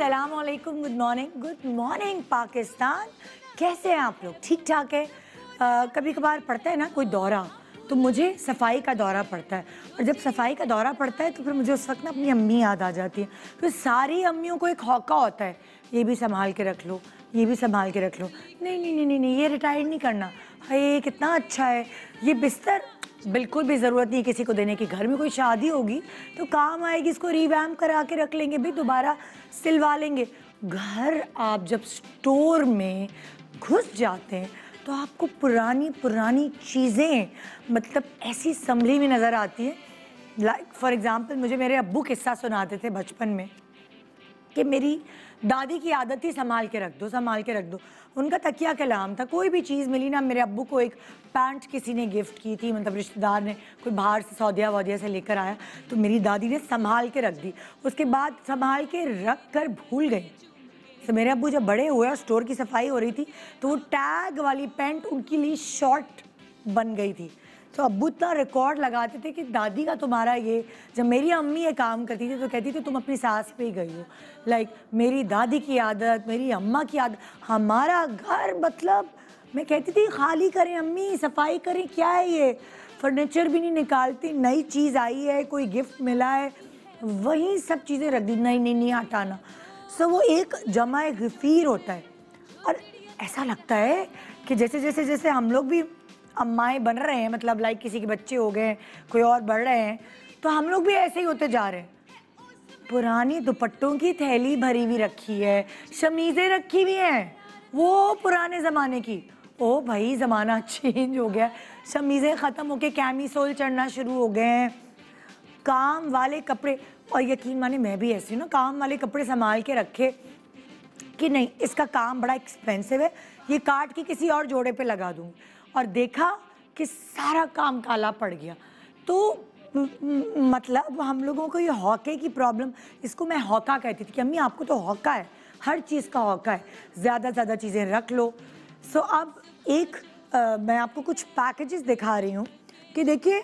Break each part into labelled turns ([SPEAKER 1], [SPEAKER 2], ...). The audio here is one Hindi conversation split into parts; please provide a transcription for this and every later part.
[SPEAKER 1] अस्सलाम वालेकुम, गुड मॉर्निंग पाकिस्तान। कैसे हैं आप लोग? ठीक ठाक है। कभी कभार पड़ता है ना कोई दौरा, तो मुझे सफाई का दौरा पड़ता है। और जब सफाई का दौरा पड़ता है तो फिर मुझे उस वक्त ना अपनी अम्मी याद आ जाती है। फिर सारी अम्मियों को एक हौका होता है, ये भी संभाल के रख लो, ये भी संभाल के रख लो। नहीं नहीं नहीं नहीं नहीं, ये रिटायर्ड नहीं करना। हाय कितना अच्छा है ये बिस्तर, बिल्कुल भी ज़रूरत नहीं किसी को देने की। घर में कोई शादी होगी तो काम आएगी, इसको रिवैम्प करा के रख लेंगे, भी दोबारा सिलवा लेंगे। घर आप जब स्टोर में घुस जाते हैं तो आपको पुरानी पुरानी चीज़ें मतलब ऐसी संभली हुई नज़र आती हैं। लाइक फॉर एग्ज़ाम्पल, मुझे मेरे अब्बू किस्सा सुनाते थे बचपन में कि मेरी दादी की आदत थी संभाल के रख दो, संभाल के रख दो। उनका तकिया कलाम था, कोई भी चीज़ मिली ना, मेरे अब्बू को एक पैंट किसी ने गिफ्ट की थी, मतलब रिश्तेदार ने कोई बाहर से सौदिया वौदिया से लेकर आया, तो मेरी दादी ने संभाल के रख दी। उसके बाद संभाल के रख कर भूल गई। तो मेरे अब्बू जब बड़े हुए और स्टोर की सफाई हो रही थी तो वो टैग वाली पैंट उनके लिए शॉर्ट बन गई थी। तो अब्बू इतना रिकॉर्ड लगाते थे कि दादी का तुम्हारा ये, जब मेरी अम्मी ये काम करती थी तो कहती थी तुम अपनी सास पे ही गई हो। लाइक मेरी दादी की आदत, मेरी अम्मा की आदत, हमारा घर मतलब मैं कहती थी खाली करें अम्मी, सफाई करें, क्या है ये, फर्नीचर भी नहीं निकालती, नई चीज़ आई है, कोई गिफ्ट मिला है, वही सब चीज़ें रख दी, नहीं नहीं नहीं हटाना। सो वो एक जमा गफ़ीर होता है। और ऐसा लगता है कि जैसे जैसे जैसे हम लोग भी अम्माएँ बन रहे हैं, मतलब लाइक किसी के बच्चे हो गए, कोई और बढ़ रहे हैं, तो हम लोग भी ऐसे ही होते जा रहे हैं। पुरानी दुपट्टों की थैली भरी हुई रखी है, शमीज़ें रखी हुई हैं वो पुराने ज़माने की। ओ भाई ज़माना चेंज हो गया, शमीज़ें ख़त्म होके कैमीसोल चढ़ना शुरू हो गए हैं, काम वाले कपड़े। और यकीन माने मैं भी ऐसी हूँ ना, काम वाले कपड़े संभाल के रखे कि नहीं इसका काम बड़ा एक्सपेंसिव है, ये काट के किसी और जोड़े पे लगा दूँ, और देखा कि सारा काम काला पड़ गया। तो मतलब हम लोगों को ये हौके की प्रॉब्लम, इसको मैं हौका कहती थी कि अम्मी आपको तो हौका है, हर चीज़ का हौका है, ज़्यादा ज़्यादा चीज़ें रख लो। सो अब एक मैं आपको कुछ पैकेजेस दिखा रही हूँ कि देखिए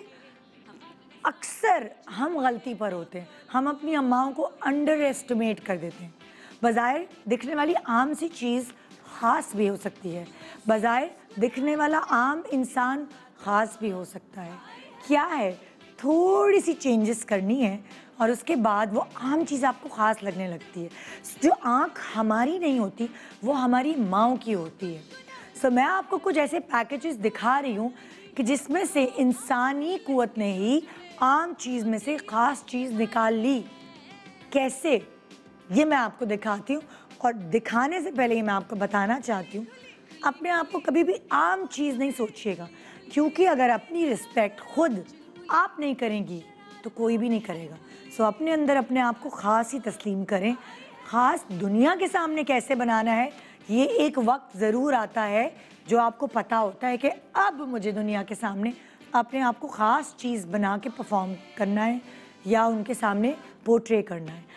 [SPEAKER 1] अक्सर हम गलती पर होते हैं, हम अपनी अम्माओं को अंडर एस्टिमेट कर देते हैं। बज़ाहिर दिखने वाली आम सी चीज़ ख़ास भी हो सकती है, बज़ाहिर दिखने वाला आम इंसान ख़ास भी हो सकता है। क्या है, थोड़ी सी चेंजेस करनी है और उसके बाद वो आम चीज़ आपको ख़ास लगने लगती है। जो आँख हमारी नहीं होती वो हमारी माँओं की होती है। सो मैं आपको कुछ ऐसे पैकेजेस दिखा रही हूँ कि जिसमें से इंसानी क़ुव्वत ने ही आम चीज़ में से ख़ास चीज़ निकाल ली। कैसे, ये मैं आपको दिखाती हूँ। और दिखाने से पहले ही मैं आपको बताना चाहती हूँ, अपने आप को कभी भी आम चीज़ नहीं सोचिएगा, क्योंकि अगर अपनी रिस्पेक्ट खुद आप नहीं करेंगी तो कोई भी नहीं करेगा। सो अपने अंदर अपने आप को ख़ास ही तस्लीम करें। ख़ास दुनिया के सामने कैसे बनाना है, ये एक वक्त ज़रूर आता है जो आपको पता होता है कि अब मुझे दुनिया के सामने अपने आप को ख़ास चीज़ बना के परफॉर्म करना है या उनके सामने पोर्ट्रे करना है।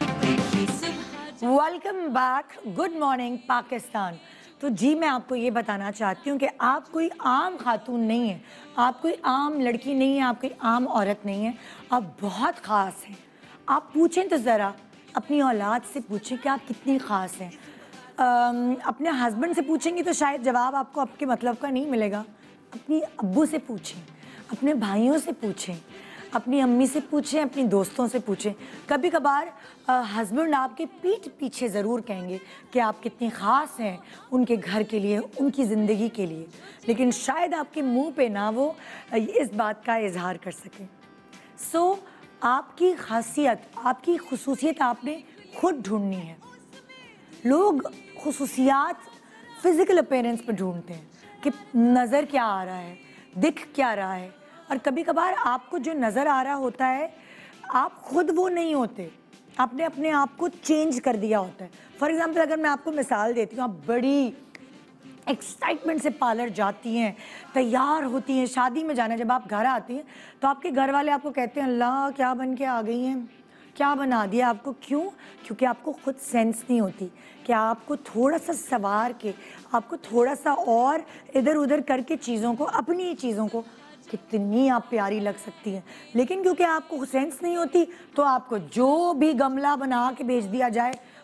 [SPEAKER 1] Welcome back, good morning Pakistan. तो जी मैं आपको ये बताना चाहती हूँ कि आप कोई आम खातून नहीं है, आप कोई आम लड़की नहीं है, आप कोई आम औरत नहीं है, आप बहुत ख़ास हैं। आप पूछें तो ज़रा अपनी औलाद से पूछें कि आप कितनी ख़ास हैं। अपने हस्बैंड से पूछेंगी तो शायद जवाब आपको आपके मतलब का नहीं मिलेगा। अपनी अब्बू से पूछें, अपने भाइयों से पूछें, अपनी अम्मी से पूछें, अपनी दोस्तों से पूछें। कभी कभार हस्बैंड आपके पीठ पीछे ज़रूर कहेंगे कि आप कितनी ख़ास हैं उनके घर के लिए, उनकी ज़िंदगी के लिए, लेकिन शायद आपके मुंह पे ना वो इस बात का इजहार कर सकें। सो आपकी खासियत, आपकी खुसूसियत आपने खुद ढूंढनी है। लोग खुसूसियात फ़िज़िकल अपीयरेंस पर ढूंढते हैं कि नज़र क्या आ रहा है, दिख क्या रहा है, और कभी कभार आपको जो नज़र आ रहा होता है आप खुद वो नहीं होते, आपने अपने आप को चेंज कर दिया होता है। फॉर एग्ज़ाम्पल अगर मैं आपको मिसाल देती हूँ, आप बड़ी एक्साइटमेंट से पार्लर जाती हैं, तैयार होती हैं, शादी में जाना है, जब आप घर आती हैं तो आपके घर वाले आपको कहते हैं अल्लाह क्या बन के आ गई हैं, क्या बना दिया आपको। क्यों? क्योंकि आपको खुद सेंस नहीं होती कि आपको थोड़ा सा संवार के, आपको थोड़ा सा और इधर उधर करके चीज़ों को, अपनी चीज़ों को कितनी आप प्यारी लग सकती हैं। लेकिन क्योंकि आपको सेंस नहीं होती तो आपको जो भी गमला बना के भेज दिया जाए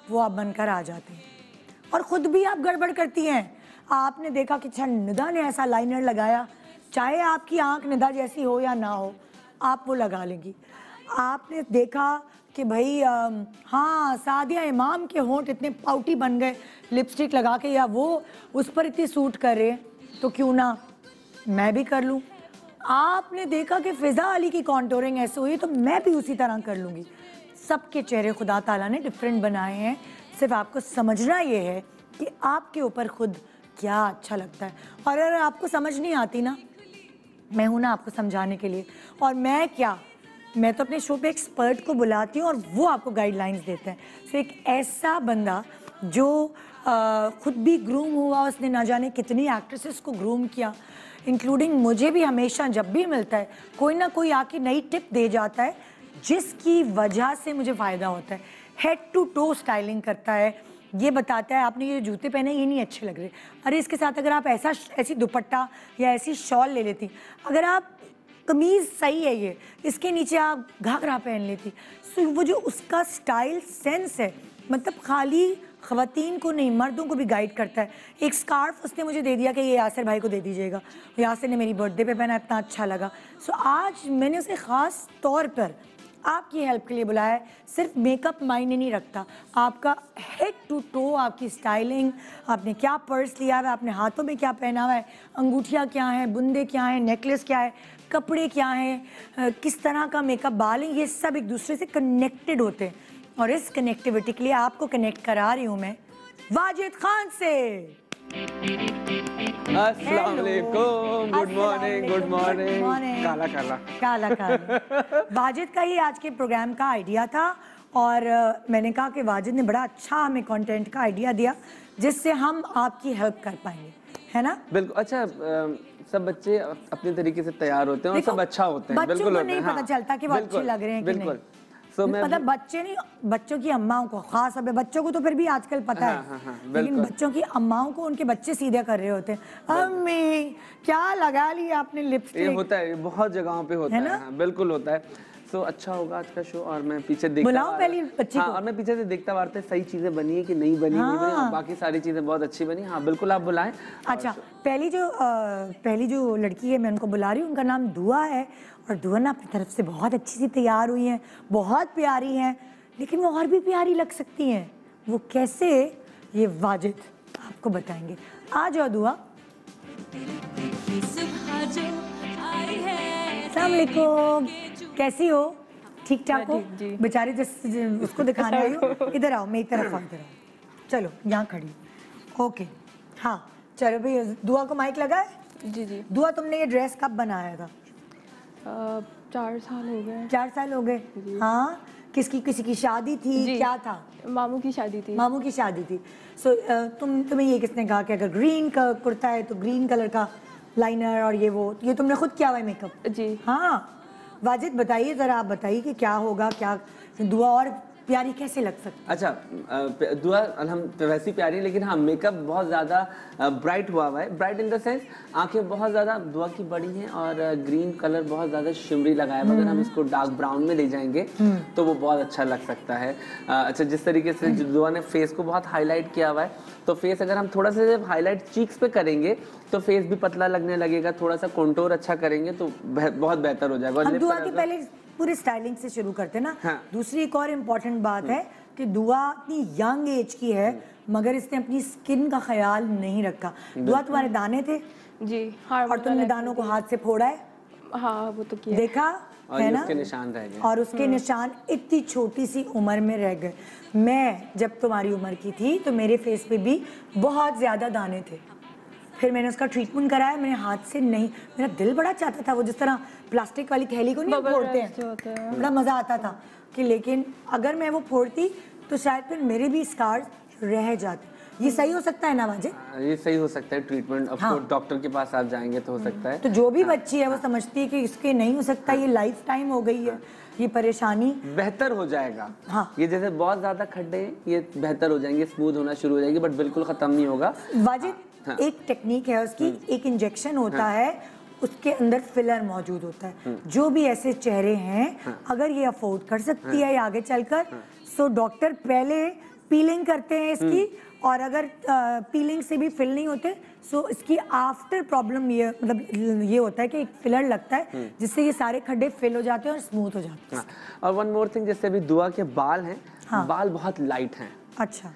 [SPEAKER 1] वो आप बनकर आ जाते हैं। और ख़ुद भी आप गड़बड़ करती हैं। आपने देखा कि अच्छा निदा ने ऐसा लाइनर लगाया, चाहे आपकी आंख निदा जैसी हो या ना हो, आप वो लगा लेंगी। आपने देखा कि भाई हाँ सादिया इमाम के होंठ इतने पाउटी बन गए लिपस्टिक लगा के, या वो उस पर इतनी सूट कर रहे हैं, तो क्यों ना मैं भी कर लूँ। आपने देखा कि फ़िज़ा अली की कॉन्टोरिंग ऐसे हुई, तो मैं भी उसी तरह कर लूँगी। सबके चेहरे खुदा ताला ने डिफरेंट बनाए हैं, सिर्फ आपको समझना ये है कि आपके ऊपर खुद क्या अच्छा लगता है। और अगर आपको समझ नहीं आती ना, मैं हूं ना आपको समझाने के लिए। और मैं तो अपने शो पे एक्सपर्ट को बुलाती हूँ और वो आपको गाइडलाइंस देते हैं। सो एक ऐसा बंदा जो खुद भी ग्रूम हुआ, उसने ना जाने कितनी एक्ट्रेसेस को ग्रूम किया, इंक्लूडिंग मुझे भी। हमेशा जब भी मिलता है कोई ना कोई आके नई टिप दे जाता है जिसकी वजह से मुझे फ़ायदा होता है। हेड टू टो स्टाइलिंग करता है, ये बताता है आपने ये जूते पहने ये नहीं अच्छे लग रहे, अरे इसके साथ अगर आप ऐसी दुपट्टा या ऐसी शॉल ले लेती, अगर आप कमीज़ सही है ये, इसके नीचे आप घाघरा पहन लेती। सो वो जो उसका स्टाइल सेंस है, मतलब खाली ख़वातीन को नहीं मर्दों को भी गाइड करता है। एक स्कार्फ उसने मुझे दे दिया कि ये यासिर भाई को दे दीजिएगा, यासिर ने मेरी बर्थडे पे पहना, इतना अच्छा लगा। सो आज मैंने उसे ख़ास तौर पर आपकी हेल्प के लिए बुलाया है। सिर्फ मेकअप मायने नहीं रखता, आपका हेड टू टो, आपकी स्टाइलिंग, आपने क्या पर्स लिया है, आपने हाथों में क्या पहना हुआ है, अंगूठियाँ क्या हैं, बुंदे क्या हैं, नेकलेस क्या है, कपड़े क्या हैं, किस तरह का मेकअप, बाल हैं, ये सब एक दूसरे से कनेक्टेड होते हैं। और इस कनेक्टिविटी के लिए आपको कनेक्ट करा रही हूँ मैं वाजिद खान से।
[SPEAKER 2] अस्सलाम वालेकुम, गुड मॉर्निंग। काला काला
[SPEAKER 1] काला काला वाजिद का ही आज के प्रोग्राम का आइडिया था, और मैंने कहा कि वाजिद ने बड़ा अच्छा हमें कंटेंट का आइडिया दिया जिससे हम आपकी हेल्प कर पाएंगे, है ना?
[SPEAKER 2] बिल्कुल। अच्छा, सब बच्चे अपने तरीके से तैयार होते हैं और सब अच्छा होते हैं।
[SPEAKER 1] बच्चों को नहीं पता चलता कि वो अच्छे लग रहे हैं कि नहीं। मतलब बच्चे नहीं, बच्चों की अम्माओं को, खास अब बच्चों को तो फिर भी आजकल पता है, लेकिन बच्चों की अम्माओं को उनके बच्चे सीधे कर रहे होते हैं। अम्मी क्या लगा लिया आपने लिपस्टिक?
[SPEAKER 2] ये होता है, बहुत जगहों पे होता है। हाँ, बिल्कुल होता है। सो अच्छा होगा आज का शो, और मैं पीछे देखता
[SPEAKER 1] बुलाओ पहली बच्ची को।
[SPEAKER 2] और मैं पीछे से देखता वारता सही चीजें बनी है कि नहीं बनी, नहीं बनी, बाकी सारी चीजें बहुत अच्छी बनी। हाँ बिल्कुल, आप बुलाएं।
[SPEAKER 1] अच्छा, पहली जो लड़की है मैं उनको बुला रही हूँ, उनका नाम दुआ है, और दुआ ना अपनी तरफ से बहुत अच्छी सी तैयार हुई हैं, बहुत प्यारी हैं, लेकिन वो और भी प्यारी लग सकती हैं। वो कैसे, ये वाजिद आपको बताएंगे। आ जाओ दुआ। अस्सलाम वालेकुम, कैसी हो? ठीक ठाक हो? बेचारी उसको दिखाने आई हो। इधर आओ, मेरी तरफ आओ, इधर आओ। चलो यहाँ खड़ी, ओके। हाँ चलो भाई, दुआ को माइक लगा है?
[SPEAKER 3] जी जी।
[SPEAKER 1] दुआ, तुमने ये ड्रेस कब बनाया था?
[SPEAKER 3] 4 साल हो गए।
[SPEAKER 1] 4 साल हो गए? हाँ। किसी की शादी थी? क्या था?
[SPEAKER 3] मामू की शादी थी।
[SPEAKER 1] मामू की शादी थी। सो तुम्हें ये किसने कहा कि अगर ग्रीन का कुर्ता है तो ग्रीन कलर का लाइनर और ये तुमने खुद किया हुआ है मेकअप?
[SPEAKER 3] जी
[SPEAKER 1] हाँ। वाजिद बताइए ज़रा, आप बताइए कि क्या होगा, क्या दुआ और प्यारी कैसे लग सकती?
[SPEAKER 2] अच्छा, दुआ वैसी प्यारी, लेकिन हाँ मेकअप बहुत ज़्यादा ब्राइट हुआ है। ब्राइट इन द सेंस आंखें बहुत ज़्यादा दुआ की बड़ी हैं, और ग्रीन कलर बहुत ज़्यादा शिमरी लगाया है। अगर हम इसको डार्क ब्राउन में ले जाएंगे तो वो बहुत अच्छा लग सकता है। अच्छा, जिस तरीके से दुआ ने फेस को बहुत हाईलाइट किया हुआ है, तो फेस अगर हम थोड़ा सा हाईलाइट चीक्स पे करेंगे तो फेस भी पतला लगने लगेगा। थोड़ा सा कंटूर अच्छा करेंगे तो बहुत बेहतर हो जाएगा।
[SPEAKER 1] हम दुआ के पहले पूरी स्टाइलिंग से शुरू करते हैं ना।
[SPEAKER 2] हाँ।
[SPEAKER 1] दूसरी एक और इम्पोर्टेंट बात है कि दुआ इतनी यंग एज की है मगर इसने अपनी स्किन का ख्याल नहीं रखा। दुआ, तुम्हारे दाने थे?
[SPEAKER 3] जी।
[SPEAKER 1] और तुमने दानों को हाथ से फोड़ा है?
[SPEAKER 3] हाँ वो तो किया।
[SPEAKER 1] देखा है ना?
[SPEAKER 2] उसके निशान रह गए।
[SPEAKER 1] और उसके निशान इतनी छोटी सी उम्र में रह गए। मैं जब तुम्हारी उम्र की थी तो मेरे फेस पे भी बहुत ज्यादा दाने थे, फिर मैंने उसका ट्रीटमेंट कराया। मैंने हाथ से नहीं, मेरा दिल बड़ा चाहता था वो जिस तरह प्लास्टिक वाली थैली को नहीं फोड़ते हैं, बड़ा मज़ा आता था कि, लेकिन अगर मैं वो फोड़ती तो शायद फिर मेरे भी स्कार्स रह जाते। ये सही हो सकता है ना वाजिद?
[SPEAKER 2] ये सही हो सकता है। ट्रीटमेंट अब डॉक्टर के पास आप जाएंगे तो हो सकता है।
[SPEAKER 1] तो जो भी बच्ची है वो समझती है कि इसके नहीं हो सकता, ये लाइफ टाइम हो गई है, ये परेशानी
[SPEAKER 2] बेहतर हो जाएगा।
[SPEAKER 1] हाँ।
[SPEAKER 2] ये जैसे बहुत ज्यादा खड्डे हैं, ये बेहतर हो जाएंगे, स्मूथ होना शुरू हो जाएगी, बट बिल्कुल खत्म नहीं होगा।
[SPEAKER 1] वाजिद, एक टेक्निक है उसकी, एक इंजेक्शन होता है, उसके अंदर फिलर मौजूद होता है। जो भी ऐसे चेहरे हैं, अगर ये अफोर्ड कर सकती है आगे चलकर, सो डॉक्टर पहले पीलिंग करते हैं इसकी, और अगर पीलिंग से भी फिल नहीं होते सो इसकी आफ्टर प्रॉब्लम ये मतलब ये होता है कि एक फिलर लगता है जिससे ये सारे खड्डे फिल हो जाते हैं और स्मूथ हो जाते हैं।
[SPEAKER 2] और वन मोर थिंग, जैसे अभी दुआ के बाल हैं, बाल बहुत लाइट हैं।
[SPEAKER 1] अच्छा,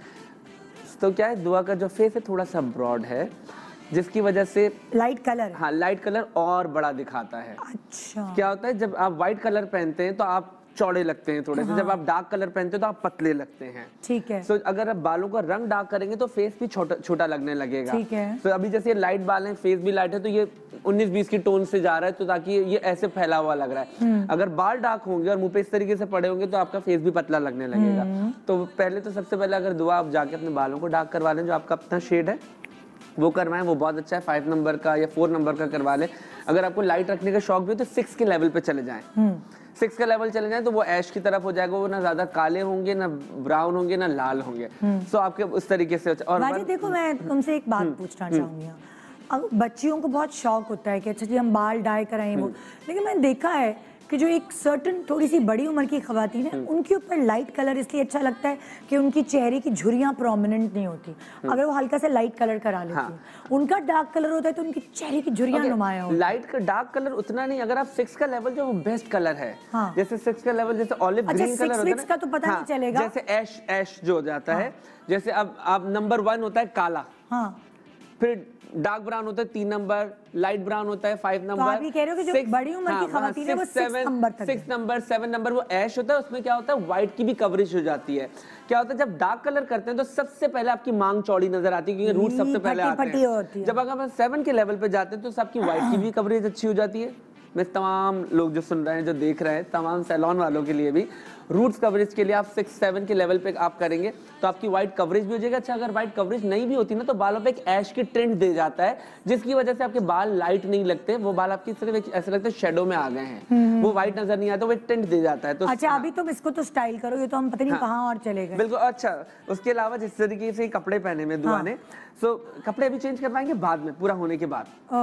[SPEAKER 2] तो क्या है, दुआ का जो फेस है थोड़ा सा ब्रॉड है, जिसकी वजह से
[SPEAKER 1] लाइट कलर।
[SPEAKER 2] हाँ, लाइट कलर और बड़ा दिखाता है।
[SPEAKER 1] अच्छा,
[SPEAKER 2] क्या होता है, जब आप व्हाइट कलर पहनते हैं तो आप चौड़े लगते हैं थोड़े से, जब आप डार्क कलर पहनते हैं तो आप पतले लगते हैं।
[SPEAKER 1] ठीक है।
[SPEAKER 2] सो अगर आप बालों का रंग डार्क करेंगे तो फेस भी छोटा छोटा लगने लगेगा।
[SPEAKER 1] ठीक है।
[SPEAKER 2] सो अभी जैसे ये लाइट बाल हैं, फेस भी लाइट है, तो ये 19-20 की टोन से जा रहा है, तो ताकि ये ऐसे फैला हुआ लग रहा है। अगर बाल डार्क होंगे और मुंह पे इस तरीके से पड़े होंगे तो आपका फेस भी पतला लगने लगेगा। तो पहले तो सबसे पहले अगर दुआ आप जाके अपने बालों को डार्क करवा लें, जो आपका अपना शेड है वो करवाएं, वो बहुत अच्छा है। 5 नंबर का या 4 नंबर का करवा लें। अगर आपको लाइट रखने का शौक भी हो तो 6 के लेवल पे चले जाएं। 6 का लेवल चले जाएं तो वो ऐश की तरफ हो जाएगा, वो ना ज्यादा काले होंगे, ना ब्राउन होंगे, ना लाल होंगे। सो आपके उस तरीके से। और
[SPEAKER 1] वाजिद देखो, मैं तुमसे एक बात पूछना चाहूंगी। अब बच्चियों को बहुत शौक होता है कि अच्छा जी हम बाल डाई कराएं वो, लेकिन मैंने देखा है कि जो एक सर्टन थोड़ी सी बड़ी उम्र की खवातीन है उनके ऊपर लाइट कलर इसलिए अच्छा लगता है कि उनकी चेहरे की झुर्रियां प्रोमिनेंट नहीं होती। अगर वो हल्का सा लाइट कलर करा लेती हैं, उनका डार्क कलर होता है तो उनकी चेहरे की झुर्रियां नुमाया होती है।
[SPEAKER 2] लाइट का डार्क कलर उतना नहीं, अगर आप 6 का लेवल जो वो बेस्ट कलर है।
[SPEAKER 1] हाँ।
[SPEAKER 2] जैसे 6 का लेवल जैसे ऑलिव ग्रीन कलर होता है ना,
[SPEAKER 1] का तो पता नहीं चलेगा।
[SPEAKER 2] जैसे ऐश जो हो जाता है, जैसे अब आप नंबर 1 होता है काला,
[SPEAKER 1] हाँ,
[SPEAKER 2] फिर डार्क ब्राउन होता है 3 नंबर, लाइट ब्राउन होता है 5 नंबर।
[SPEAKER 1] तो आप ये कह रहे हो कि जो बड़ी उम्र की खवातीन है वो 6 नंबर तक
[SPEAKER 2] 6 नंबर 7 नंबर वो ऐश होता है। उसमें क्या होता है, व्हाइट की भी कवरेज हो जाती है। क्या होता है, जब डार्क कलर करते हैं तो सबसे पहले आपकी मांग चौड़ी नजर आती है, क्योंकि रूट सबसे पहले आते हैं। जब अगर आप 7 के लेवल पे जाते हैं तो सबकी व्हाइट की भी कवरेज अच्छी हो जाती है। मैं तमाम लोग जो सुन रहे हैं, जो देख रहे हैं, तमाम सैलून वालों के लिए भी रूट्स कवरेज के लिए आप 6-7 के लेवल पे आप करेंगे तो आपकी व्हाइट कवरेज भी हो जाएगा। अच्छा, अगर व्हाइट कवरेज नहीं भी होती ना तो बालों पे एक ऐश की ट्रेंड दे जाता है, जिसकी वजह से आपके बाल लाइट नहीं लगते, वो बाल आपकी सिर्फ ऐसे लगते हैं शेडो में आ गए हैं, वो व्हाइट नजर नहीं आता, वो एक ट्रेंड दे जाता है। तो
[SPEAKER 1] अच्छा, अभी तुम इसको तो स्टाइल करो, ये तो हम पता नहीं कहाँ और चले गए।
[SPEAKER 2] बिल्कुल। अच्छा, उसके अलावा जिस तरीके से कपड़े पहने में दुआ ने, सो कपड़े अभी चेंज करवाएंगे बाद में, पूरा होने के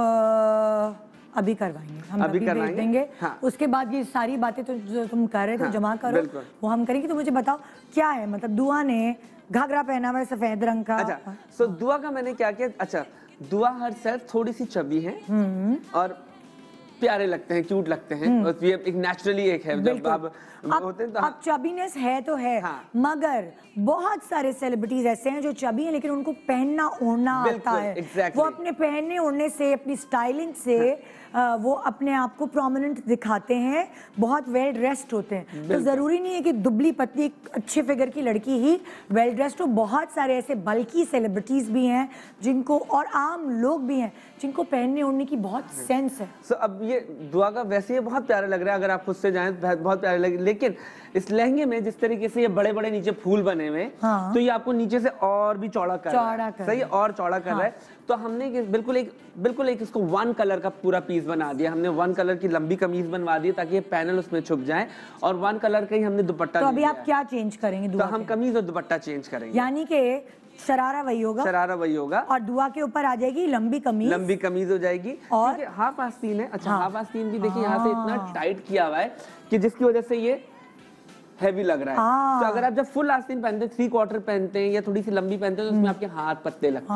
[SPEAKER 2] बाद
[SPEAKER 1] अभी करवाएंगे हम, अभी भेज देंगे। हाँ। उसके बाद ये सारी बातें तो जो तुम कर रहे थे जमा करो, वो हम करेंगे। तो मुझे बताओ क्या है, मतलब दुआ ने घाघरा पहना हुआ है सफेद रंग का।
[SPEAKER 2] अच्छा, सो दुआ का मैंने क्या किया, अच्छा दुआ हर सेल्फ थोड़ी सी चबी है और प्यारे लगते हैं, क्यूट लगते हैं। ये एक नेचुरली एक है, जब आप होते हैं तो
[SPEAKER 1] अब चबीनेस है तो है। हाँ। मगर बहुत सारे सेलिब्रिटीज ऐसे हैं जो चबी हैं लेकिन उनको पहनना ओढ़ना आता है।
[SPEAKER 2] exactly.
[SPEAKER 1] वो अपने पहनने ओढ़ने से, अपनी स्टाइलिंग से वो अपने आप को प्रोमिनेंट दिखाते हैं, बहुत वेल ड्रेस्ड होते हैं। तो जरूरी नहीं है कि दुबली पतली अच्छे फिगर की लड़की ही वेल ड्रेस्ड हो। बहुत सारे ऐसे बल्कि सेलिब्रिटीज भी हैं जिनको, और आम लोग भी हैं जिनको पहनने ओढ़ने की बहुत सेंस है।
[SPEAKER 2] So, अब ये दुआ का वैसे ये बहुत प्यारा लग रहा है, अगर आप खुद से जाएं तो बहुत प्यारे लगे। लेकिन इस लहंगे में जिस तरीके से ये बड़े बड़े नीचे फूल बने हुए, हाँ। तो ये आपको नीचे से और भी चौड़ा कर रहा है, सही, और चौड़ा कर रहा है। तो हमने बिल्कुल एक इसको 1 कलर का पूरा पीस बना दिया। हमने 1 कलर की लंबी कमीज बनवा दी ताकि ये पैनल उसमें छुप जाए, और 1 कलर का ही हमने दुपट्टा।
[SPEAKER 1] तो अभी आप क्या चेंज करेंगे?
[SPEAKER 2] तो हम कमीज और दुपट्टा चेंज करेंगे,
[SPEAKER 1] यानी कि शरारा वही होगा और दुआ के ऊपर आ जाएगी लंबी कमीज
[SPEAKER 2] हो जाएगी। और हाफ आस्तीन है। अच्छा, हाफ आस्तीन भी देखिए यहाँ से इतना टाइट किया हुआ है कि जिसकी वजह से ये हैवी लग रहा है। तो अगर आप जब फुल आस्तीन पहनते हैं, 3/4 पहनते हैं या थोड़ी सी लंबी पहनते हैं तो उसमें आपके हाथ पतले लगते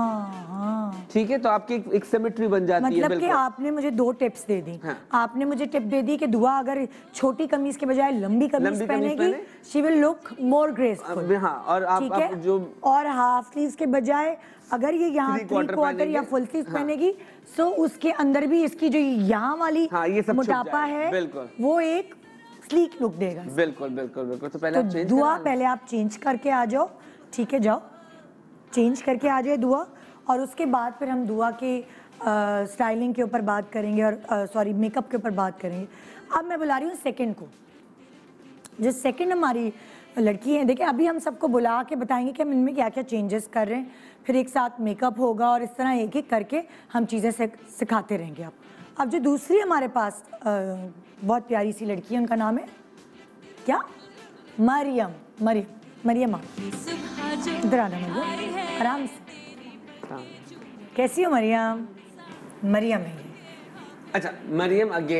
[SPEAKER 2] हैं। ठीक है, तो आपकी एक सिमेट्री बन जाती है।
[SPEAKER 1] मतलब कि आपने मुझे 2 टिप्स दे दी। हाँ। आपने मुझे टिप दे दी कि दुआ अगर छोटी कमीज के बजाय लंबी कमीज पहनेगी, she will look more graceful.
[SPEAKER 2] हाँ, और आप जो
[SPEAKER 1] और हाफ स्लीव्स के बजाय अगर ये यहाँ 3/4 या फुल स्लीव पहनेगी, सो उसके अंदर भी इसकी जो यहाँ वाली मोटापा है वो एक स्लीक लुक देगा।
[SPEAKER 2] बिल्कुल। तो पहले आप चेंज
[SPEAKER 1] दुआ, पहले आप चेंज करके आ जाओ। ठीक है, जाओ चेंज करके आ जाए दुआ, और उसके बाद फिर हम दुआ की स्टाइलिंग के ऊपर बात करेंगे और सॉरी मेकअप के ऊपर बात करेंगे। अब मैं बुला रही हूँ सेकंड को, जो सेकंड हमारी लड़की है। देखिए, अभी हम सबको बुला के बताएंगे कि हम इनमें क्या क्या चेंजेस कर रहे हैं, फिर एक साथ मेकअप होगा और इस तरह एक एक करके हम चीज़ें सिखाते रहेंगे आप। अब जो दूसरी हमारे पास बहुत प्यारी सी लड़की है, उनका नाम है क्या? मरियम। इधर आना मरियम, आराम से। कैसी हो मरियम? मरियम है।
[SPEAKER 2] अच्छा, मरियम अगेन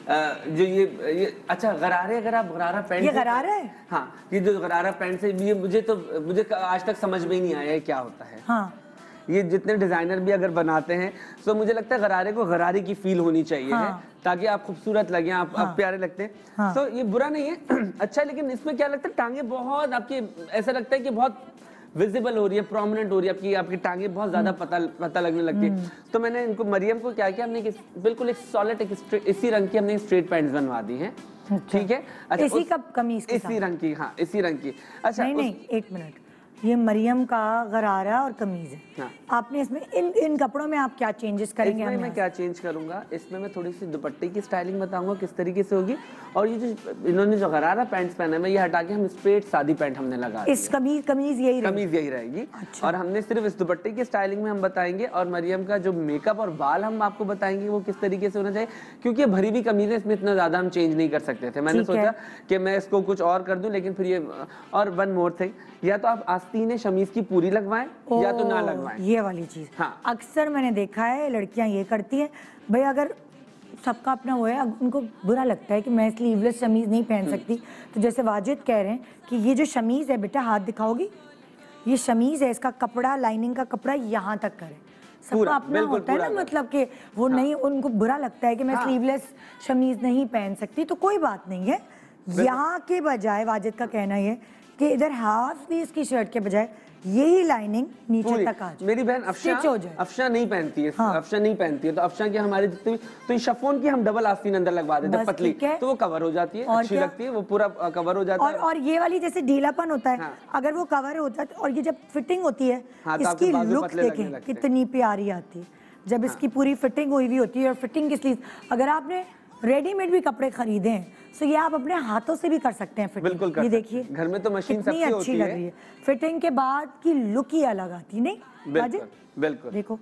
[SPEAKER 2] जो ये अच्छा गरारे, अगर आप गरारा पैंट,
[SPEAKER 1] ये गरारा है?
[SPEAKER 2] हाँ, ये जो गरारा पैंट से ये मुझे आज तक समझ में ही नहीं आया है क्या होता है।
[SPEAKER 1] हाँ,
[SPEAKER 2] ये जितने डिजाइनर भी अगर बनाते हैं तो मुझे लगता है गरारे को गरारे की फील होनी चाहिए है, ताकि आप खूबसूरत लगे, आप प्यारे लगते हैं। तो ये बुरा नहीं है, अच्छा है। लेकिन इसमें क्या लगता है, टांगे बहुत आपकी, ऐसा लगता है कि बहुत विजिबल हो रही है, प्रोमिनेंट हो रही है, आपकी टांगे बहुत ज्यादा पता लगने लगती है। तो मैंने इनको, मरियम को क्या किया, हमने बिल्कुल एक सॉलिड इसी रंग की हमने स्ट्रेट पैंट्स बनवा दी हैं। ठीक है, अच्छा,
[SPEAKER 1] इसी का कमीज के
[SPEAKER 2] इसी रंग की, हाँ इसी रंग की। अच्छा
[SPEAKER 1] नहीं, एक मिनट, ये मरियम का गरारा और कमीज है।
[SPEAKER 2] हाँ।
[SPEAKER 1] आपने इसमें इन कपड़ों में आप क्या चेंजेस करेंगे?
[SPEAKER 2] इसमें मैं क्या चेंज करूंगा, इसमें मैं थोड़ी सी दुपट्टे की स्टाइलिंग बताऊंगा किस तरीके से होगी। और ये जो इन्होंने जो गरारा पैंट्स पहना है, मैं ये हटा के हम स्ट्रेट सादी पैंट हमने लगा दी।
[SPEAKER 1] इस कमीज यही
[SPEAKER 2] रहेगी।
[SPEAKER 1] अच्छा।
[SPEAKER 2] और हमने सिर्फ इस दुपट्टे की स्टाइलिंग में हम बताएंगे, और मरियम का जो मेकअप और बाल हम आपको बताएंगे वो किस तरीके से होना चाहिए, क्योंकि ये भरी हुई कमीज है, इसमें इतना ज्यादा हम चेंज नहीं कर सकते थे। मैंने सोचा कि मैं इसको कुछ और कर दूं, लेकिन फिर ये, और वन मोर थिंग, या तो आप आस्तीन शमीज की पूरी लगवाएं या तो ना लगवाएं, ये
[SPEAKER 1] वाली चीज।
[SPEAKER 2] हाँ।
[SPEAKER 1] अक्सर मैंने देखा है लड़कियां ये करती हैं, भाई अगर सबका अपना वो है, उनको बुरा लगता है कि मैं स्लीवलेस शमीज नहीं पहन सकती। तो जैसे वाजिद कह रहे हैं कि ये जो शमीज है, बेटा हाथ दिखाओगी, ये शमीज है, इसका कपड़ा, लाइनिंग का कपड़ा यहाँ तक करे। सबका अपना होता है ना, मतलब कि वो नहीं, उनको बुरा लगता है कि मैं स्लीवलेस शमीज नहीं पहन सकती। तो कोई बात नहीं है, यहाँ के बजाय वाजिद का कहना है कि इधर हाफ स्लीव्स की शर्ट के बजाय यही लाइनिंग नीचे तक आ जाए।
[SPEAKER 2] मेरी बहन अफशा नहीं पहनती है, अफशा नहीं पहनती है, तो अफशा के हमारे जितने भी, तो ये शिफॉन की हम डबल आस्तीन अंदर लगवा देते हैं पतली, तो वो कवर हो जाती है, अच्छी लगती है, वो पूरा कवर हो जाता है।
[SPEAKER 1] और ये वाली जैसे ढीलापन होता है, अगर वो कवर होता है, और ये जब फिटिंग होती है, इसकी लुक देखें कितनी प्यारी आती है जब इसकी पूरी फिटिंग हुई हुई होती है। और फिटिंग की स्लीव, अगर आपने रेडीमेड भी कपड़े खरीदे हैं तो ये आप अपने हाथों से भी कर सकते हैं फिटिंग।
[SPEAKER 2] बिल्कुल कर,
[SPEAKER 1] ये देखिए
[SPEAKER 2] घर में तो मशीन
[SPEAKER 1] कितनी अच्छी लग रही है। फिटिंग के बाद की लुक ही अलग आती, नहीं?
[SPEAKER 2] बिल्कुल
[SPEAKER 1] देखो,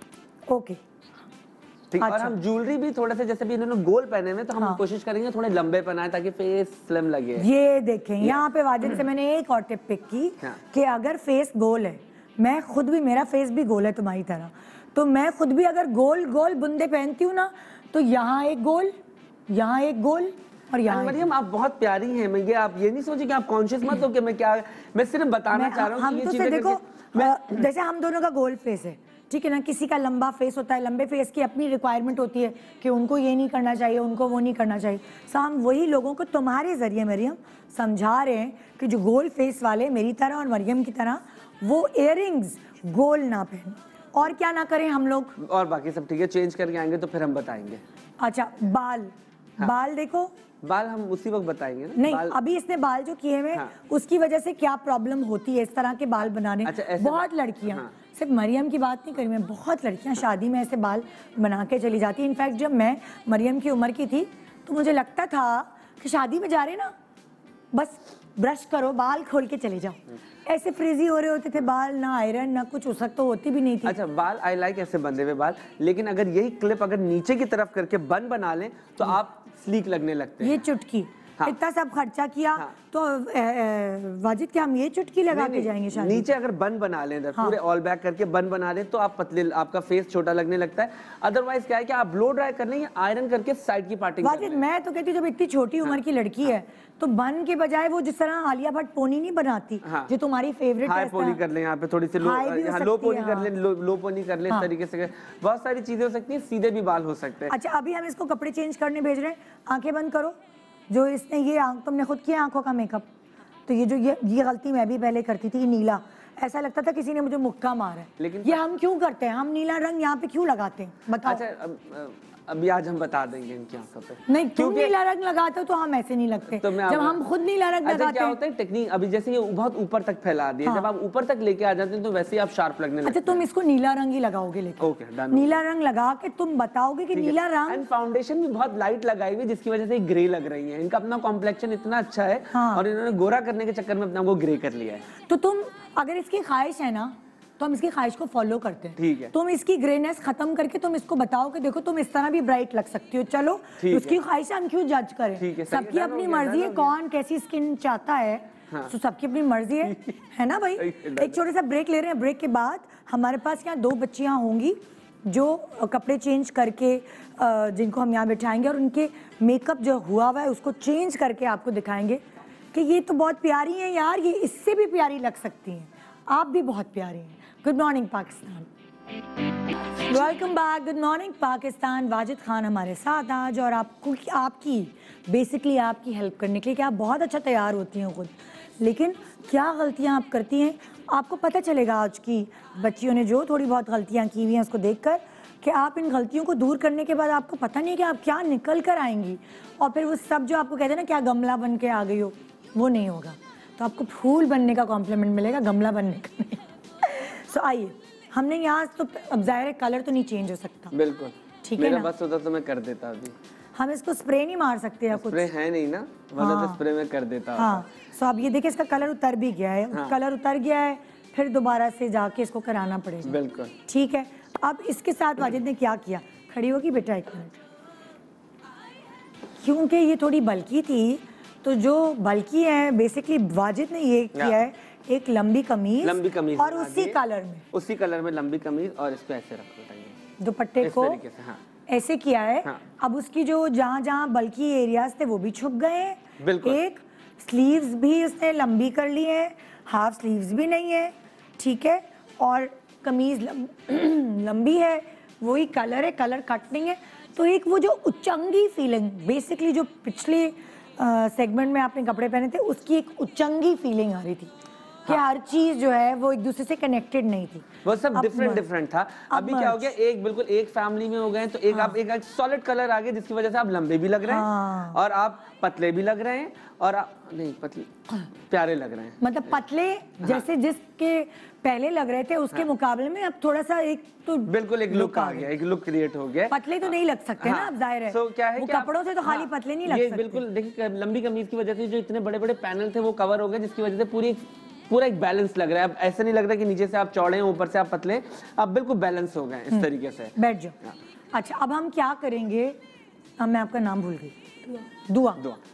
[SPEAKER 1] ओके
[SPEAKER 2] ठीक। और हम ज्वेलरी भी थोड़ा सा, जैसे भी इन्होंने गोल पहने हुए, तो हम कोशिश करेंगे थोड़े लंबे पहनाएं ताकि फेस स्लिम लगे।
[SPEAKER 1] ये देखें, यहाँ पे वाजिद से मैंने एक और टिप पिक की कि अगर फेस गोल है, मैं खुद भी, मेरा फेस भी गोल है तुम्हारी तरह, तो मैं खुद भी अगर गोल गोल बुंदे पहनती हूँ ना, तो यहाँ एक गोल, यहाँ एक गोल, और यहाँ
[SPEAKER 2] मरियम आप बहुत प्यारी हैं। मैं ये, आप ये नहीं सोचे कि आप कॉन्शियस मत हो कि मैं सिर्फ बताना चाह रहा हूँ।
[SPEAKER 1] हम तो से देखो, जैसे हम दोनों का गोल फेस है, ठीक है ना, किसी का लंबा फेस होता है, लंबे फेस की अपनी रिक्वायरमेंट होती है कि उनको ये नहीं करना चाहिए, उनको वो नहीं करना चाहिए। सो हम वही लोगों को तुम्हारे जरिए मरियम समझा रहे हैं कि जो गोल फेस वाले मेरी तरह और मरियम की तरह, वो इयररिंग्स गोल ना पहने। और क्या ना करें हम लोग,
[SPEAKER 2] और बाकी सब ठीक है, चेंज करके आएंगे तो फिर हम बताएंगे।
[SPEAKER 1] अच्छा, बाल देखो,
[SPEAKER 2] बाल हम उसी वक्त बताएंगे ना।
[SPEAKER 1] नहीं, अभी इसने बाल जो किए हुए, उसकी वजह से क्या प्रॉब्लम होती है इस तरह के बाल बनाने। बहुत लड़कियां, सिर्फ मरियम की बात नहीं करी मैं, बहुत लड़कियां शादी में ऐसे बाल बना के चली जाती है। इनफैक्ट जब मैं मरियम की उम्र की थी तो मुझे लगता था कि शादी में जा रहे ना, बस ब्रश करो, बाल खोल के चले जाओ। ऐसे फ्रीजी हो रहे होते थे बाल, ना आयरन ना कुछ, उसक तो होती भी नहीं थी।
[SPEAKER 2] अच्छा, बाल आई लाइक ऐसे बंधे हुए बाल, लेकिन अगर यही क्लिप अगर नीचे की तरफ करके बन बना लें तो आप स्लीक लगने लगते हैं।
[SPEAKER 1] ये चुटकी, इतना सब खर्चा किया तो वाजिद क्या हम ये चुटकी लगा के जाएंगे शादी?
[SPEAKER 2] नीचे अगर बन बना लें, पूरे ऑल बैक करके बन बना लें तो आप पतले, आपका फेस छोटा लगने लगता है। अदरवाइज क्या है कि आप ब्लो ड्राई कर लें या आयरन करके साइड की पार्टिंग।
[SPEAKER 1] वाजिद मैं तो कहती हूँ, जब इतनी छोटी उम्र की लड़की है तो बन के बजाय वो जिस तरह आलिया भट्ट पोनी नहीं बनाती, जो तुम्हारी फेवरेट है,
[SPEAKER 2] हाई पोनी कर लें, यहाँ पे थोड़ी सी लो पोनी कर लें, लो पोनी कर लें, इस तरीके से बहुत सारी चीजें हो सकती है। सीधे भी बाल हो सकते हैं।
[SPEAKER 1] अच्छा, अभी हम इसको कपड़े चेंज करने भेज रहे हैं, आंखें बंद करो। जो इसने ये तुमने खुद किया आंखों का मेकअप, तो ये जो ये गलती मैं भी पहले करती थी, नीला, ऐसा लगता था किसी ने मुझे मुक्का मारा है। लेकिन ये हम क्यों करते हैं? हम नीला रंग यहाँ पे क्यों लगाते हैं, बताओ?
[SPEAKER 2] अच्छा, अभी आज हम बता देंगे इनकी आंखों पे।
[SPEAKER 1] नहीं, तुम नीला रंग लगाते हो तो हम ऐसे नहीं लगते, तो जब हम खुद नीला रंग लगाते हैं।
[SPEAKER 2] क्या होता है टेक्निक, अभी जैसे ये बहुत ऊपर तक फैला दिया, जब आप ऊपर तक लेके आ जाते हैं तो वैसे ही आप शार्प लगने लगते हैं।
[SPEAKER 1] अच्छा, तुम इसको नीला रंग ही लगाओगे, लेकिन
[SPEAKER 2] ओके डन।
[SPEAKER 1] नीला रंग लगा के तुम बताओगे कि नीला रंग।
[SPEAKER 2] एंड फाउंडेशन भी बहुत लाइट लगाई हुई, जिसकी वजह से ग्रे लग रही है। इनका अपना कॉम्प्लेक्शन इतना अच्छा है, और इन्होंने गोरा करने के चक्कर में अपना को ग्रे कर लिया है।
[SPEAKER 1] तो तुम, अगर इसकी ख्वाहिश है ना, तो हम इसकी ख्वाहिश को फॉलो करते हैं।
[SPEAKER 2] ठीक है,
[SPEAKER 1] तुम इसकी ग्रेनेस खत्म करके तुम इसको बताओ कि देखो तुम इस तरह भी ब्राइट लग सकती हो। चलो, उसकी ख्वाहिश हम क्यों जज करें? सबकी अपनी मर्जी है, कौन कैसी स्किन चाहता है, तो सबकी अपनी मर्जी है ना भाई। एक छोटा सा ब्रेक ले रहे हैं, ब्रेक के बाद हमारे पास यहाँ 2 बच्चियां होंगी जो कपड़े चेंज करके जिनको हम यहाँ बिठाएंगे और उनके मेकअप जो हुआ हुआ है उसको चेंज करके आपको दिखाएंगे कि ये तो बहुत प्यारी हैं यार, ये इससे भी प्यारी लग सकती हैं, आप भी बहुत प्यारी हैं। Good morning Pakistan, welcome back. Good morning Pakistan. Wajid Khan हमारे साथ आज, और आपको आपकी बेसिकली आपकी हेल्प करने के लिए कि आप बहुत अच्छा तैयार होती हैं खुद, लेकिन क्या गलतियां आप करती हैं आपको पता चलेगा आज की बच्चियों ने जो थोड़ी बहुत गलतियां की हुई हैं उसको देखकर, कि आप इन गलतियों को दूर करने के बाद आपको पता नहीं है कि आप क्या निकल कर आएंगी, और फिर वो सब जो आपको कहते हैं ना क्या गमला बन के आ गई हो, वो नहीं होगा। तो आपको फूल बनने का कॉम्प्लीमेंट मिलेगा, गमला बनने का नहीं। सो आइए, हमने यहाँ तो अब ज़ाहिर कलर तो नहीं चेंज हो सकता,
[SPEAKER 2] बिल्कुल
[SPEAKER 1] ठीक है ना,
[SPEAKER 2] बस होता तो मैं कर देता अभी।
[SPEAKER 1] हम इसको स्प्रे नहीं मार सकते या कुछ,
[SPEAKER 2] स्प्रे है नहीं ना, वरना तो स्प्रे में कर देता।
[SPEAKER 1] हाँ, सो अब ये देखिए इसका कलर उतर भी गया है,
[SPEAKER 2] हाँ।
[SPEAKER 1] कलर उतर गया है, फिर दोबारा से जाके इसको कराना पड़ेगा।
[SPEAKER 2] बिल्कुल
[SPEAKER 1] ठीक है। अब इसके साथ वाजिद ने क्या किया, खड़ी होगी बेटा एक मिनट, क्योंकि ये थोड़ी बल्की थी, तो जो बल्की है बेसिकली वाजिद ने ये किया है एक लंबी कमीज और उसी कलर में
[SPEAKER 2] लंबी कमीज, और इस पे ऐसे रखो
[SPEAKER 1] दुपट्टे को
[SPEAKER 2] हाँ।
[SPEAKER 1] ऐसे किया है।
[SPEAKER 2] हाँ।
[SPEAKER 1] अब उसकी जो जहाँ जहाँ बल्की एरियाज थे वो भी छुप गए हैं।
[SPEAKER 2] बिल्कुल।
[SPEAKER 1] एक स्लीव्स भी उसने लंबी कर ली है, हाफ स्लीव्स भी नहीं है, ठीक है, और कमीज लंबी है, वही कलर है, कलर कट नहीं है। तो एक वो जो उच्चंगी फीलिंग, बेसिकली जो पिछले सेगमेंट में आपने कपड़े पहने थे उसकी एक उच्चंगी फीलिंग आ रही थी कि हर चीज जो है वो एक दूसरे से कनेक्टेड नहीं थी,
[SPEAKER 2] वो सब डिफरेंट था। अभी क्या हो गया, एक बिल्कुल एक फैमिली में हो गए, तो एक आप एक सॉलिड कलर आ गया जिसकी वजह से आप लंबे भी लग रहे हैं और आप पतले भी लग रहे हैं, और आप नहीं पतले प्यारे लग रहे हैं।
[SPEAKER 1] मतलब पतले जैसे जिसके पहले लग रहे थे उसके मुकाबले में अब थोड़ा सा एक तो
[SPEAKER 2] बिल्कुल एक लुक आ गया, एक लुक क्रिएट हो गया।
[SPEAKER 1] पतले तो नहीं लग सकते ना, अब जाहिर है।
[SPEAKER 2] तो क्या है
[SPEAKER 1] वो
[SPEAKER 2] कि
[SPEAKER 1] कपड़ों से तो खाली पतले नहीं लग सकते।
[SPEAKER 2] बिल्कुल देखिए, लंबी कमीज की वजह से जो इतने बड़े बड़े पैनल थे वो कवर हो गए, जिसकी वजह से पूरा एक बैलेंस लग रहा है। अब ऐसा नहीं लग रहा कि नीचे से आप चौड़े हैं ऊपर से आप पतले, आप बिल्कुल बैलेंस हो गए इस तरीके से।
[SPEAKER 1] बैठ जाओ। अच्छा, अब हम क्या करेंगे, अब मैं आपका नाम भूल गई, दुआ।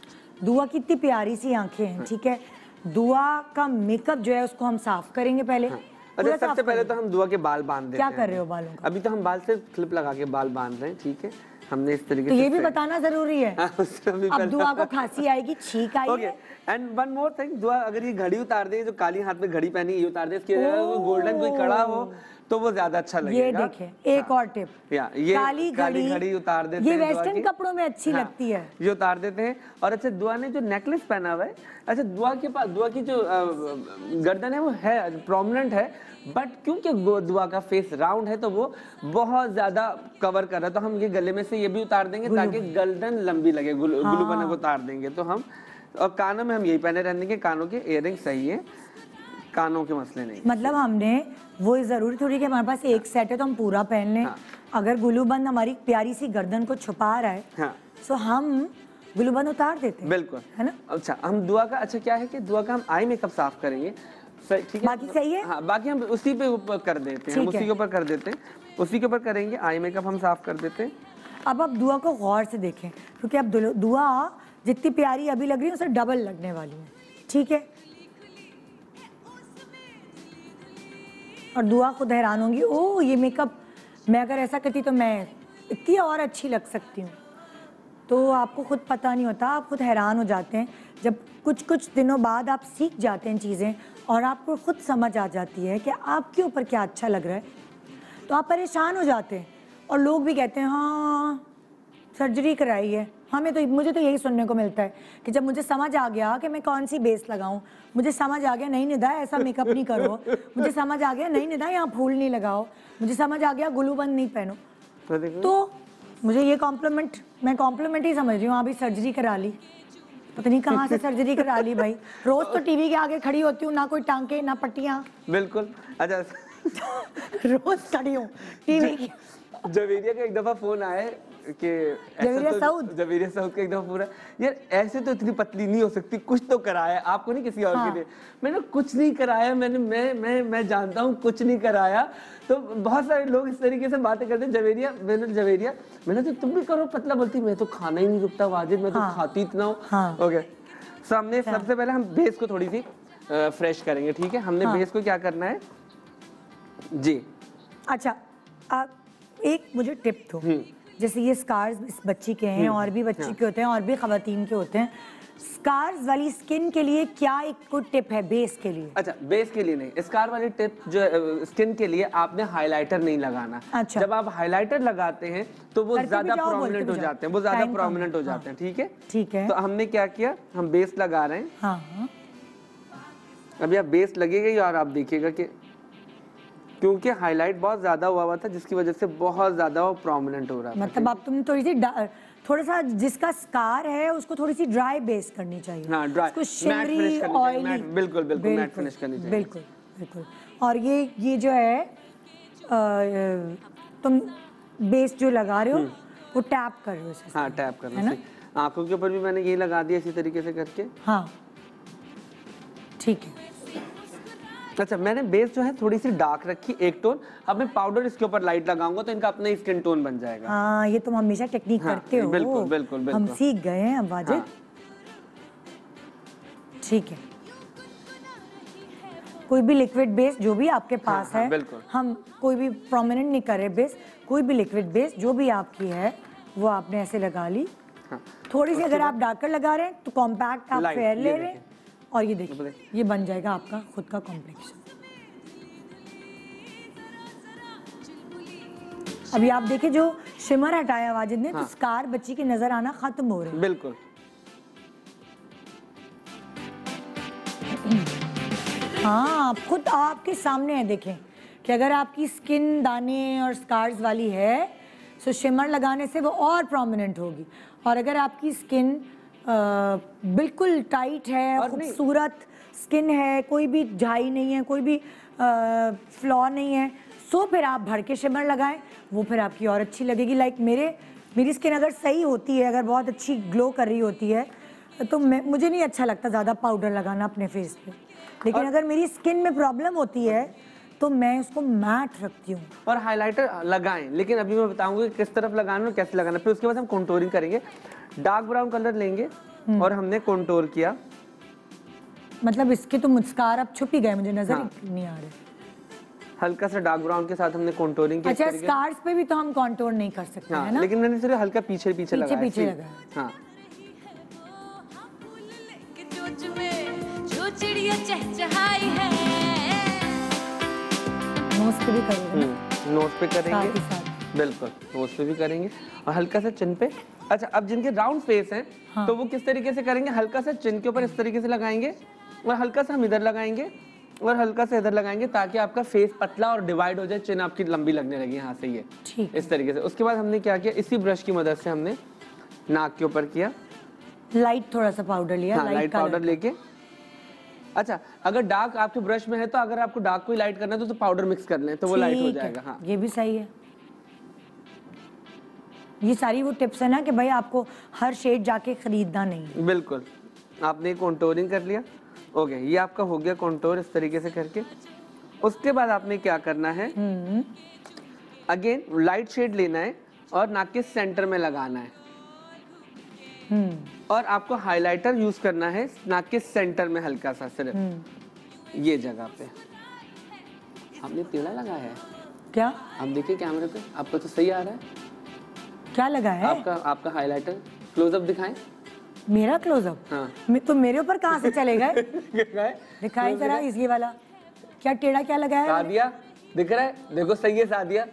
[SPEAKER 1] दुआ की इतनी प्यारी सी आंखें हैं, ठीक है। दुआ का मेकअप जो है उसको हम साफ करेंगे पहले।
[SPEAKER 2] अच्छा, सबसे पहले तो हम दुआ के बाल बांध देते हैं।
[SPEAKER 1] क्या कर रहे हो बालों का?
[SPEAKER 2] अभी तो हम बाल से क्लिप लगा के बाल बांध रहे हैं, ठीक है। हमने इस तरीके
[SPEAKER 1] तो
[SPEAKER 2] से
[SPEAKER 1] ये भी बताना जरूरी है। अब दुआ को खांसी आएगी, छींक आई है।
[SPEAKER 2] एंड वन मोर थिंग, दुआ अगर ये घड़ी उतार दे, जो काली हाथ में घड़ी पहनी ये उतार दे, इसकी गोल्डन कोई कड़ा हो तो वो ज्यादा अच्छा लगेगा।
[SPEAKER 1] ये देखें एक और टिप,
[SPEAKER 2] ये
[SPEAKER 1] काली
[SPEAKER 2] घड़ी उतार देते
[SPEAKER 1] हैं। ये
[SPEAKER 2] दुआ
[SPEAKER 1] वेस्टर्न कपड़ों में अच्छी लगती है,
[SPEAKER 2] ये उतार देते हैं। और अच्छा, दुआ ने जो नेकलेस पहना हुआ है, अच्छा दुआ के पास दुआ की जो गर्दन है वो है प्रोमिनेंट है, बट क्योंकि दुआ का फेस राउंड है तो वो बहुत ज्यादा कवर कर रहा है, तो हम ये गले में से ये भी उतार देंगे ताकि गर्दन लंबी लगे। गुलू बना को उतार देंगे तो हम, और कानों में हम यही पहने रहने के, कानों के इयररिंग सही है, कानों के मसले नहीं।
[SPEAKER 1] मतलब हमने वो जरूरी थोड़ी कि हमारे पास एक सेट है तो हम पूरा पहन लें। अगर गुलूबंद हमारी प्यारी सी गर्दन को छुपा रहा है तो हम गुलूबंद उतार देते हैं,
[SPEAKER 2] बिल्कुल,
[SPEAKER 1] है ना।
[SPEAKER 2] अच्छा, हम दुआ का, अच्छा क्या है कि दुआ का हम आई मेकअप साफ करेंगे, ठीक है।
[SPEAKER 1] बाकी सही है,
[SPEAKER 2] हाँ, बाकी हम उसी पे ऊपर कर देते हैं, हम उसी के ऊपर कर देते हैं, उसी के ऊपर करेंगे, आई मेकअप हम साफ कर देते हैं।
[SPEAKER 1] अब आप दुआ को गौर से देखें, क्योंकि अब दुआ जितनी प्यारी अभी लग रही है उससे डबल लगने वाली है, ठीक है। और दुआ खुद हैरान होंगी, ओ ये मेकअप मैं अगर ऐसा करती तो मैं इतनी और अच्छी लग सकती हूँ। तो आपको खुद पता नहीं होता, आप खुद हैरान हो जाते हैं जब कुछ दिनों बाद आप सीख जाते हैं चीज़ें और आपको खुद समझ आ जाती है कि आपके ऊपर क्या अच्छा लग रहा है, तो आप परेशान हो जाते हैं। और लोग भी कहते हैं हाँ सर्जरी कराई है, मुझे तो यही सुनने को मिलता है कि जब मुझे समझ आ गया कि मैं कौन सी बेस लगाऊं, मुझे समझ आ गया नहीं निदा ऐसा मेकअप नहीं करो, मुझे समझ आ गया नहीं निदा यहाँ फूल नहीं लगाओ, मुझे समझ आ गया गुलूबंद नहीं पहनो, तो मुझे ये कॉम्प्लीमेंट, मैं कॉम्प्लीमेंट ही समझ रही हूँ। अभी सर्जरी करा ली, पता नहीं कहाँ से सर्जरी करा ली भाई। रोज तो टीवी के आगे खड़ी होती हूँ, ना कोई टांके ना पट्टियाँ।
[SPEAKER 2] बिल्कुल। अच्छा
[SPEAKER 1] रोज खड़ी हूँ टीवी की।
[SPEAKER 2] जवेरिया का एक दफा फोन आया कि जवेरिया साउथ का एक दफा पूरा, यार ऐसे तो इतनी पतली नहीं हो सकती, कुछ तो कराया आपको, नहीं किसी और के लिए। मैंने कुछ नहीं कराया, मैं जानता हूँ कुछ नहीं कराया। तो बहुत सारे लोग इस तरीके से बातें करते हैं, जवेरिया मैंने तो तुम भी करो पतला, बोलती मैं तो खाना ही नहीं रुकता वाजिद, मैं तो खाती इतना हूँ। ओके, सामने सबसे पहले हम बेस को थोड़ी सी फ्रेश करेंगे, ठीक है। हमने बेस को क्या करना है जी।
[SPEAKER 1] अच्छा, एक मुझे टिप दो, जैसे ये स्कार्स इस बच्ची के हैं और भी बच्ची के होते हैं और भी खवातीन के होते हैं, स्कार्स वाली स्किन के लिए क्या एक गुड टिप है बेस के लिए?
[SPEAKER 2] अच्छा, बेस के लिए नहीं, स्कार वाली टिप जो स्किन के लिए, आपने हाइलाइटर नहीं लगाना।
[SPEAKER 1] अच्छा।
[SPEAKER 2] जब आप हाइलाइटर लगाते हैं तो वो
[SPEAKER 1] करके भी
[SPEAKER 2] ज्यादा
[SPEAKER 1] जाओ,
[SPEAKER 2] प्रोमिनेंट
[SPEAKER 1] बोलते
[SPEAKER 2] हो
[SPEAKER 1] भी
[SPEAKER 2] जाते हैं,
[SPEAKER 1] जाओ।
[SPEAKER 2] वो ज्यादा
[SPEAKER 1] Time
[SPEAKER 2] प्रोमिनेंट
[SPEAKER 1] कम
[SPEAKER 2] हो
[SPEAKER 1] है,
[SPEAKER 2] जाते हैं। ठीक है,
[SPEAKER 1] ठीक है।
[SPEAKER 2] तो हमने क्या किया, हम बेस लगा रहे हैं।
[SPEAKER 1] हाँ,
[SPEAKER 2] अभी आप बेस लगेगा ही और आप देखिएगा कि क्योंकि हाईलाइट बहुत ज्यादा हुआ था जिसकी वजह से बहुत ज्यादा वो प्रोमिनेंट हो रहा था।
[SPEAKER 1] मतलब आप तुमने थोड़ी सी थोड़ा सा जिसका स्कार है उसको थोड़ी सी ड्राई बेस करनी चाहिए।
[SPEAKER 2] हाँ, ड्राई,
[SPEAKER 1] उसको
[SPEAKER 2] मैट
[SPEAKER 1] शिमरी
[SPEAKER 2] फिनिश करनी चाहिए,
[SPEAKER 1] ऑयली,
[SPEAKER 2] बिल्कुल बिल्कुल मैट फिनिश करनी चाहिए।
[SPEAKER 1] बिल्कुल बिल्कुल। और ये जो है तुम बेस जो लगा रहे हो वो टैप कर रहे हो इसे।
[SPEAKER 2] हाँ, टैप करना
[SPEAKER 1] है ना?
[SPEAKER 2] सही। आंखों के ऊपर भी मैंने यही लगा दिया इसी तरीके से करके।
[SPEAKER 1] हाँ, ठीक है।
[SPEAKER 2] अच्छा, मैंने बेस जो है थोड़ी सी डार्क रखी, एक टोन। अब मैं पाउडर इसके ऊपर लाइट लगाऊंगा तो इनका अपना स्किन टोन बन जाएगा।
[SPEAKER 1] हाँ, ये तुम हमेशा टेक्निक
[SPEAKER 2] हाँ,
[SPEAKER 1] करते हो।
[SPEAKER 2] बिल्कुल बिल्कुल बिल्कुल।
[SPEAKER 1] हम सीख गए हैं अब वाजिद।
[SPEAKER 2] हाँ।
[SPEAKER 1] ठीक है, कोई भी लिक्विड बेस जो भी आपके पास
[SPEAKER 2] हाँ,
[SPEAKER 1] है,
[SPEAKER 2] बिल्कुल।
[SPEAKER 1] हम कोई भी प्रोमिनेंट नहीं कर रहे बेस, कोई भी लिक्विड बेस जो भी आपकी है वो आपने ऐसे लगा ली।
[SPEAKER 2] हाँ।
[SPEAKER 1] थोड़ी सी अगर आप डार्कर लगा रहे हैं तो कॉम्पैक्ट आप
[SPEAKER 2] Light,
[SPEAKER 1] फेयर
[SPEAKER 2] ये
[SPEAKER 1] ले रहे हैं
[SPEAKER 2] देखिए।
[SPEAKER 1] और ये देखिए ये बन जाएगा आपका खुद का कॉम्प्लेक्शन। अभी आप देखिए जो शिमर हटाया वाजिद ने, तो स्कार बच्ची के नजर आना खत्म हो रहे हैं।
[SPEAKER 2] बिल्कुल।
[SPEAKER 1] हाँ, आप खुद आपके सामने है, देखें कि अगर आपकी स्किन दाने और स्कार्स वाली है तो शिमर लगाने से वो और प्रोमिनेंट होगी। और अगर आपकी स्किन बिल्कुल टाइट है, खूबसूरत स्किन है, कोई भी झाई नहीं है, कोई भी फ्लॉ नहीं है, सो फिर आप भर के शिमर लगाएं, वो फिर आपकी और अच्छी लगेगी। लाइक मेरी स्किन अगर सही होती है, अगर बहुत अच्छी ग्लो कर रही होती है, तो मुझे नहीं अच्छा लगता ज़्यादा पाउडर लगाना अपने फेस पे। लेकिन अगर मेरी स्किन में प्रॉब्लम होती है तो मैं उसको मैट रखती हूँ।
[SPEAKER 2] और हाइलाइटर लगाएं, लेकिन अभी मैं बताऊंगा कि किस तरफ लगाना और कैसे लगाना। फिर उसके बाद हम कंटूरिंग करेंगे। डार्क ब्राउन कलर लेंगे और हमने कंटूर किया।
[SPEAKER 1] मतलब इसके तो मुस्कार अब छुप ही गए, मुझे नजर ही नहीं आ रहे।
[SPEAKER 2] हल्का सा डार्क ब्राउन के साथ हमने कंटूरिंग किया।
[SPEAKER 1] अच्छा, स्कार्स पे भी तो हम कंटूर नहीं कर सकते हैं ना?
[SPEAKER 2] लेकिन मैंने सिर्फ हल्का पीछे पीछे लगाया।
[SPEAKER 1] पीछे लगाया।
[SPEAKER 2] हाँ,
[SPEAKER 4] जो चिड़िया चहचहाई है।
[SPEAKER 1] नोज पे भी करेंगे,
[SPEAKER 2] नोज पे करेंगे,
[SPEAKER 1] साथ ही साथ।
[SPEAKER 2] बिल्कुल नोज पे भी करेंगे और हल्का सा चिन पे। अच्छा, अब जिनके राउंड फेस हैं तो वो किस तरीके से करेंगे, हल्का सा चिन के ऊपर इस तरीके से लगाएंगे और हल्का सा हम इधर लगाएंगे और हल्का सा इधर लगाएंगे ताकि आपका फेस पतला और डिवाइड हो जाए, चिन आपकी लंबी लगने लगी यहाँ से, ये इस तरीके से। उसके बाद हमने क्या किया, इसी ब्रश की मदद से हमने नाक के ऊपर किया,
[SPEAKER 1] लाइट थोड़ा सा पाउडर लिया।
[SPEAKER 2] हाँ, लाइट पाउडर लेके। अच्छा, अगर डार्क आपके ब्रश में है तो अगर आपको डार्क को लाइट करना है तो पाउडर मिक्स कर लें तो वो लाइट हो जाएगा। हाँ,
[SPEAKER 1] ये भी सही है। ये सारी वो टिप्स है ना कि भाई आपको हर शेड जाके खरीदना नहीं है।
[SPEAKER 2] बिल्कुल। आपने कंटूरिंग कर लिया, ओके, ये आपका हो गया कंटूर इस तरीके से करके। उसके बाद आपने क्या करना है, अगेन लाइट शेड लेना है और नाक के सेंटर में लगाना है। और आपको हाइलाइटर यूज करना है नाक के सेंटर में, हल्का सा सिर्फ ये जगह पे। आपने टेढ़ा लगाया है
[SPEAKER 1] क्या?
[SPEAKER 2] आप देखिए कैमरे पे, आपको तो सही आ रहा है।
[SPEAKER 1] क्या लगा है?
[SPEAKER 2] आपका हाइलाइटर क्लोजअप दिखाएं।
[SPEAKER 1] मेरा क्लोजअप?
[SPEAKER 2] हाँ।
[SPEAKER 1] तो मेरे ऊपर कहाँ से चले गए? दिखाई जरा ये वाला, क्या टेढ़ा क्या लगा है?
[SPEAKER 2] सादिया दिख रहा है, देखो सही है सादिया।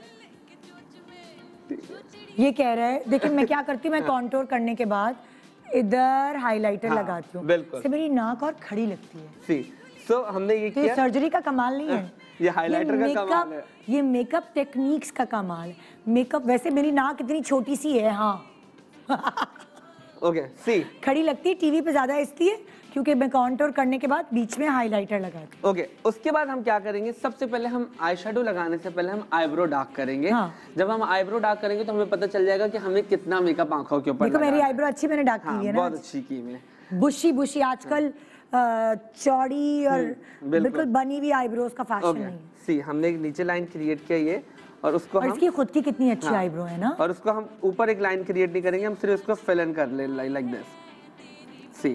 [SPEAKER 1] ये कह रहा है, देखिए मैं क्या करती हूँ, मैं कॉन्टोर करने के बाद इधर हाइलाइटर लगाती हूँ,
[SPEAKER 2] बिल्कुल।
[SPEAKER 1] से मेरी नाक और खड़ी लगती है।
[SPEAKER 2] सी, सो हमने ये किया।
[SPEAKER 1] सर्जरी का कमाल नहीं है,
[SPEAKER 2] ये हाइलाइटर का कमाल है।
[SPEAKER 1] ये मेकअप टेक्निक्स का कमाल है। मेकअप, वैसे मेरी नाक इतनी छोटी सी है, हाँ।
[SPEAKER 2] ओके, सी,
[SPEAKER 1] खड़ी लगती है टीवी पे ज्यादा इसलिए क्योंकि मैं कॉन्टोर करने के बाद बीच में हाइलाइटर लगाती हूँ।
[SPEAKER 2] ओके, उसके बाद हम क्या करेंगे, सबसे पहले हम आई शेडो लगाने से पहले हम आईब्रो डार्क करेंगे।
[SPEAKER 1] हाँ।
[SPEAKER 2] जब हम आईब्रो डार्क करेंगे तो हमें पता चल जाएगा कि हमें कितना मेकअप आंखों के ऊपर
[SPEAKER 1] देखो मेरी आईब्रो अच्छी मैंने डार्क की है ना,
[SPEAKER 2] बहुत अच्छी की मैं।
[SPEAKER 1] बुशी आजकल चौड़ी और बिल्कुल बनी हुई आईब्रोज का फैशन नहीं है।
[SPEAKER 2] सी, हमने एक नीचे लाइन क्रिएट किया ये, और उसको
[SPEAKER 1] और
[SPEAKER 2] हम,
[SPEAKER 1] इसकी खुद की कितनी अच्छी आईब्रो है ना।
[SPEAKER 2] और उसको हम ऊपर एक लाइन क्रिएट नहीं करेंगे, हम सिर्फ उसको फिल इन कर ले लाइक दिस। सी,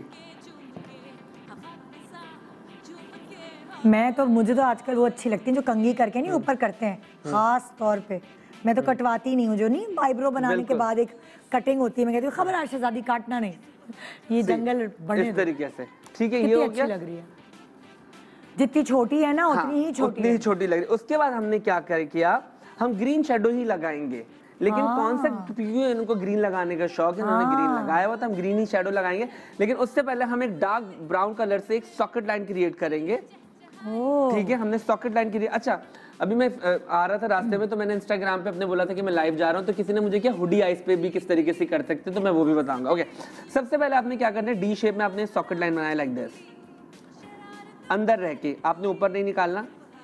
[SPEAKER 2] मुझे
[SPEAKER 1] तो आजकल वो अच्छी लगती है जो कंघी करके नहीं ऊपर करते हैं, खास तौर पे मैं तो कटवाती नहीं हूँ, जो नहीं आईब्रो बनाने के
[SPEAKER 2] बिल्कुल।
[SPEAKER 1] बाद एक कटिंग होती है, मैं कहती हूँ खबर आज शहजादी काटना नहीं, ये जंगल बने
[SPEAKER 2] इस तरीके से, ठीक है। ये
[SPEAKER 1] कितनी
[SPEAKER 2] हो
[SPEAKER 1] अच्छी
[SPEAKER 2] गया,
[SPEAKER 1] लग रही है, जितनी छोटी है ना उतनी ही छोटी
[SPEAKER 2] उतनी
[SPEAKER 1] है।
[SPEAKER 2] ही छोटी लग रही है। उसके बाद हमने क्या किया, हम ग्रीन शेडो ही लगाएंगे, लेकिन कौन सा, क्योंकि इनको ग्रीन लगाने का शौक है, इन्होंने ग्रीन लगाया हुआ, तो हम ग्रीन ही शेडो लगाएंगे। लेकिन उससे पहले हम एक डार्क ब्राउन कलर से एक सॉकेट लाइन क्रिएट करेंगे, ठीक है। हमने सॉकेट लाइन क्रिएट, अच्छा अभी मैं आ रहा था रास्ते में, तो मैंने इंस्टाग्राम पे अपने बोला था कि मैं लाइव जा रहा हूँ, तो किसी ने मुझे क्या हुडी आइज पे भी किस तरीके से कर सकते, तो मैं वो भी बताऊंगा। ओके, सबसे पहले आपने क्या करना है, डी शेप में आपने सॉकेट लाइन बनाया लाइक दिस, अंदर रह के, आपने ऊपर नहीं निकालना।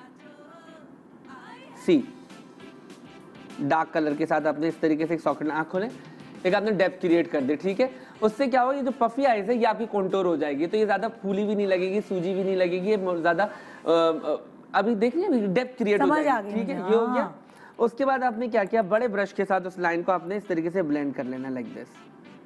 [SPEAKER 2] सी डार्क कलर के साथ आपने इस तरीके से एक सॉकेट, आँख खोलें, एक आपने डेप्थ क्रिएट कर दी, ठीक है। उससे क्या होगा, ये जो पफी आइज है ये आपकी कंटूर हो जाएगी, तो ये ज्यादा फूली भी नहीं लगेगी, सूजी भी नहीं लगेगी, ये ज्यादा अभी देख लिया डेप्थ क्रिएट हो जाएगी, ठीक है। ये हो गया। उसके बाद आपने क्या किया, बड़े ब्रश के साथ उस लाइन को आपने इस तरीके से ब्लेंड कर लेना लाइक दिस।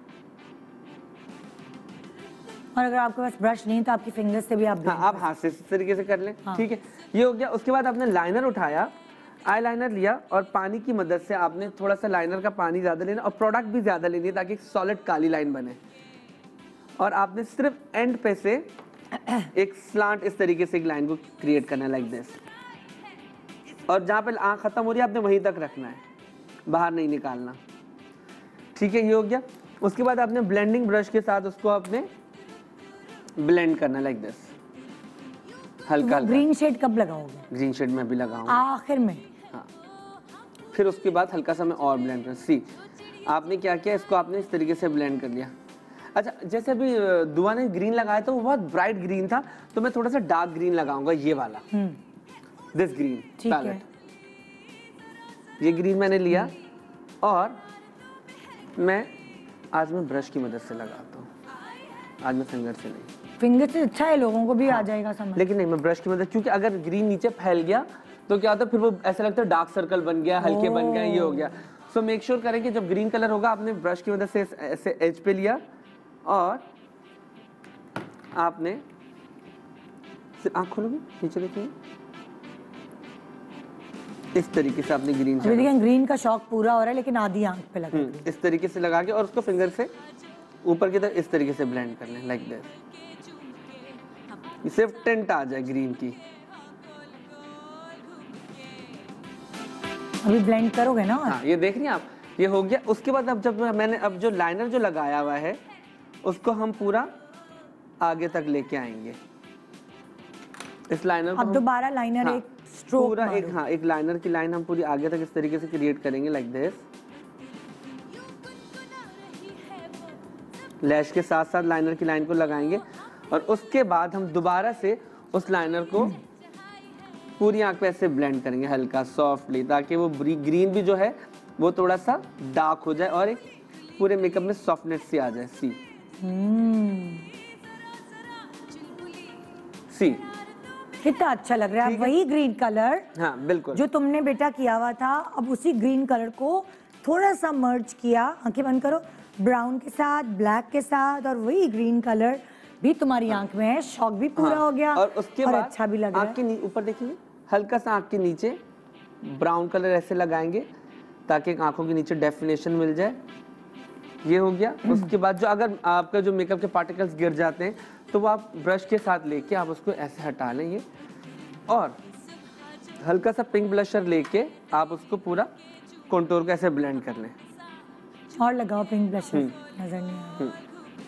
[SPEAKER 1] और अगर आपके पास ब्रश नहीं तो आपकी फिंगर्स से भी आप
[SPEAKER 2] आप हाथ से इस तरीके से कर लें, ठीक है। ये हो गया। उसके बाद आपने लाइनर उठाया, आई लाइनर लिया, और पानी की मदद से आपने थोड़ा सा लाइनर का पानी ज्यादा लेना और प्रोडक्ट भी ज्यादा लेनी है, ताकि एक सॉलिड काली लाइन बने। और आपने सिर्फ एंड पे से एक स्लांट इस तरीके से एक लाइन को क्रिएट करना है लाइक दिस, और जहां पे आंख खत्म हो रही है आपने वहीं तक रखना है, बाहर नहीं निकालना, ठीक है। ये हो गया। उसके बाद आपने ब्लेंडिंग ब्रश के साथ उसको आपने ब्लेंड करना लाइक दिस, हल्का हल्का।
[SPEAKER 1] ग्रीन शेड कब लगाओगे?
[SPEAKER 2] ग्रीन शेड में भी लगाऊंगा
[SPEAKER 1] आखिर में।
[SPEAKER 2] हाँ, फिर उसके बाद हल्का सा मैं और ब्लेंड कर, सी आपने क्या किया, इसको आपने इस तरीके से ब्लेंड कर लिया। अच्छा, जैसे अभी दुआ ने ग्रीन लगाया था वो बहुत ब्राइट ग्रीन था, तो मैं थोड़ा सा डार्क ग्रीन लगाऊंगा, ये वाला, दिस ग्रीन पैलेट। ये ग्रीन मैंने लिया और मैं आज मैं ब्रश की मदद से लगाता हूँ, आज मैं फिंगर से नहीं।
[SPEAKER 1] फिंगर से अच्छा है, लोगों को भी आ जाएगा समझ।
[SPEAKER 2] लेकिन नहीं, मैं ब्रश की मदद, क्योंकि अगर ग्रीन नीचे फैल गया तो क्या होता है, फिर वो ऐसा लगता है डार्क सर्कल बन गया, हल्के बन गए, ये हो गया। सो मेक श्योर करें कि जब ग्रीन कलर होगा आपने ब्रश की मदद से ऐसे एज पे लिया और आपने आँख खोलोगे, नीचे देखिए, इस तरीके से आपने ग्रीन
[SPEAKER 1] अभी देखिए ग्रीन का शौक पूरा हो रहा है, लेकिन आधी आंख पे लगा
[SPEAKER 2] इस तरीके से लगा के, और उसको फिंगर से ऊपर की तरफ इस तरीके से ब्लेंड कर लें लाइक दिस, सिर्फ टिंट आ जाए ग्रीन की।
[SPEAKER 1] अभी ब्लेंड करोगे ना?
[SPEAKER 2] हाँ, ये देख रही हैं आप, ये हो गया। उसके बाद अब जब मैंने अब जो लाइनर जो लगाया हुआ है उसको हम पूरा आगे तक लेके आएंगे, इस लाइनर को
[SPEAKER 1] अब दोबारा लाइनर
[SPEAKER 2] हाँ,
[SPEAKER 1] एक स्ट्रोक
[SPEAKER 2] पूरा एक, हाँ, एक लाइनर की लाइन हम पूरी आगे तक इस तरीके से क्रिएट करेंगे लाइक दिस। लैश के साथ साथ लाइनर की लाइन को लगाएंगे, और उसके बाद हम दोबारा से उस लाइनर को पूरी आंख पे ऐसे ब्लेंड करेंगे हल्का सॉफ्टली, ताकि वो ग्रीन भी जो है वो थोड़ा सा डार्क हो जाए और एक पूरे मेकअप में सॉफ्टनेस सी आ जाए। सी सी
[SPEAKER 1] कितना अच्छा लग रहा है। अब वही ग्रीन कलर,
[SPEAKER 2] हाँ बिल्कुल,
[SPEAKER 1] जो तुमने बेटा किया हुआ था, अब उसी ग्रीन कलर को थोड़ा सा मर्ज किया, आंखें बंद करो, ब्राउन के साथ, ब्लैक के साथ, और वही ग्रीन कलर भी तुम्हारी आंख में है, शौक भी पूरा हो गया,
[SPEAKER 2] और उसके बाद
[SPEAKER 1] अच्छा भी लग रहा है।
[SPEAKER 2] आंख के ऊपर देखिए, हल्का सा आंख के नीचे ब्राउन कलर ऐसे लगाएंगे ताकि आंखों के नीचे डेफिनेशन मिल जाए। ये हो गया। उसके बाद जो अगर आपका जो मेकअप के पार्टिकल्स गिर जाते हैं तो वो आप ब्रश के साथ लेके आप उसको ऐसे हटा लें, ये, और हल्का सा पिंक ब्लशर लेके आप उसको पूरा कंटूर को ऐसे ब्लेंड कर लें।
[SPEAKER 1] और लगाओ पिंक ब्लशर, नजर नहीं आ रहा।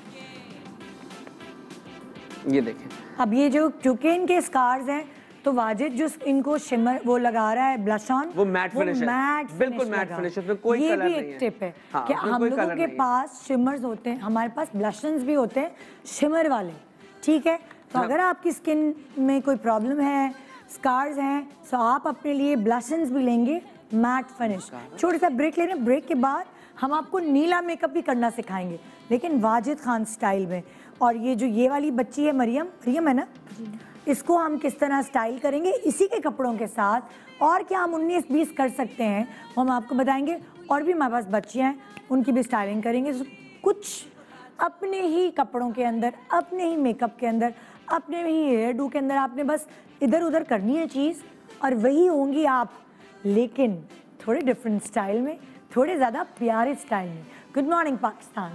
[SPEAKER 2] ये देखें,
[SPEAKER 1] अब ये जो चूंकि इनके स्कार्स हैं तो वाजिद जो इनको शिमर वो लगा रहा है ब्लश ऑन,
[SPEAKER 2] वो मैट फिनिश है,
[SPEAKER 1] मैट
[SPEAKER 2] बिल्कुल मैट फिनिश है, उसमें कोई कलर नहीं है।
[SPEAKER 1] ये भी एक टिप है
[SPEAKER 2] हाँ,
[SPEAKER 1] कि हम लोगों के पास शिमर्स होते हैं, हमारे पास ब्लशन्स भी होते हैं शिमर वाले, ठीक है। तो अगर आपकी स्किन में कोई प्रॉब्लम है, स्कार्स हैं, तो आप अपने लिए ब्लशन्स भी लेंगे मैट फिनिश। छोटा सा ब्रेक लेना, ब्रेक के बाद हम आपको नीला मेकअप भी करना सिखाएंगे, लेकिन वाजिद खान स्टाइल में। और ये जो ये वाली बच्ची है मरियम, मरियम है ना, इसको हम किस तरह स्टाइल करेंगे इसी के कपड़ों के साथ, और क्या हम 19-20 कर सकते हैं वो हम आपको बताएंगे। और भी हमारे पास बच्चियाँ हैं, उनकी भी स्टाइलिंग करेंगे, कुछ अपने ही कपड़ों के अंदर, अपने ही मेकअप के अंदर, अपने ही हेयर डू के अंदर आपने बस इधर उधर करनी है चीज़ और वही होंगी आप। लेकिन थोड़े डिफरेंट स्टाइल में, थोड़े ज़्यादा प्यारे स्टाइल में। Good morning Pakistan,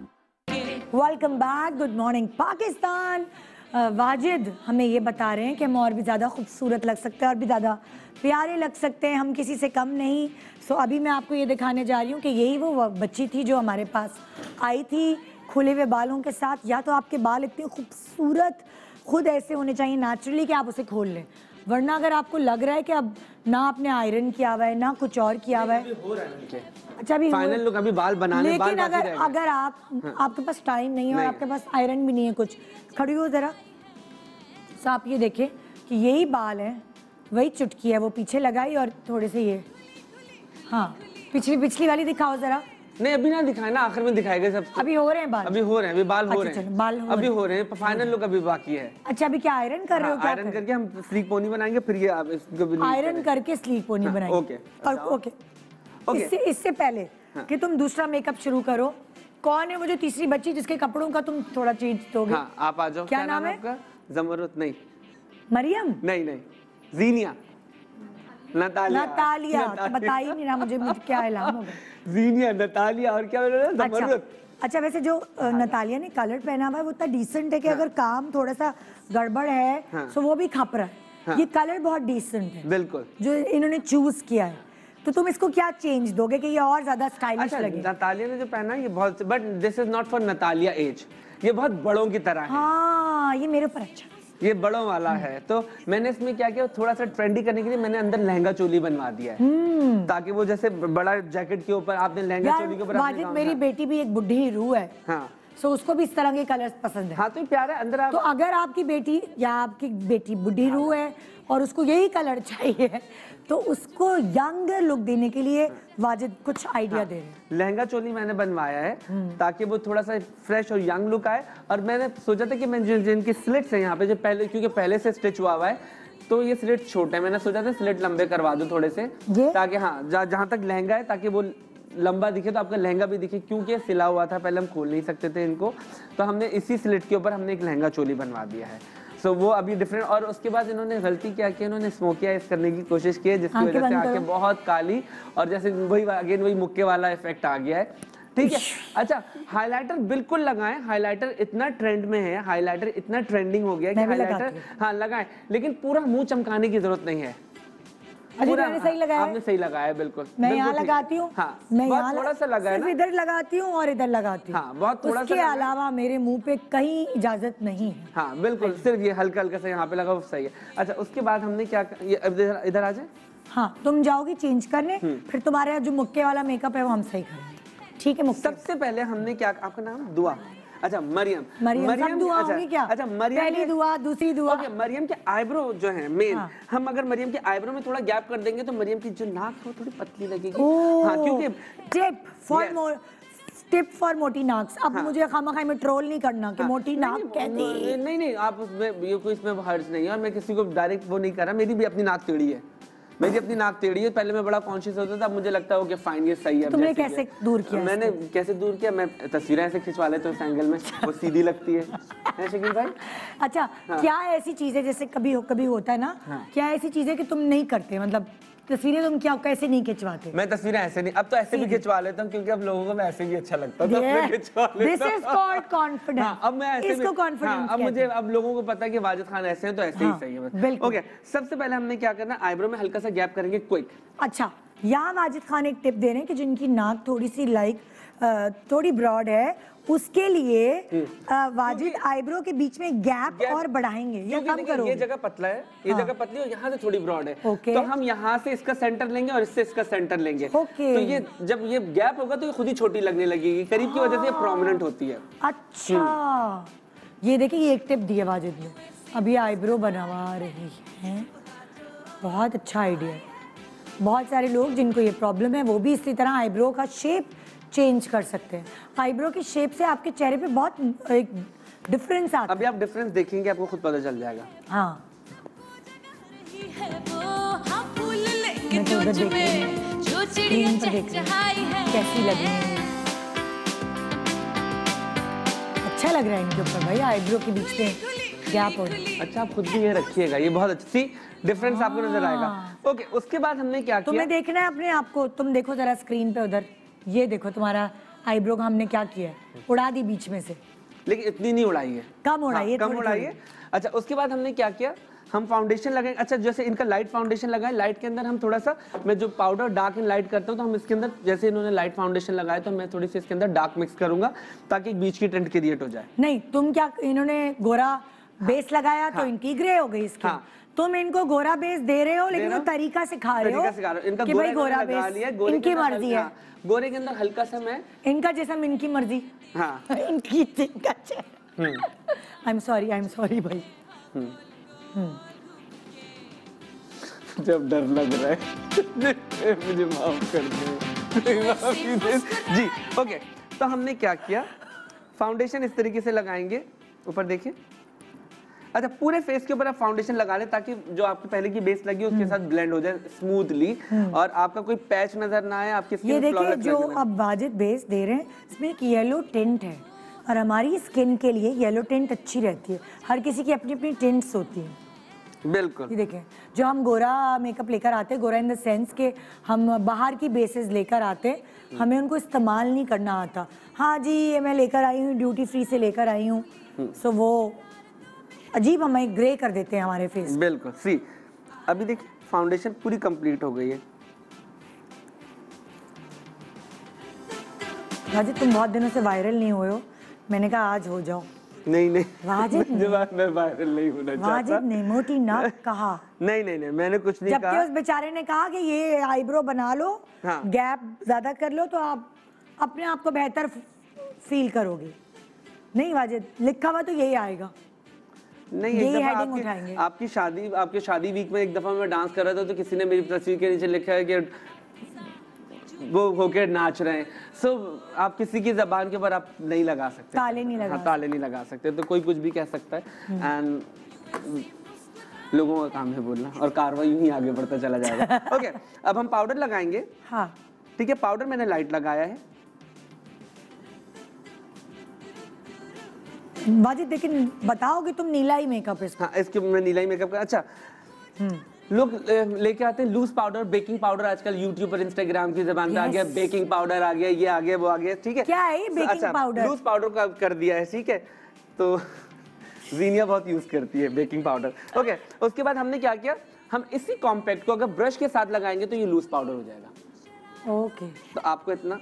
[SPEAKER 1] welcome back. Good morning Pakistan. Wajid हमें ये बता रहे हैं कि हम और भी ज़्यादा खूबसूरत लग सकते हैं और भी ज़्यादा प्यारे लग सकते हैं, हम किसी से कम नहीं। सो अभी मैं आपको ये दिखाने जा रही हूँ कि यही वो बच्ची थी जो हमारे पास आई थी खुले हुए बालों के साथ। या तो आपके बाल इतने खूबसूरत खुद ऐसे होने चाहिए नेचुरली कि आप उसे खोल लें, वरना अगर आपको लग रहा है कि अब ना आपने आयरन किया हुआ है ना कुछ और किया हुआ है। अच्छा अभी
[SPEAKER 2] फाइनल लुक अभी बाल बनाने,
[SPEAKER 1] लेकिन अगर आपके पास टाइम नहीं है और आपके पास आयरन भी नहीं है कुछ, खड़ी हो जरा। तो आप ये देखें कि यही बाल है, वही चुटकी है वो पीछे लगाई और थोड़े से ये, हाँ पिछली वाली दिखाओ जरा।
[SPEAKER 2] नहीं अभी ना दिखाए ना, आखिर में दिखाएगा सब।
[SPEAKER 1] अभी हो रहे हैं बाल,
[SPEAKER 2] अभी हो रहे हैं, अभी बाल हो रहे हैं,
[SPEAKER 1] बाल
[SPEAKER 2] अभी हो रहे हैं, फाइनल लुक अभी बाकी है।
[SPEAKER 1] अच्छा अभी क्या आयरन कर रहे हो? क्या
[SPEAKER 2] आयरन करके हम स्लीक पोनी बनाएंगे, फिर ये आप इसको भी
[SPEAKER 1] आयरन करके स्लीक पोनी बनाएंगे।
[SPEAKER 2] Okay
[SPEAKER 1] okay. इससे पहले कि तुम दूसरा मेकअप शुरू करो, कौन है वो जो तीसरी बच्ची जिसके कपड़ों का तुम थोड़ा चेंज दोगे?
[SPEAKER 2] हाँ आप आ जाओ।
[SPEAKER 1] क्या नाम है
[SPEAKER 2] आपका? जमरुत नहीं,
[SPEAKER 1] मरियम
[SPEAKER 2] नहीं जीनिया,
[SPEAKER 1] नतालिया। बता ही नहीं रहा मुझे क्या इल्हाम होगा।
[SPEAKER 2] जीनिया, नतालिया और क्या बोल रहे हैं? जमरुत।
[SPEAKER 1] अच्छा वैसे जो नतालिया ने कलर पहना हुआ है वो इतना डिसेंट है कि अगर काम थोड़ा सा गड़बड़ है तो वो भी खप रहा है। ये कलर बहुत डिसेंट है
[SPEAKER 2] बिल्कुल
[SPEAKER 1] जो इन्होंने चूज किया है। तो तुम इसको क्या चेंज दोगे कि ये और ज्यादा स्टाइलिश लगे?
[SPEAKER 2] नतालिया ने जो पहना है ये बहुत, but this is not for Natalia age, ये बहुत बड़ों की तरह है।
[SPEAKER 1] हाँ ये मेरे ऊपर अच्छा,
[SPEAKER 2] ये बड़ों वाला है। तो मैंने इसमें क्या किया, थोड़ा सा ट्रेंडी करने के लिए मैंने अंदर लहंगा चोली बनवा दिया है, ताकि वो जैसे बड़ा जैकेट के ऊपर आपने लहंगा चोली के ऊपर।
[SPEAKER 1] वाजिद मेरी बेटी भी एक बुढ़ी रूह है,
[SPEAKER 2] हाँ
[SPEAKER 1] सो उसको भी इस तरह के कलर्स पसंद है।
[SPEAKER 2] हाँ तो प्यारा है अंदर।
[SPEAKER 1] तो अगर आपकी बेटी या आपकी बेटी बुढ़ी रूह है और उसको यही कलर चाहिए तो उसको यंगर लुक देने के लिए वाजिद कुछ आइडिया दे रहे हैं।
[SPEAKER 2] लहंगा चोली मैंने बनवाया है ताकि वो थोड़ा सा फ्रेश और यंग लुक आए। और मैंने सोचा था कि मैं जिनकी स्लिट्स है यहाँ पे जो पहले, क्योंकि पहले से स्टिच हुआ हुआ है तो ये स्लिट छोटे हैं, मैंने सोचा था स्लिट लंबे करवा दूं थोड़े से, ताकि हाँ जहाँ तक लहंगा है ताकि वो लंबा दिखे तो आपका लहंगा भी दिखे, क्योंकि ये सिला हुआ था पहले हम खोल नहीं सकते थे इनको, तो हमने इसी स्लिट के ऊपर हमने एक लहंगा चोली बनवा दिया है। सो वो अभी डिफरेंट। और उसके बाद इन्होंने गलती क्या की, इन्होंने स्मोकी आइज करने की कोशिश की है जिसकी वजह से आंखें बहुत काली और जैसे वही मुक्के वाला इफेक्ट आ गया है। ठीक है। अच्छा हाइलाइटर बिल्कुल लगाएं, हाइलाइटर इतना ट्रेंड में है, हाइलाइटर इतना ट्रेंडिंग हो गया है कि हाइलाइटर हाँ लगाएं, लेकिन पूरा मुंह चमकाने की जरूरत नहीं है।
[SPEAKER 1] मैंने सही लगाया,
[SPEAKER 2] आपने सही लगाया बिल्कुल।
[SPEAKER 1] मैं यहाँ लगाती हूँ,
[SPEAKER 2] हाँ,
[SPEAKER 1] मैं यहाँ
[SPEAKER 2] थोड़ा सा लगाया ना,
[SPEAKER 1] इधर लगाती हूँ और इधर लगाती हूँ।
[SPEAKER 2] हाँ, बहुत थोड़ा सा।
[SPEAKER 1] उसके अलावा मेरे मुंह पे कहीं इजाजत नहीं है।
[SPEAKER 2] हाँ बिल्कुल, सिर्फ ये हल्का हल्का सा यहाँ पे लगा, सही है। अच्छा उसके बाद हमने क्या, इधर आ जाए।
[SPEAKER 1] हाँ तुम जाओगी चेंज करने, फिर तुम्हारे जो मुक्के वाला मेकअप है वो हम सही करेंगे। ठीक है।
[SPEAKER 2] सबसे पहले हमने क्या, आपका नाम दुआ, अच्छा मरियम
[SPEAKER 1] सब दुआ होंगी क्या?
[SPEAKER 2] अच्छा मरियम
[SPEAKER 1] पहली दुआ दूसरी दुआ।
[SPEAKER 2] ओके मरियम के आईब्रो जो है मेन, हम अगर मरियम के आईब्रो में थोड़ा गैप कर देंगे तो मरियम की जो नाक है वो थोड़ी पतली लगेगी। हाँ क्योंकि
[SPEAKER 1] टिप फॉर मोटी नाक्स। अब मुझे खामखाई में ट्रोल नहीं करना कि मोटी नाक कहती।
[SPEAKER 2] नहीं आप उसमें ये कोई इसमें हर्ज नहीं है और मैं किसी को डायरेक्ट वो नहीं कर रहा, मेरी भी अपनी नाक टेढ़ी है, मेरी अपनी नाक टेढ़ी है। पहले मैं बड़ा कॉन्शियस होता था, अब मुझे लगता है ओके फाइन ये सही है।
[SPEAKER 1] तुमने कैसे दूर किया?
[SPEAKER 2] मैंने कैसे दूर किया, मैं तस्वीरें ऐसे खिंचवा लेता हूँ इस एंगल में, वो सीधी लगती है शकील भाई।
[SPEAKER 1] अच्छा क्या ऐसी चीजें जैसे कभी होता है ना, क्या ऐसी चीजें कि तुम नहीं करते, मतलब तस्वीरें तुम क्या कैसे नहीं खिंचवाते?
[SPEAKER 2] मैं तस्वीरें ऐसे नहीं, अब तो ऐसे भी खिंचवा लेता हूँ क्योंकि अब लोगों को मैं ऐसे भी अच्छा लगता है तो मैं खिंचवा लेता हूँ।
[SPEAKER 1] This is called confidence।
[SPEAKER 2] हाँ, अब मैं ऐसे
[SPEAKER 1] इसको confidence
[SPEAKER 2] अब मुझे अब लोगों को पता है कि वाजिद खान ऐसे हैं तो ऐसे ही सही है। ओके सबसे पहले हमने क्या करना, आईब्रो में हल्का सा गैप करेंगे क्विक।
[SPEAKER 1] अच्छा यहाँ वाजिद खान एक टिप दे रहे हैं कि जिनकी नाक थोड़ी सी थोड़ी ब्रॉड है उसके लिए वाजिद आईब्रो के बीच में गैप और बढ़ाएंगे। ये कम करो,
[SPEAKER 2] ये जगह पतला है, ये जगह पतली और यहाँ से थोड़ी ब्रॉड है, तो हम यहाँ से इसका सेंटर लेंगे और इससे इसका सेंटर लेंगे। तो ये जब ये गैप होगा तो ये खुद ही छोटी लगने लगेगी, करीब की वजह से ये प्रोमिनेंट होती है।
[SPEAKER 1] अच्छा ये देखिए ये एक टिप दी है वाजिद ने, अभी आईब्रो बनवा रही है, बहुत अच्छा आइडिया है। बहुत सारे लोग जिनको ये प्रॉब्लम है वो भी इसी तरह आईब्रो का शेप चेंज कर सकते हैं। आईब्रो की शेप से आपके चेहरे पे बहुत एक डिफरेंस आता है।
[SPEAKER 2] अभी आप डिफरेंस देखेंगे आपको खुद पता चल जाएगा।
[SPEAKER 1] हाँ
[SPEAKER 4] मैं तो उधर देख रही हूँ, जो चिड़िया चहचहाई है,
[SPEAKER 1] कैसी लग रही है, अच्छा लग रहा है इनके ऊपर भाई, आईब्रो के बीच में गैप हो रहा है।
[SPEAKER 2] अच्छा आप खुद भी ये रखिएगा, ये बहुत अच्छी डिफरेंस आपको नजर आएगा। ओके, उसके बाद हमने क्या किया?
[SPEAKER 1] तुम्हें देखना है अपने आप को, तुम देखो जरा स्क्रीन पे उधर, ये देखो तुम्हारा आईब्रो का हमने क्या किया है, उड़ा दी बीच में से,
[SPEAKER 2] लेकिन इतनी नहीं उड़ाई है,
[SPEAKER 1] कम उड़ाई है,
[SPEAKER 2] कम उड़ाई है। अच्छा, उसके बाद हमने क्या किया, हम फाउंडेशन लगाएंगे। अच्छा, जैसे इनका लाइट फाउंडेशन लगाए, लाइट के अंदर हम थोड़ा सा, मैं जो पाउडर डार्क एंड लाइट करता हूँ, तो हम इसके अंदर, जैसे इन्होंने लाइट फाउंडेशन लगाया तो मैं थोड़ी सी इसके अंदर डार्क मिक्स करूंगा ताकि एक बीच की टिंट क्रिएट हो जाए।
[SPEAKER 1] नहीं, तुम क्या, इन्होंने गोरा बेस लगाया तो इनकी ग्रे हो गई स्किन। तुम इनको गोरा बेस दे रहे हो, लेकिन वो तरीका सिखा रहे हो कि भाई गोरा बेस इनकी मर्जी है।
[SPEAKER 2] गोरे के अंदर हल्का सा मैं,
[SPEAKER 1] इनका जिस्म इनकी मर्जी, इनकी आई एम सॉरी भाई।
[SPEAKER 2] जब डर लग रहा है मुझे माफ कर दे जी। ओके, तो हमने क्या किया, फाउंडेशन इस तरीके से लगाएंगे, ऊपर देखिए। अच्छा, पूरे फेस के ऊपर आप फाउंडेशन लगा लें ताकि जो आपकी पहले की बेस लगी है उसके साथ ब्लेंड हो जाए स्मूथली और आपका कोई पैच नजर ना आए, आपकी स्किन
[SPEAKER 1] ये देखिए जो अब वाजिद बेस दे रहे हैं, इसमें एक येलो टिंट है और हमारी स्किन के लिए येलो टिंट अच्छी रहती है। हर किसी की अपनी अपनी टिंट्स होती हैं।
[SPEAKER 2] बिल्कुल,
[SPEAKER 1] ये देखें, जो हम गोरा मेकअप लेकर आते, गोरा इन द सेंस के हम बाहर की बेसेस लेकर आते, हमें उनको इस्तेमाल नहीं करना आता। हाँ जी, ये मैं लेकर आई हूँ, ड्यूटी फ्री से लेकर आई हूँ, सो वो अजीब हमें ग्रे कर देते हैं हमारे फेस।
[SPEAKER 2] बिल्कुल। सी, अभी देखिए फाउंडेशन पूरी कंप्लीट हो गई है।
[SPEAKER 1] वाजिद, तुम बहुत दिनों से वायरल नहीं हुए हो, मैंने कहा आज हो जाओ।
[SPEAKER 2] नहीं
[SPEAKER 1] वाजिद
[SPEAKER 2] मैं वायरल नहीं होना चाहता।
[SPEAKER 1] वाजिद ने मोटी नाक कहा।
[SPEAKER 2] नहीं, मैंने कुछ नहीं कहा।
[SPEAKER 1] जबकि उस बेचारे ने कहा कि ये आईब्रो बना लो, गैप ज्यादा कर लो तो आप अपने आप को बेहतर फील करोगे। नहीं वाजिद, लिखा हुआ तो यही आएगा।
[SPEAKER 2] नहीं, एक दफा आपकी शादी वीक में एक दफा मैं डांस कर रहा था तो किसी ने मेरी तस्वीर के नीचे लिखा है कि वो होके नाच रहे हैं। सो आप किसी की जबान के ऊपर आप नहीं लगा सकते, ताले नहीं लगा सकते, तो कोई कुछ भी कह सकता है एंड लोगों का काम है बोलना और कार्रवाई यूं ही आगे बढ़ता चला जाएगा। ओके, अब हम पाउडर लगाएंगे।
[SPEAKER 1] हाँ
[SPEAKER 2] ठीक है, पाउडर मैंने लाइट लगाया है।
[SPEAKER 1] वाजिद, लेकिन बताओ कि तुम नीला ही मेकअप है।
[SPEAKER 2] हाँ, इसके मैं नीला ही मेकअप का। अच्छा, लोग लेके आते हैं लूज पाउडर, बेकिंग पाउडर, आजकल यूट्यूब पर इंस्टाग्राम की जबान पे आ गया, बेकिंग पाउडर आ गया, ये आ गया, वो आ गया। ठीक है,
[SPEAKER 1] क्या है ये बेकिंग पाउडर?
[SPEAKER 2] लूज पाउडर का कर दिया है। ठीक है, तो जीनिया बहुत यूज करती है बेकिंग पाउडर। ओके, उसके बाद हमने क्या किया, हम इसी कॉम्पैक्ट को अगर ब्रश के साथ लगाएंगे तो ये लूज पाउडर हो जाएगा।
[SPEAKER 1] ओके,
[SPEAKER 2] तो आपको इतना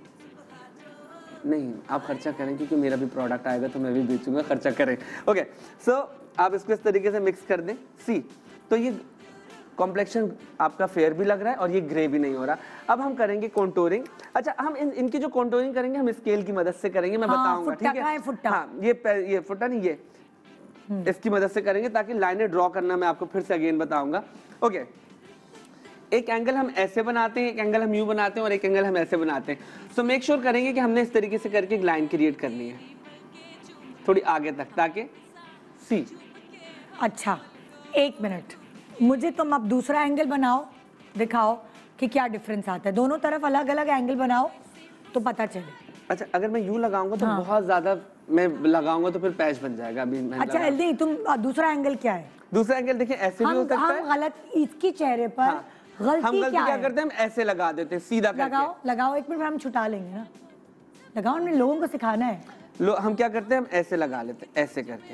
[SPEAKER 2] नहीं, आप खर्चा करें क्योंकि मेरा भी प्रोडक्ट आएगा तो मैं भी बेचूंगा, खर्चा करें। ओके, सो आप इसको इस तरीके से मिक्स कर दें। सी, तो ये कॉम्प्लेक्शन आपका फेयर भी लग रहा है और ये ग्रे भी नहीं हो रहा। अब हम करेंगे कॉन्टोरिंग। अच्छा, हम इनकी जो कॉन्टोरिंग करेंगे हम स्केल की मदद से करेंगे, मैं बताऊंगा। ठीक है, हाँ, ये फुट्टा नहीं, ये इसकी मदद से करेंगे ताकि लाइनें ड्रॉ करना मैं आपको फिर से अगेन बताऊंगा। ओके, एक एंगल हम ऐसे बनाते हैं, एक एंगल हम यूं बनाते हैं और एक एंगल हम ऐसे बनाते हैं। सो मेक श्योर करेंगे कि हमने इस तरीके से करके एक लाइन क्रिएट करनी है थोड़ी आगे तक, ताकि सी।
[SPEAKER 1] अच्छा, एक मिनट, मुझे तुम अब दूसरा एंगल बनाओ, दिखाओ कि क्या डिफरेंस आता है। दोनों तरफ अलग अलग एंगल बनाओ तो पता चले।
[SPEAKER 2] अच्छा, अगर मैं यूं लगाऊंगा तो बहुत ज्यादा मैं लगाऊंगा तो फिर पैच बन जाएगा। अभी
[SPEAKER 1] अच्छा हेल्दी, तुम दूसरा एंगल क्या है?
[SPEAKER 2] दूसरा एंगल देखिए ऐसे भी हो सकता है।
[SPEAKER 1] हम गलत इसकी चेहरे पर गलती क्या
[SPEAKER 2] करते हैं, हम ऐसे लगा देते हैं सीधा करके।
[SPEAKER 1] लगाओ एक मिनट, हम छुटा लेंगे ना। लगाओ, हमने लोगों को सिखाना है।
[SPEAKER 2] हम क्या करते हैं, हम ऐसे लगा लेते हैं, ऐसे करके,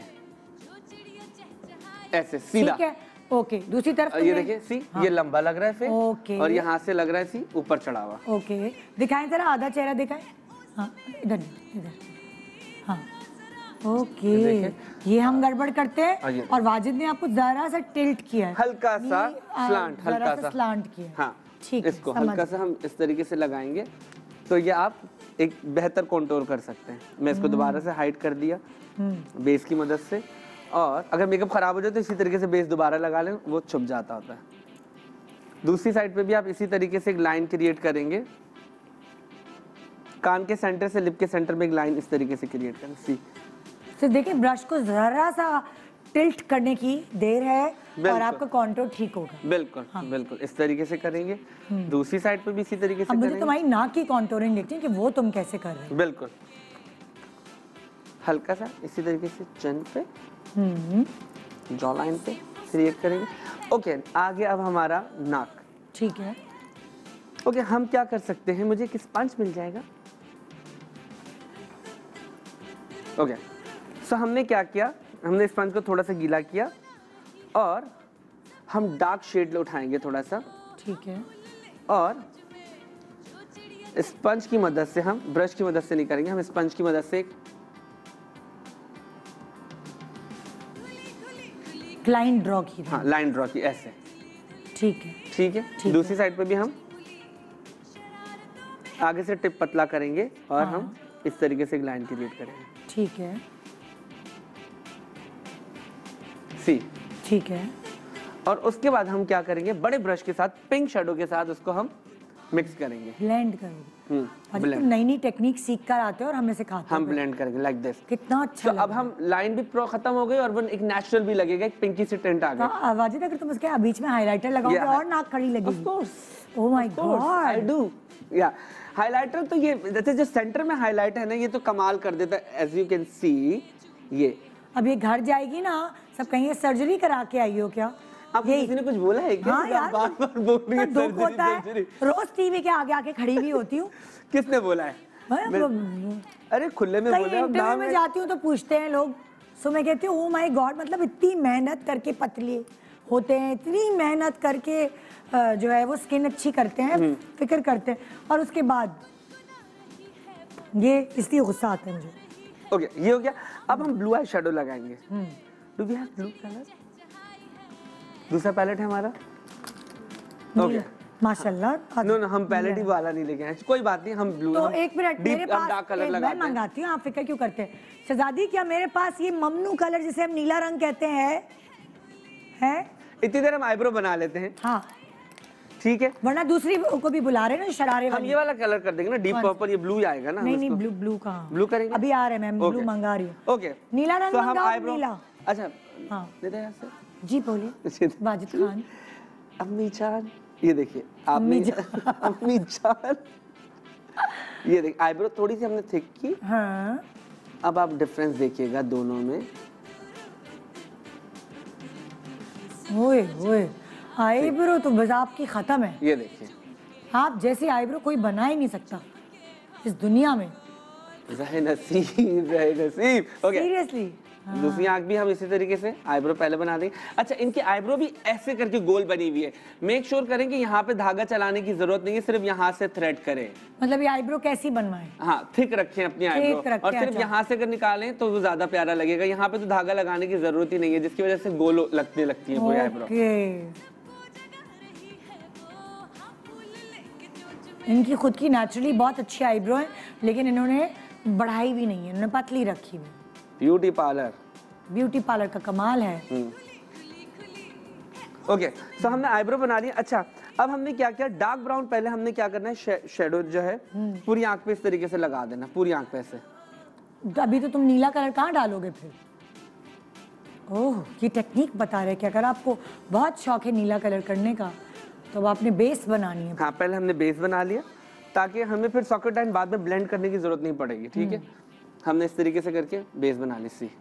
[SPEAKER 2] ऐसे सीधा।
[SPEAKER 1] ठीक है, ओके। दूसरी तरफ
[SPEAKER 2] ये देखिए, सी, ये लंबा लग रहा है फेस,
[SPEAKER 1] ओके, और
[SPEAKER 2] यहाँ से लग रहा है सी ऊपर चढ़ा हुआ।
[SPEAKER 1] ओके, दिखाएं जरा आधा चेहरा दिखाएं। हाँ, इधर इधर, हाँ, ओके। ये हम गड़बड़ करते हैं और वाजिद ने आपको जरा सा टिल्ट किया है,
[SPEAKER 2] हल्का सा स्लांट, हल्का सा
[SPEAKER 1] स्लांट किया।
[SPEAKER 2] हाँ,
[SPEAKER 1] ठीक,
[SPEAKER 2] इसको हल्का सा हम इस तरीके से लगाएंगे तो ये आप एक बेहतर कंटूर कर सकते हैं। मैं इसको दोबारा से हाइड कर दिया बेस की मदद से, और अगर मेकअप खराब हो जाए तो इसी तरीके से बेस दोबारा लगा लें, वो छुप जाता होता है। दूसरी साइड पे भी आप इसी तरीके से एक लाइन क्रिएट करेंगे, कान के सेंटर से लिप के सेंटर में एक लाइन इस तरीके से क्रिएट करें। सी,
[SPEAKER 1] तो देखिए ब्रश को जरा सा टिल्ट करने की देर है और आपका कॉन्टूर ठीक होगा।
[SPEAKER 2] बिल्कुल, हाँ, बिल्कुल इस तरीके से करेंगे। दूसरी साइड पे भी इसी तरीके से
[SPEAKER 1] अब मुझे तुम्हारी नाक की कॉन्टूरिंग देखती है कि वो तुम कैसे कर रहे हो।
[SPEAKER 2] बिल्कुल, हल्का सा इसी तरीके से चिन पे, जॉ लाइन पे, क्रिएट करेंगे। ओके, आगे अब हमारा नाक।
[SPEAKER 1] ठीक है।
[SPEAKER 2] ओके, हम क्या कर सकते हैं, मुझे एक स्पंज मिल जाएगा। ओके, सो हमने क्या किया, हमने स्पंज को थोड़ा सा गीला किया और हम डार्क शेड उठाएंगे थोड़ा सा,
[SPEAKER 1] ठीक है।
[SPEAKER 2] और स्पंज की मदद से, हम ब्रश की मदद से नहीं करेंगे, हम स्पंज की मदद से एक
[SPEAKER 1] लाइन ड्रॉ की।
[SPEAKER 2] हाँ लाइन ड्रॉ की ऐसे।
[SPEAKER 1] ठीक है।
[SPEAKER 2] ठीक है, दूसरी साइड पे भी हम आगे से टिप पतला करेंगे और
[SPEAKER 1] हाँ।
[SPEAKER 2] हम इस तरीके से एक लाइन क्रिएट करेंगे।
[SPEAKER 1] ठीक है।
[SPEAKER 2] सी।
[SPEAKER 1] ठीक है।
[SPEAKER 2] और उसके बाद हम क्या करेंगे, बड़े ब्रश के साथ पिंक शेडो के साथ उसको हम मिक्स करेंगे,
[SPEAKER 1] ब्लेंड करोगे। तुम
[SPEAKER 2] ब्लेंड।
[SPEAKER 1] नई नई टेक्निक सीख कर आते हो और हमें सिखाते हो।
[SPEAKER 2] हम ब्लेंड करेंगे लाइक दिस।
[SPEAKER 1] कितना अच्छा
[SPEAKER 2] तो अब हम लाइन भी प्रो खत्म हो गई और वो एक नेचुरल भी लगेगा, एक पिंकी सी टिंट आ गई।
[SPEAKER 1] वाजिद, अगर तुम उसके बीच में हाइलाइटर लगाओगे
[SPEAKER 2] Yeah.
[SPEAKER 1] और नाक खड़ी
[SPEAKER 2] ऑफ
[SPEAKER 1] लगेगी।
[SPEAKER 2] Course,
[SPEAKER 1] oh my
[SPEAKER 2] I
[SPEAKER 1] god.
[SPEAKER 2] Do. या हाइलाइटर तो ये जैसे जो सेंटर में हाइलाइट है ना, ये तो कमाल कर देता है, एज यू कैन सी। ये
[SPEAKER 1] अब ये घर जाएगी ना, सब कहीं सर्जरी करा के आई हो क्या?
[SPEAKER 2] आपको किसी ने कुछ बोला है क्या?
[SPEAKER 1] हाँ यार,
[SPEAKER 2] बार-बार बोल रही है
[SPEAKER 1] दुख होता है।
[SPEAKER 2] सर्जरी।
[SPEAKER 1] रोज टीवी के आगे आके खड़ी भी होती हूँ।
[SPEAKER 2] किसने बोला है? अरे खुले में
[SPEAKER 1] कहीं
[SPEAKER 2] बोला है।
[SPEAKER 1] इंटरव्यू में जाती हूँ तो पूछते हैं लोग, सो मैं कहती हूँ ओ माय गॉड, मतलब इतनी मेहनत करके पतले होते हैं, इतनी मेहनत करके जो है वो स्किन अच्छी करते हैं, फिक्र करते हैं, और उसके बाद ये इसलिए गुस्सा आता है मुझे।
[SPEAKER 2] ओके, ये हो गया। अब हम ब्लू आई शेडो लगाएंगे। Do we have blue colour? दूसरा पैलेट है हमारा। ओके,
[SPEAKER 1] माशाल्लाह।
[SPEAKER 2] नो नो, हम पैलेट ही वाला नहीं लेके आए, कोई बात नहीं, हम ब्लू।
[SPEAKER 1] तो एक मिनट, मेरे पास
[SPEAKER 2] डार्क कलर
[SPEAKER 1] मैं
[SPEAKER 2] लगाते हैं।
[SPEAKER 1] मंगाती हूँ, आप फिक्र क्यों करते हैं शहजादी? क्या मेरे पास ये ममनू कलर जिसे हम नीला रंग कहते हैं है?
[SPEAKER 2] इतनी देर हम आईब्रो बना लेते हैं।
[SPEAKER 1] हाँ,
[SPEAKER 2] ठीक है,
[SPEAKER 1] वरना दूसरी को भी बुला रहे हैं ना, शरारे
[SPEAKER 2] हम
[SPEAKER 1] वाली।
[SPEAKER 2] ये वाला कलर कर देंगे ना, डीप पर्पल, ये ब्लू आएगा ना।
[SPEAKER 1] नहीं नहीं, ब्लू ब्लू कहाँ?
[SPEAKER 2] ब्लू करेंगे,
[SPEAKER 1] अभी आ रहे हैं, मैं ब्लू
[SPEAKER 2] Okay.
[SPEAKER 1] मंगा रही हूँ।
[SPEAKER 2] ओके,
[SPEAKER 1] नीला रंग
[SPEAKER 2] तो हम
[SPEAKER 1] मंगाओ,
[SPEAKER 2] आईब्रो।
[SPEAKER 1] नीला।
[SPEAKER 2] अच्छा,
[SPEAKER 1] हाँ
[SPEAKER 2] दे दे यहाँ से।
[SPEAKER 1] जी बोलिए वाजिद खान।
[SPEAKER 2] अम्मी जान, ये देखिए
[SPEAKER 1] अम्मी
[SPEAKER 2] अम्मी जान, ये देखिए आईब्रो थोड़ी सी हमने थिक की।
[SPEAKER 1] हाँ,
[SPEAKER 2] अब आप डिफरेंस देखिएगा दोनों में।
[SPEAKER 1] ओए ओए, आईब्रो तो बस आपकी खत्म है।
[SPEAKER 2] ये देखिए,
[SPEAKER 1] आप जैसी आईब्रो कोई बना ही नहीं सकता इस दुनिया में,
[SPEAKER 2] रहे नसीब, रहे नसीब। Okay,
[SPEAKER 1] seriously.
[SPEAKER 2] दूसरी आंख भी हम इसी तरीके से आईब्रो पहले बना देंगे। अच्छा, इनकी आईब्रो भी ऐसे करके गोल बनी हुई है। मेक श्योर करें कि यहाँ पे धागा चलाने की जरूरत नहीं है, सिर्फ यहाँ से थ्रेड करें।
[SPEAKER 1] मतलब ये आईब्रो कैसी बनवाएं?
[SPEAKER 2] हाँ, थिक रखें अपनी आईब्रो,
[SPEAKER 1] रखें,
[SPEAKER 2] और सिर्फ
[SPEAKER 1] अच्छा।
[SPEAKER 2] यहाँ से अगर निकालें तो वो ज्यादा प्यारा लगेगा। यहाँ पे तो धागा लगाने की जरूरत ही नहीं है, जिसकी वजह से गोल लगने लगती है पूरी आईब्रो।
[SPEAKER 1] ओके, इनकी खुद की नेचुरली बहुत अच्छी आईब्रो है, लेकिन इन्होंने बढ़ाई भी नहीं है, इन्होंने पतली रखी हुई।
[SPEAKER 2] ब्यूटी पार्लर,
[SPEAKER 1] ब्यूटी पार्लर का कमाल है।
[SPEAKER 2] ओके, सो हमने आईब्रो बना ली। अच्छा, अब हमने क्या किया, डार्क ब्राउन पहले हमने क्या करना है, शेडो जो है पूरी आंख पे इस तरीके से लगा देना, पूरी आंख पे ऐसे।
[SPEAKER 1] अभी तो तुम नीला कलर कहाँ डालोगे फिर? ओह, ये टेक्निक बता रहे कि अगर आपको बहुत शौक है नीला कलर करने का तो अब आपने बेस बनानी है।
[SPEAKER 2] हाँ, पहले हमने बेस बना लिया ताकि हमें फिर सॉकेट लाइन बाद में ब्लेंड करने की जरूरत नहीं पड़ेगी। ठीक है, हमने इस तरीके से करके बेस बना ली। सी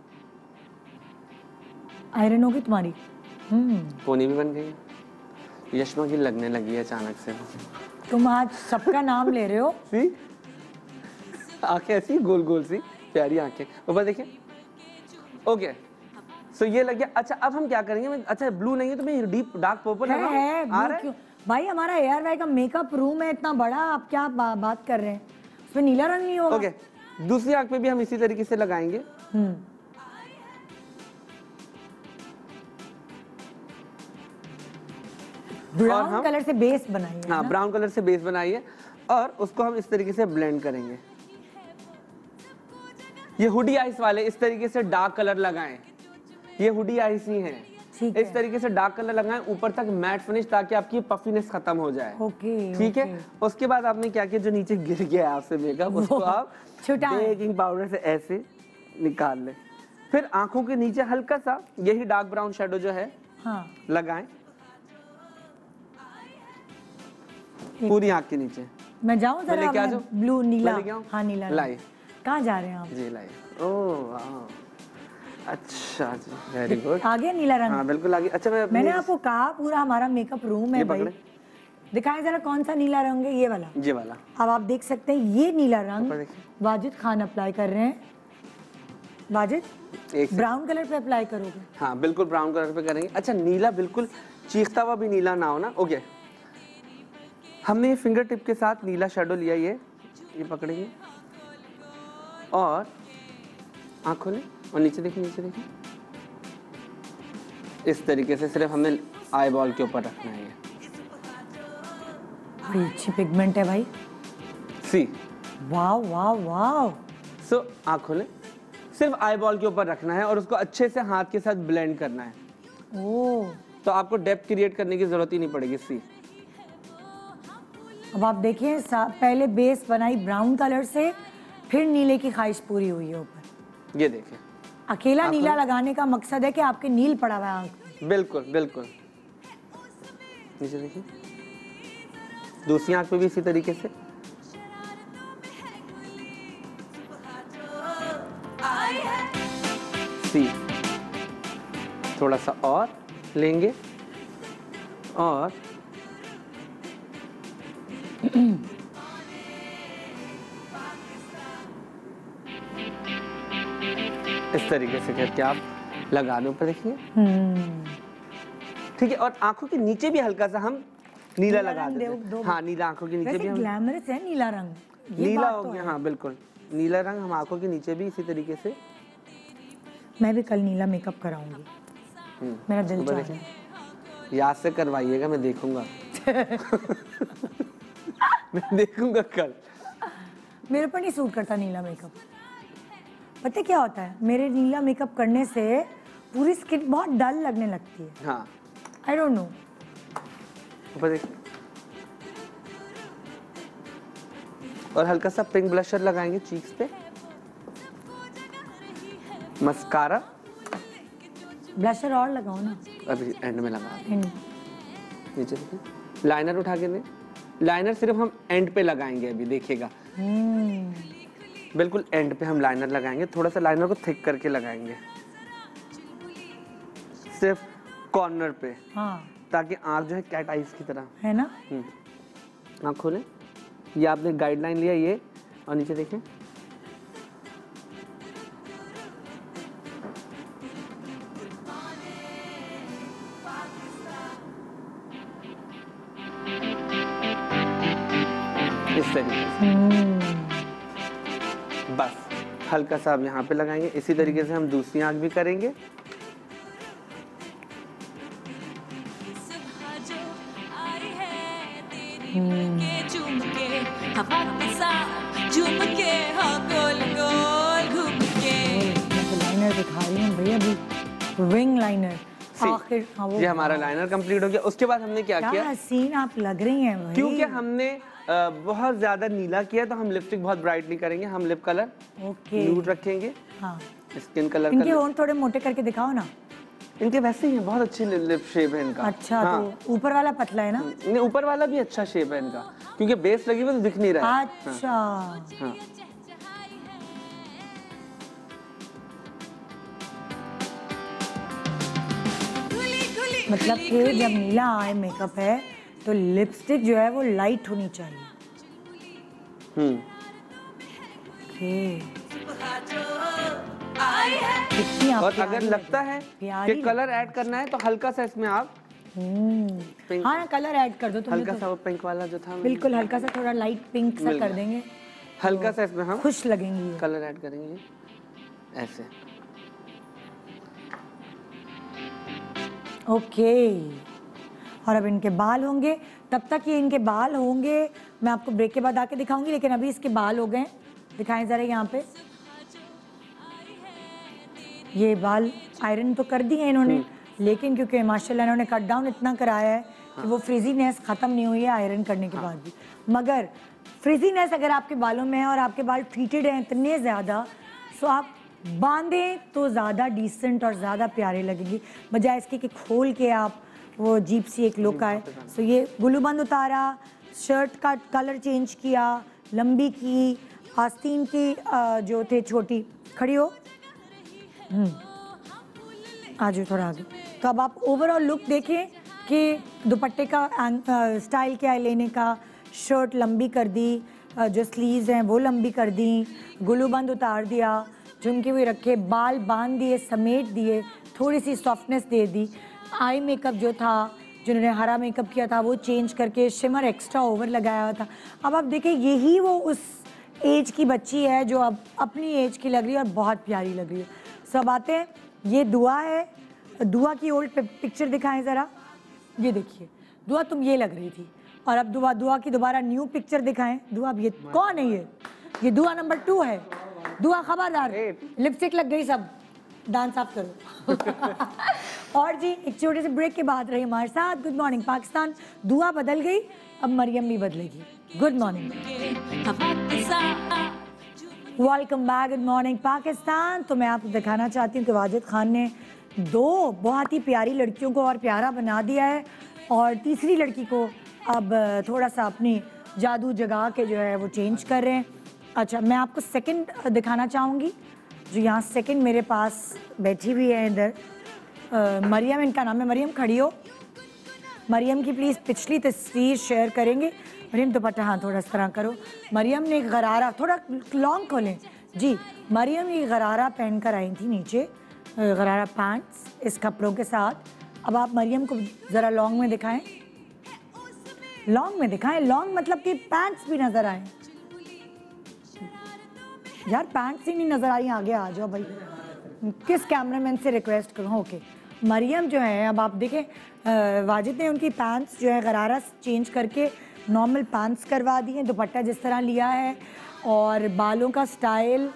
[SPEAKER 1] आयरन होगी तुम्हारी।
[SPEAKER 2] पोनी भी बन गई, यशमा की लगने लगी है अचानक से।
[SPEAKER 1] तुम आज सबका नाम ले रहे हो।
[SPEAKER 2] सी आंखें ऐसी गोल गोल सी प्यारी आंखें, ऊपर देखिए। ओके, सो ये लग गया। अच्छा, अब हम क्या करेंगे, अच्छा ब्लू नहीं है तो मैं डीप डार्क पर्पल
[SPEAKER 1] है
[SPEAKER 2] आ रहा है।
[SPEAKER 1] क्यों? भाई हमारा एयर वाई का मेकअप रूम है इतना बड़ा, आप क्या बात कर रहे हैं? उसमें नीला रंग नहीं होगा?
[SPEAKER 2] ओके, दूसरी आंख पे भी हम इसी तरीके से लगाएंगे।
[SPEAKER 1] ब्राउन कलर से बेस बनाइए।
[SPEAKER 2] हाँ, ब्राउन कलर से बेस बनाइए और उसको हम इस तरीके से ब्लेंड करेंगे। ये हुडी आइस वाले इस तरीके से डार्क कलर लगाएं, ये हुडी आइस ही हैं। इस तरीके से डार्क कलर लगाएं ऊपर तक मैट फिनिश, ताकि आपकी पफीनेस खत्म हो जाए। ठीक है, उसके बाद आपने क्या किया, जो नीचे गिर गया आपसे मेकअप, उसको आप बेकिंग पाउडर से ऐसे निकाल लें। फिर आंखों के नीचे हल्का सा यही डार्क ब्राउन शेडो जो है लगाएं पूरी आंख के नीचे।
[SPEAKER 1] मैं जाऊं जरा,
[SPEAKER 2] क्या
[SPEAKER 1] ब्लू नीला। हाँ, नीला
[SPEAKER 2] लाई।
[SPEAKER 1] कहाँ जा रहे हैं आप?
[SPEAKER 2] जी लाई। ओह वाह, अच्छा जी, वेरी गुड।
[SPEAKER 1] आ गया नीला रंग?
[SPEAKER 2] हाँ बिल्कुल आ गया। अच्छा
[SPEAKER 1] मैंने आपको कहा पूरा हमारा मेकअप रूम है भाई। दिखाएं जरा कौन सा नीला रंग है, ये वाला।
[SPEAKER 2] ये वाला।
[SPEAKER 1] अब आप देख सकते हैं ये नीला रंग
[SPEAKER 2] ऊपर देखिए।
[SPEAKER 1] वाजिद खान अप्लाई कर रहे हैं। वाजिद ब्राउन कलर पे अप्लाई करोगे?
[SPEAKER 2] हाँ बिल्कुल ब्राउन कलर पे करेंगे। अच्छा नीला बिल्कुल चीखता हुआ भी नीला ना हो ना। ओके, हमने ये फिंगर टिप के साथ नीला शेडो लिया, ये पकड़ेंगे और आँख खोलें और नीचे देखिए, नीचे देखिए। इस तरीके से सिर्फ हमें आई बॉल के ऊपर रखना है। ये
[SPEAKER 1] बड़ी अच्छी पिगमेंट है भाई।
[SPEAKER 2] सी
[SPEAKER 1] वाव वाव वाव।
[SPEAKER 2] सो आँख खोलें, सिर्फ आई बॉल के ऊपर रखना है और उसको अच्छे से हाथ के साथ ब्लेंड करना है।
[SPEAKER 1] ओह,
[SPEAKER 2] तो आपको डेप्थ क्रिएट करने की जरूरत ही नहीं पड़ेगी। सी
[SPEAKER 1] अब आप देखिए पहले बेस बनाई ब्राउन कलर से, फिर नीले की ख्वाहिश पूरी हुई है ऊपर।
[SPEAKER 2] ये देखिए,
[SPEAKER 1] अकेला नीला लगाने का मकसद है कि आपके नील पड़ा हुआ है आंख में।
[SPEAKER 2] बिल्कुल बिल्कुल। नीचे देखिए, दूसरी आंख पे भी इसी तरीके से। सी थोड़ा सा और लेंगे और इस तरीके से करके आप लगा दो। ऊपर देखिए, ठीक है। और आंखों के नीचे भी हल्का सा हम नीला लगा देते हैं। हाँ नीला आंखों के नीचे भी हम।
[SPEAKER 1] ग्लैमरस है नीला रंग,
[SPEAKER 2] नीला हो गया। हाँ बिल्कुल, नीला रंग हम आंखों के नीचे भी इसी तरीके से।
[SPEAKER 1] मैं भी कल नीला मेकअप कराऊंगी, मेरा दिल चाह रहा है।
[SPEAKER 2] याद से करवाइएगा, मैं देखूंगा। मैं देखूंगा कल।
[SPEAKER 1] मेरे पर नहीं सूट करता नीला मेकअप। पता है क्या होता है, मेरे नीला मेकअप करने से पूरी स्किन बहुत डल लगने लगती है।
[SPEAKER 2] हाँ
[SPEAKER 1] आई डोंट नो।
[SPEAKER 2] ऊपर देखिए, और हल्का सा पिंक ब्लशर लगाएंगे चीक्स पे। मस्कारा,
[SPEAKER 1] ब्लशर और लगाओ ना।
[SPEAKER 2] अभी एंड में लगा।
[SPEAKER 1] एंड
[SPEAKER 2] नीचे देखिए, लाइनर उठा के दें। लाइनर सिर्फ हम एंड पे लगाएंगे, अभी देखिएगा। बिल्कुल एंड पे हम लाइनर लगाएंगे। थोड़ा सा लाइनर को थिक करके लगाएंगे, सिर्फ कॉर्नर पे।
[SPEAKER 1] हाँ,
[SPEAKER 2] ताकि आँख जो है कैट आइज की तरह
[SPEAKER 1] है ना।
[SPEAKER 2] आँख खोलें। ये आपने गाइडलाइन लिया ये, और नीचे देखें। इस तरीके से बस हल्का सा अब यहाँ पे लगाएंगे। इसी तरीके से हम दूसरी आँख भी करेंगे।
[SPEAKER 1] लाइनर दिखा रही हूँ भैया, अभी विंग लाइनर आखिर। हाँ, वो
[SPEAKER 2] ये हमारा लाइनर कंप्लीट हो गया। उसके बाद हमने क्या किया,
[SPEAKER 1] हसीन आप लग रही हैं भाई।
[SPEAKER 2] क्योंकि हमने बहुत ज्यादा नीला किया तो हम लिपस्टिक बहुत ब्राइट नहीं करेंगे। हम लिप कलर न्यूड रखेंगे।
[SPEAKER 1] हाँ,
[SPEAKER 2] स्किन कलर
[SPEAKER 1] इनके होंठ थोड़े मोटे करके दिखाओ ना।
[SPEAKER 2] इनके वैसे ही हैं, बहुत अच्छी लिप शेप है इनका।
[SPEAKER 1] अच्छा,
[SPEAKER 2] हाँ।
[SPEAKER 1] तो ऊपर वाला पतला है ना?
[SPEAKER 2] नहीं, ऊपर वाला भी अच्छा शेप है इनका, क्योंकि बेस लगी हुई तो दिख नहीं रहा है।
[SPEAKER 1] अच्छा।
[SPEAKER 2] हाँ।
[SPEAKER 1] मतलब कि जब नीला आई मेकअप है तो लिपस्टिक जो है वो लाइट होनी चाहिए।
[SPEAKER 2] और अगर लगता है कि कलर ऐड करना है तो हल्का सा इसमें आप
[SPEAKER 1] हाँ कलर ऐड कर दो।
[SPEAKER 2] हल्का सा वो पिंक वाला जो था,
[SPEAKER 1] बिल्कुल हल्का सा थोड़ा लाइट पिंक सा कर देंगे।
[SPEAKER 2] हल्का सा इसमें हम
[SPEAKER 1] खुश लगेंगी।
[SPEAKER 2] कलर ऐड करेंगे ऐसे।
[SPEAKER 1] ओके, और अब इनके बाल होंगे। तब तक ये इनके बाल होंगे, मैं आपको ब्रेक के बाद आके दिखाऊंगी। लेकिन अभी इसके बाल हो गए, दिखाएं जरा यहाँ पे। ये बाल आयरन तो कर दिए इन्होंने, लेकिन क्योंकि माशाल्लाह इन्होंने कट डाउन इतना कराया है कि वो फ्रिजीनेस खत्म नहीं हुई है आयरन करने के बाद भी। मगर फ्रिजीनेस अगर आपके बालों में है और आपके बाल ट्रीटेड हैं इतने ज़्यादा, सो आप बांधें तो ज़्यादा डिसेंट और ज़्यादा प्यारे लगेंगी, बजाय इसके कि खोल के आप वो अजीब सी एक लुक आए। सो ये गुलूबंद उतारा, शर्ट का कलर चेंज किया, लंबी की, आस्तीन की जो थे छोटी। खड़ी हो। आज थोड़ा आगे। तो अब आप ओवरऑल लुक देखें कि दुपट्टे का स्टाइल क्या है लेने का। शर्ट लंबी कर दी, जो स्लीव्स हैं वो लंबी कर दी, गुलूबंद उतार दिया, झुमके हुए रखे, बाल बांध दिए, समेट दिए, थोड़ी सी सॉफ्टनेस दे दी। आई मेकअप जो था, जिन्होंने हरा मेकअप किया था वो चेंज करके शिमर एक्स्ट्रा ओवर लगाया हुआ था। अब आप देखें यही वो उस एज की बच्ची है जो अब अपनी एज की लग रही है और बहुत प्यारी लग रही है। सब आते हैं, ये दुआ है। दुआ की ओल्ड पिक्चर दिखाएं ज़रा। ये देखिए दुआ, तुम ये लग रही थी। और अब दुआ की दोबारा न्यू पिक्चर दिखाएं। दुआ, अब ये कौन है? ये दुआ नंबर 2 है। दुआ खबरदार, लिपस्टिक लग गई, सब दांत साफ करो। और जी एक छोटे से ब्रेक के बाद रही हमारे साथ गुड मॉर्निंग पाकिस्तान। दुआ बदल गई, अब मरियम भी बदलेगी। Good morning, welcome back. Good morning Pakistan. तो मैं आपको दिखाना चाहती हूँ कि वाजिद खान ने 2 बहुत ही प्यारी लड़कियों को और प्यारा बना दिया है, और तीसरी लड़की को अब थोड़ा सा अपनी जादू जगा के जो है वो चेंज कर रहे हैं। अच्छा, मैं आपको सेकंड दिखाना चाहूँगी, जो यहाँ सेकंड मेरे पास बैठी हुई है इधर। मरियम इनका नाम है। मरियम खड़ी हो। मरियम की प्लीज़ पिछली तस्वीर शेयर करेंगे। मरियम दुपट्टा हाँ थोड़ा इस तरह करो। मरियम ने गरारा, थोड़ा लॉन्ग खोलें जी। मरियम ये गरारा पहन कर आई थी नीचे, गरारा पैंट्स इस कपड़ों के साथ। अब आप मरियम को ज़रा लॉन्ग में दिखाएं। लॉन्ग में दिखाएं, लॉन्ग मतलब कि पैंट्स भी नज़र आए। यार पैंट्स ही नहीं नज़र आ रही, आगे आ जाओ भाई। किस कैमरामैन से रिक्वेस्ट करूँ? ओके, मरियम जो है, अब आप देखें वाजिद ने उनकी पैंट्स जो है गरारा चेंज करके नॉर्मल पैंट्स करवा दी हैं। दुपट्टा जिस तरह लिया है, और बालों का स्टाइल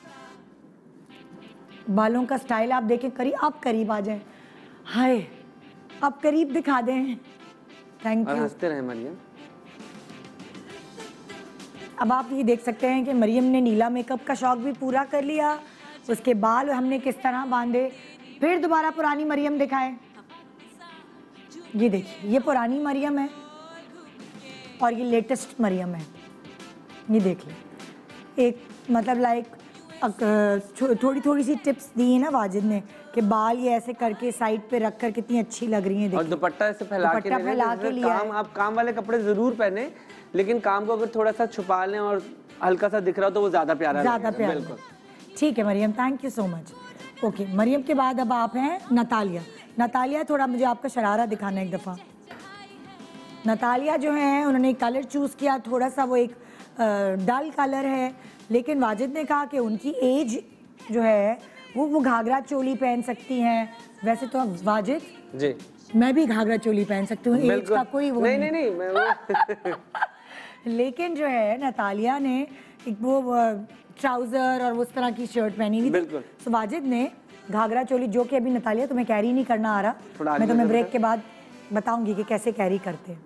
[SPEAKER 1] आप देखें। आप करीब आ जाएं। हाय, आप करीब दिखा दें। Thank you.
[SPEAKER 2] हंसते रहे मरियम।
[SPEAKER 1] अब आप ये देख सकते हैं कि मरियम ने नीला मेकअप का शौक भी पूरा कर लिया। उसके बाल हमने किस तरह बांधे। फिर दोबारा पुरानी मरियम दिखाएं। ये देखिए, ये पुरानी मरियम है और ये लेटेस्ट मरियम है। ये देख लें, एक मतलब लाइक थोड़ी सी टिप्स दी है ना वाजिद ने कि बाल ये ऐसे करके साइड पे रख कर कितनी अच्छी लग रही हैं।
[SPEAKER 2] और दुपट्टा ऐसे फैला के
[SPEAKER 1] लिया।
[SPEAKER 2] आप काम वाले कपड़े जरूर पहने, लेकिन काम को अगर थोड़ा सा छुपा लें और हल्का सा दिख रहा हो तो वो ज़्यादा प्यारा। बिल्कुल
[SPEAKER 1] ठीक है Maryam, thank you so much. Okay, Maryam के बाद अब आप हैं नतालिया। नतालिया, थोड़ा मुझे आपका शरारा दिखाना एक दफ़ा। नतालिया जो है, उन्होंने कलर चूज़ किया, थोड़ा सा वो एक डल कलर है, लेकिन वाजिद ने कहा कि उनकी एज जो है वो घाघरा चोली पहन सकती हैं। वैसे तो अब वाजिद
[SPEAKER 2] जी,
[SPEAKER 1] मैं भी घाघरा चोली पहन सकती हूँ, एज का कोई वो
[SPEAKER 2] नहीं।
[SPEAKER 1] लेकिन जो है नतालिया ने एक वो ट्राउजर और उस तरह की शर्ट पहनी हुई थी। तो वाजिद ने घाघरा चोली, जो कि अभी नतालिया तुम्हें कैरी नहीं करना आ रहा, मैं तुम्हें ब्रेक के बाद बताऊंगी कि कैसे कैरी करते हैं।